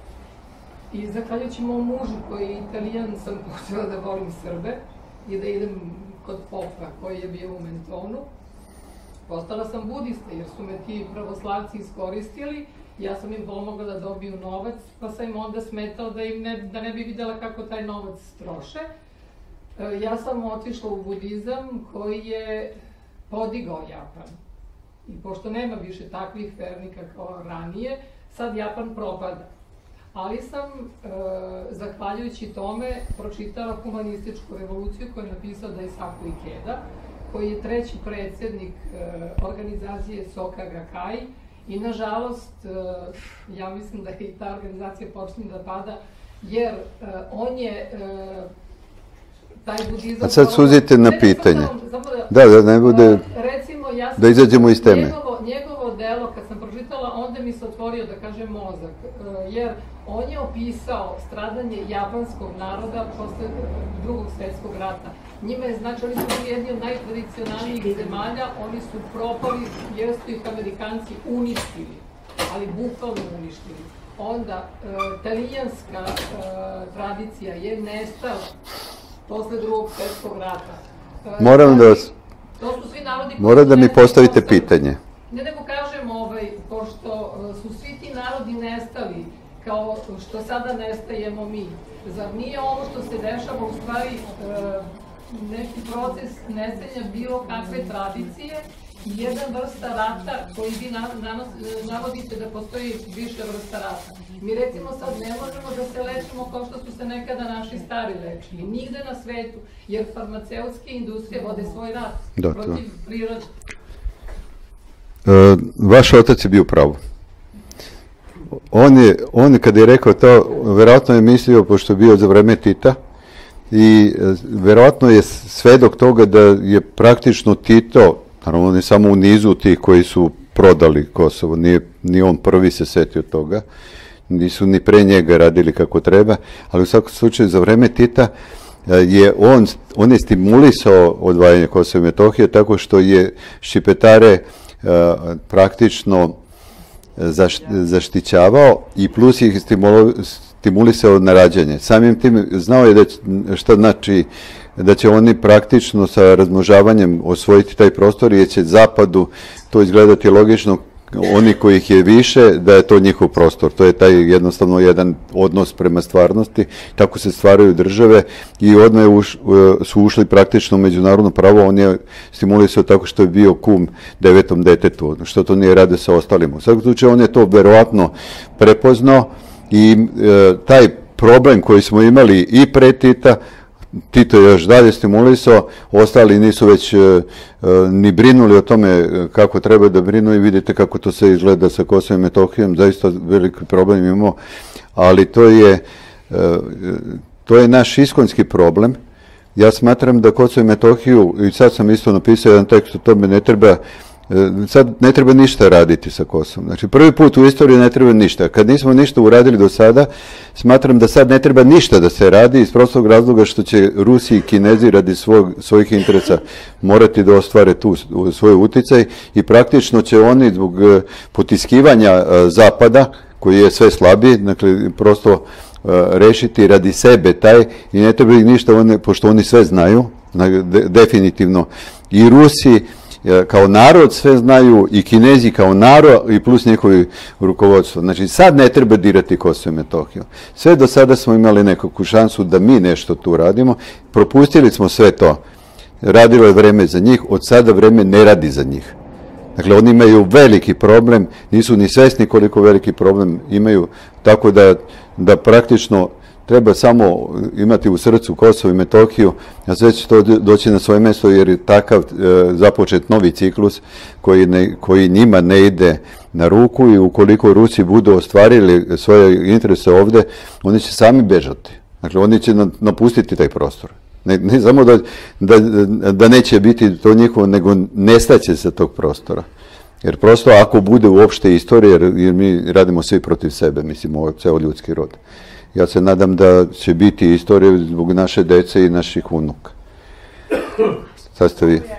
I zahvaljujući mom mužu koji je Italijan sam počela da volim Srbe i da idem kod Popa koji je bio u Mentonu. Postala sam budista jer su me ti pravoslavci iskoristili. Ja sam im pomogla da dobiju novac, pa sam im onda smetao da, im ne, da ne bi videla kako taj novac troše. Ja sam otišla u budizam koji je podigao Japan. I pošto nema više takvih vernika kao ranije, sad Japan propada. Ali sam, e, zahvaljujući tome, pročitala humanističku revoluciju koju je napisao Daisaku Ikeda, koji je treći predsjednik e, organizacije Soka Gakkai. I nažalost, e, ja mislim da je i ta organizacija počne da pada, jer e, on je... E, A sad suzite na pitanje. Da, da ne bude, da izađemo iz teme. Njegovo delo, kad sam pročitala, onda mi se otvorio, da kažem, mozak, jer on je opisao stradanje japanskog naroda posle drugog svjetskog rata. Njima je, znači, oni su bili jedni od najtradicionalnijih zemalja, oni su propali, jer su ih Amerikanci uništili, ali bukvalno uništili. Onda, italijanska tradicija je nestala posle drugog svjetskog rata. Moram da vas... To su svi narodi... Moram da mi postavite pitanje. Ne nego kažem, ovaj, pošto su svi ti narodi nestali, kao što sada nestajemo mi, zar nije ovo što se dešava u stvari neki proces nestajanja bilo kakve tradicije jedan vrsta rata koji vi navodite da postoji više vrsta rata. Mi recimo sad ne možemo da se lečimo kao što su se nekada naši stari lečili, nigde na svetu, jer farmaceutske industrije vode svoj rat protiv prirode. Vaš otac je bio pravo. On je, on kada je rekao to, verovatno je mislio, pošto je bio za vreme Tita, i verovatno je svedok toga da je praktično Tito, naravno ne samo u nizu tih koji su prodali Kosovo, nije, ni on prvi se setio toga, nisu ni pre njega radili kako treba, ali u svakom slučaju za vreme Tita je on, on je stimulisao odvajanje Kosova i Metohije tako što je Šipetare praktično zaštićavao i plus ih stimulisao na rađanje. Samim tim znao je da šta znači da će oni praktično sa razmnožavanjem osvojiti taj prostor jer će zapadu to izgledati logično, oni kojih je više, da je to njihov prostor. To je taj jednostavno jedan odnos prema stvarnosti. Tako se stvaraju države i odmah uš, su ušli praktično u međunarodno pravo. On je stimulisao tako što je bio kum devetom detetu, što to nije radio sa ostalima. U svakom slučaju on je to verovatno prepoznao i e, taj problem koji smo imali i pre Tita, Tito je još dalje stimulisao, ostali nisu već e, ni brinuli o tome kako treba da brinu i vidite kako to se izgleda sa Kosovom i Metohijom, zaista veliki problem imamo, ali to je, e, to je naš iskonski problem. Ja smatram da Kosovo i Metohiju, i sad sam isto napisao jedan tekst o tome, ne treba, sad ne treba ništa raditi sa Kosovom. Znači, prvi put u istoriji ne treba ništa. Kad nismo ništa uradili do sada, smatram da sad ne treba ništa da se radi iz prostog razloga što će Rusi i Kinezi radi svog, svojih interesa morati da ostvare tu svoj uticaj i praktično će oni zbog potiskivanja Zapada, koji je sve slabiji, dakle, prosto rešiti radi sebe taj i ne treba ih ništa, one, pošto oni sve znaju, definitivno. I Rusi kao narod sve znaju i Kinezi kao narod i plus njihovi rukovodstvo. Znači sad ne treba dirati Kosovo i Metohiju. Sve do sada smo imali nekakvu šansu da mi nešto tu radimo. Propustili smo sve to. Radilo je vreme za njih, od sada vreme ne radi za njih. Dakle, oni imaju veliki problem, nisu ni svesni koliko veliki problem imaju, tako da, da praktično treba samo imati u srcu Kosovo i Metohiju, a sve će to doći na svoje mjesto jer je takav e, započet novi ciklus koji, ne, koji njima ne ide na ruku i ukoliko Rusi budu ostvarili svoje interese ovde, oni će sami bežati. Dakle, oni će napustiti taj prostor. Ne, ne samo da, da, da neće biti to njihovo, nego nestaće se tog prostora. Jer prosto ako bude uopšte istorija, jer, jer mi radimo svi protiv sebe, mislim, ovo je ceo ljudski rod. Ja se nadam da će biti istorija zbog naše dece i naših unuka. Sad ste vi.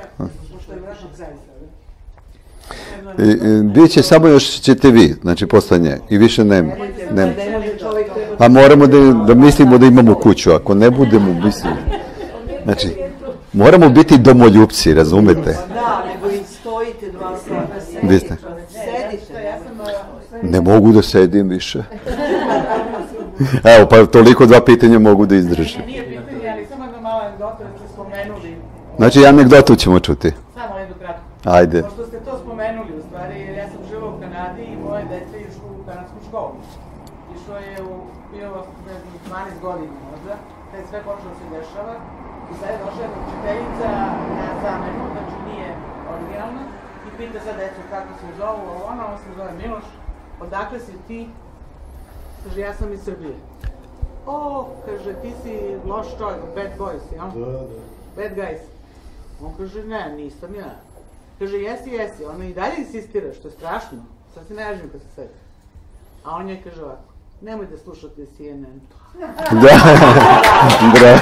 Biće samo još ćete vi, znači posle nje. I više nema. nema. A moramo da, da mislimo da imamo kuću. Ako ne budemo, mislimo. Znači, moramo biti domoljupci, razumete? Da, nego i stojite dva sata. Sedite. Sedite. Ne mogu da sedim više. Evo, pa toliko dva pitanja mogu da izdržim. Nije pitanje, ali samo jedna mala anegdota da ste spomenuli. Znači, anegdotu ćemo čuti. Samo jednu kratku. Ajde. Pošto ste to spomenuli, u stvari, jer ja sam živao u Kanadi i moje dete je išlo u kanadsku školu. Išlo je u, bilo, ne znam, dvanaest godina možda, da je sve počelo se dešava. I sad je došla jedna učiteljica na zamenu, znači nije originalna, i pita sad decu kako se zovu, ona, on se zove Miloš, odakle si ti? Kaže, ja sam iz Srbije. O, kaže, ti si loš čovjek, bad boys, jel? Da, da. Bad guys. On kaže, ne, nisam ja. Kaže, jesi, jesi. Ona i dalje insistira, što je strašno. Sad se ne jažim kad se sveti. A on je kaže ovako, nemoj da slušate C N N. Da, bravo.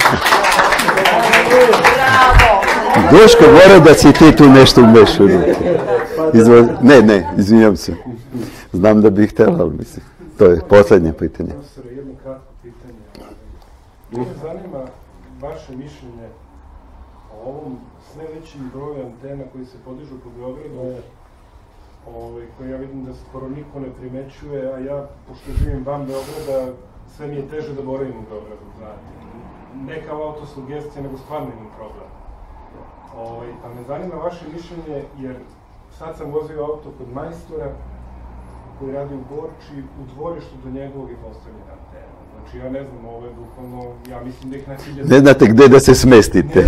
Duško, mora da si ti tu nešto umešao. Ne, ne, izvinjam se. Znam da bih htjela, ali mislim. To je posljednje pitanje. Profesore, jedno kratko pitanje. Mene zanima vaše mišljenje o ovom sve većim broju antena koji se podižu po Beogradu, ovaj, koje ja vidim da skoro niko ne primećuje, a ja, pošto živim van Beograda, sve mi je teže da boravim u Beogradu, znate. Ne kao autosugestija, nego stvarno imam problem. Ovaj, pa me zanima vaše mišljenje, jer sad sam vozio auto kod majstora koji radi u Borči, u dvorištu do njegovog je postavljena antena. Znači, ja ne znam, ovo je bukvalno, ja mislim da ih na hiljadu... Ne znate gde da se smestite.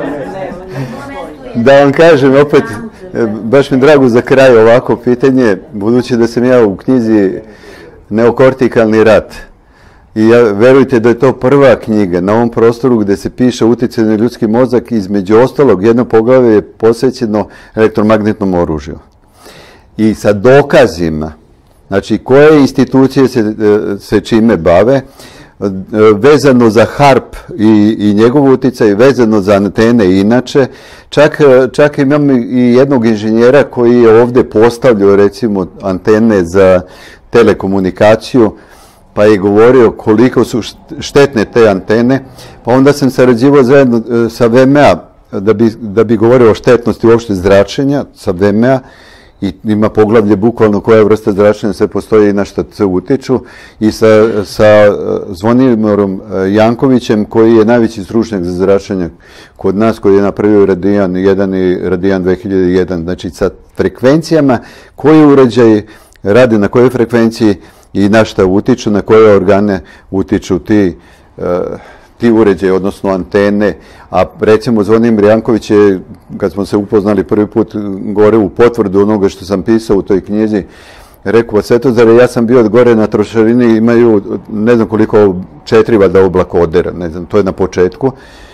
Da vam kažem, opet, baš mi drago za kraj ovako pitanje, budući da sam ja u knjizi Neokortikalni rat. I ja, verujte da je to prva knjiga na ovom prostoru gde se piše uticaj na ljudski mozak, između ostalog jedno poglavlje je posvećeno elektromagnetnom oružju. I sa dokazima, znači koje institucije se, se čime bave, vezano za harp i, i njegov uticaj, vezano za antene inače, čak, čak imam i jednog inženjera koji je ovde postavljao recimo antene za telekomunikaciju, pa je govorio koliko su štetne te antene, pa onda sam sarađivao zajedno sa V M A da bi, da bi govorio o štetnosti uopšte zračenja sa V M A, i ima poglavlje bukvalno koja vrsta zračenja sve postoji i na što se utiču, i sa, sa Zvonimirom Jankovićem koji je najveći stručnjak za zračenje kod nas, koji je napravio Radijan jedan i Radijan dve hiljade jedan, znači sa frekvencijama koji uređaj rade na kojoj frekvenciji i na šta utiču, na koje organe utiču ti, uh, ti uređaji, odnosno antene. A recimo Zvonimir Janković je, kad smo se upoznali prvi put gore u potvrdu onoga što sam pisao u toj knjizi, rekao, Svetozare, ja sam bio gore na trošarini, imaju ne znam koliko, četiri valjda oblakodera, ne znam, to je na početku.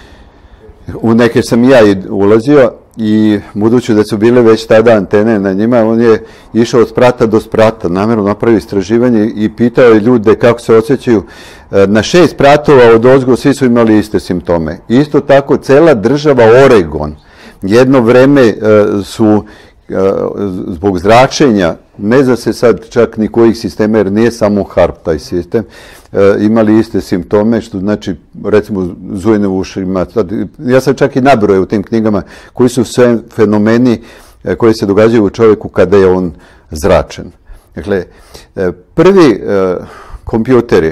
U neke sam ja i ulazio i budući da su bile već tada antene na njima, on je išao od sprata do sprata, namjerno napravio istraživanje i pitao je ljude kako se osjećaju. Na šest spratova od ozgo svi su imali iste simptome. Isto tako, cela država Oregon jedno vreme su zbog zračenja, ne zna se sad čak ni kojih sistema, jer nije samo harp taj sistem, imali iste simptome, što znači, recimo, zujne u ušima. Ja sam čak i nabrojao u tim knjigama koji su sve fenomeni koji se događaju u čovjeku kada je on zračen. Dakle, prvi kompjuteri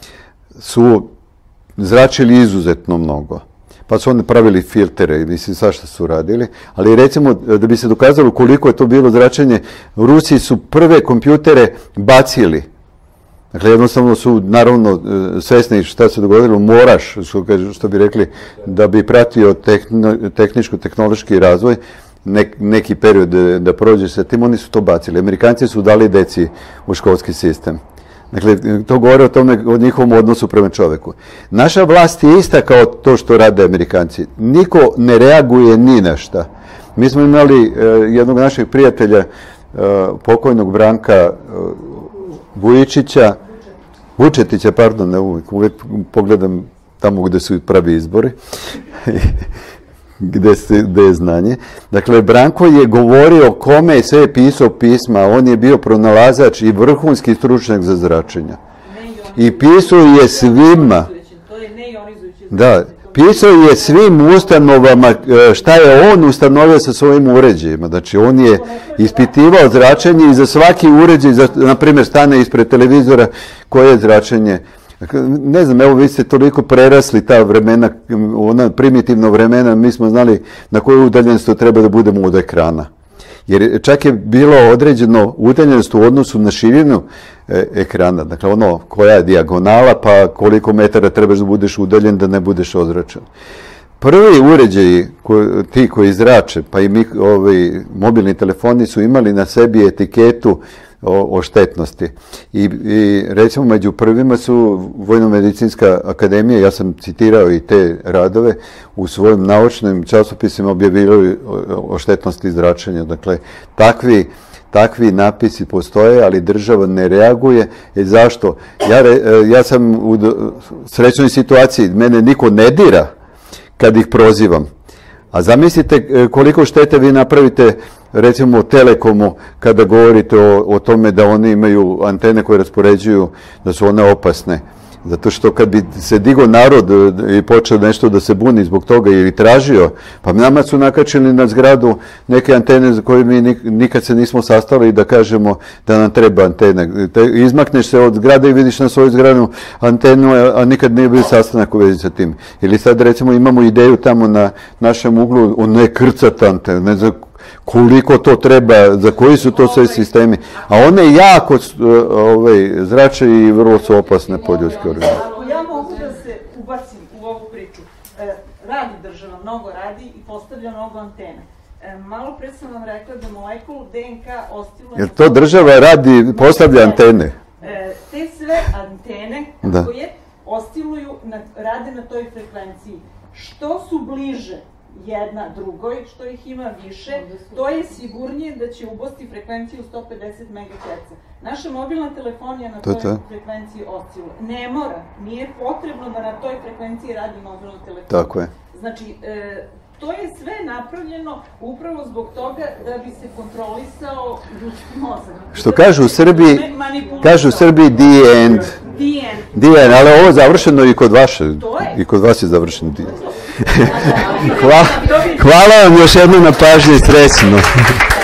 su zračili izuzetno mnogo. Pa su oni pravili filtere i mislim svašta su radili, ali recimo da bi se dokazalo koliko je to bilo zračenje, Rusi su prve kompjutere bacili. Dakle, jednostavno su naravno svesni šta se dogodilo, moraš, što, što bi rekli, da bi pratio tehničko-tehnološki razvoj, nek, neki period da, da prođe sa tim, oni su to bacili. Amerikanci su dali deci u školski sistem. Dakle, to govore o tome, o njihovom odnosu prema čoveku. Naša vlast je ista kao to što rade Amerikanci. Niko ne reaguje ni na šta. Mi smo imali uh, jednog našeg prijatelja, uh, pokojnog Branka uh, Vujičića, Vučetića, pardon, ne uvijek, uvijek pogledam tamo gde su pravi izbori, gde, se, gde je znanje. Dakle, Branko je govorio kome je sve pisao pisma, on je bio pronalazač i vrhunski stručnjak za zračenja. I pisao je svima. Da, pisao je svim ustanovama šta je on ustanovio sa svojim uređajima. Znači, on je ispitivao zračenje i za svaki uređaj, za, na primjer, stane ispred televizora koje je zračenje. Ne znam, evo vi ste toliko prerasli ta vremena, ona primitivna vremena, mi smo znali na koju udaljenost treba da budemo od ekrana. Jer čak je bilo određeno udaljenost u odnosu na širinu e, ekrana, dakle ono koja je dijagonala, pa koliko metara trebaš da budeš udaljen da ne budeš ozračen. Prvi uređaji, ko, ti koji zrače, pa i mi, ovi, mobilni telefoni su imali na sebi etiketu o, o štetnosti. I, I recimo među prvima su Vojno-medicinska akademija, ja sam citirao i te radove, u svojim naučnim časopisima objavili o, o štetnosti zračenja. Dakle, takvi, takvi napisi postoje, ali država ne reaguje. I zašto? Ja, ja sam u srećnoj situaciji, mene niko ne dira kad ih prozivam. A zamislite koliko štete vi napravite recimo o Telekomu kada govorite o, o tome da oni imaju antene koje raspoređuju, da su one opasne. Zato što kad bi se digao narod i počeo nešto da se buni zbog toga ili tražio, pa nama su nakačili na zgradu neke antene za koje mi nikad se nismo sastali da kažemo da nam treba antene. Izmakneš se od zgrade i vidiš na svoju zgradu antenu, a nikad nije bio sastanak u vezi sa tim. Ili sad recimo imamo ideju tamo na našem uglu o nekrcat antene, ne znam koliko to treba, za koji su to sve sistemi, a one jako ovaj, zrače i vrlo su opasne po ljudske organizme. Ako ja mogu da se ubacim u ovu priču, radi država, mnogo radi i postavlja mnogo antena. Malo pre sam vam rekla da molekulu D N K ostiluje... Jer to država radi, postavlja antene? Te sve antene, kako je, ostiluju, rade na toj frekvenciji. Što su bliže jedna drugoj, što ih ima više, to je sigurnije da će ubosti frekvenciju sto pedeset megaherca. Naša mobilna telefonija na toj frekvenciji osciluje. Ne mora, nije potrebno da na toj frekvenciji radi mobilna telefonija. Tako je. Znači, to je sve napravljeno upravo zbog toga da bi se kontrolisao ljudski mozak. Što kažu u Srbiji, kažu u Srbiji the end. The end. The end, ali ovo je završeno i kod vaše. I kod vas je završeno the end. Hvala vam još jednom na pažnji i srećno.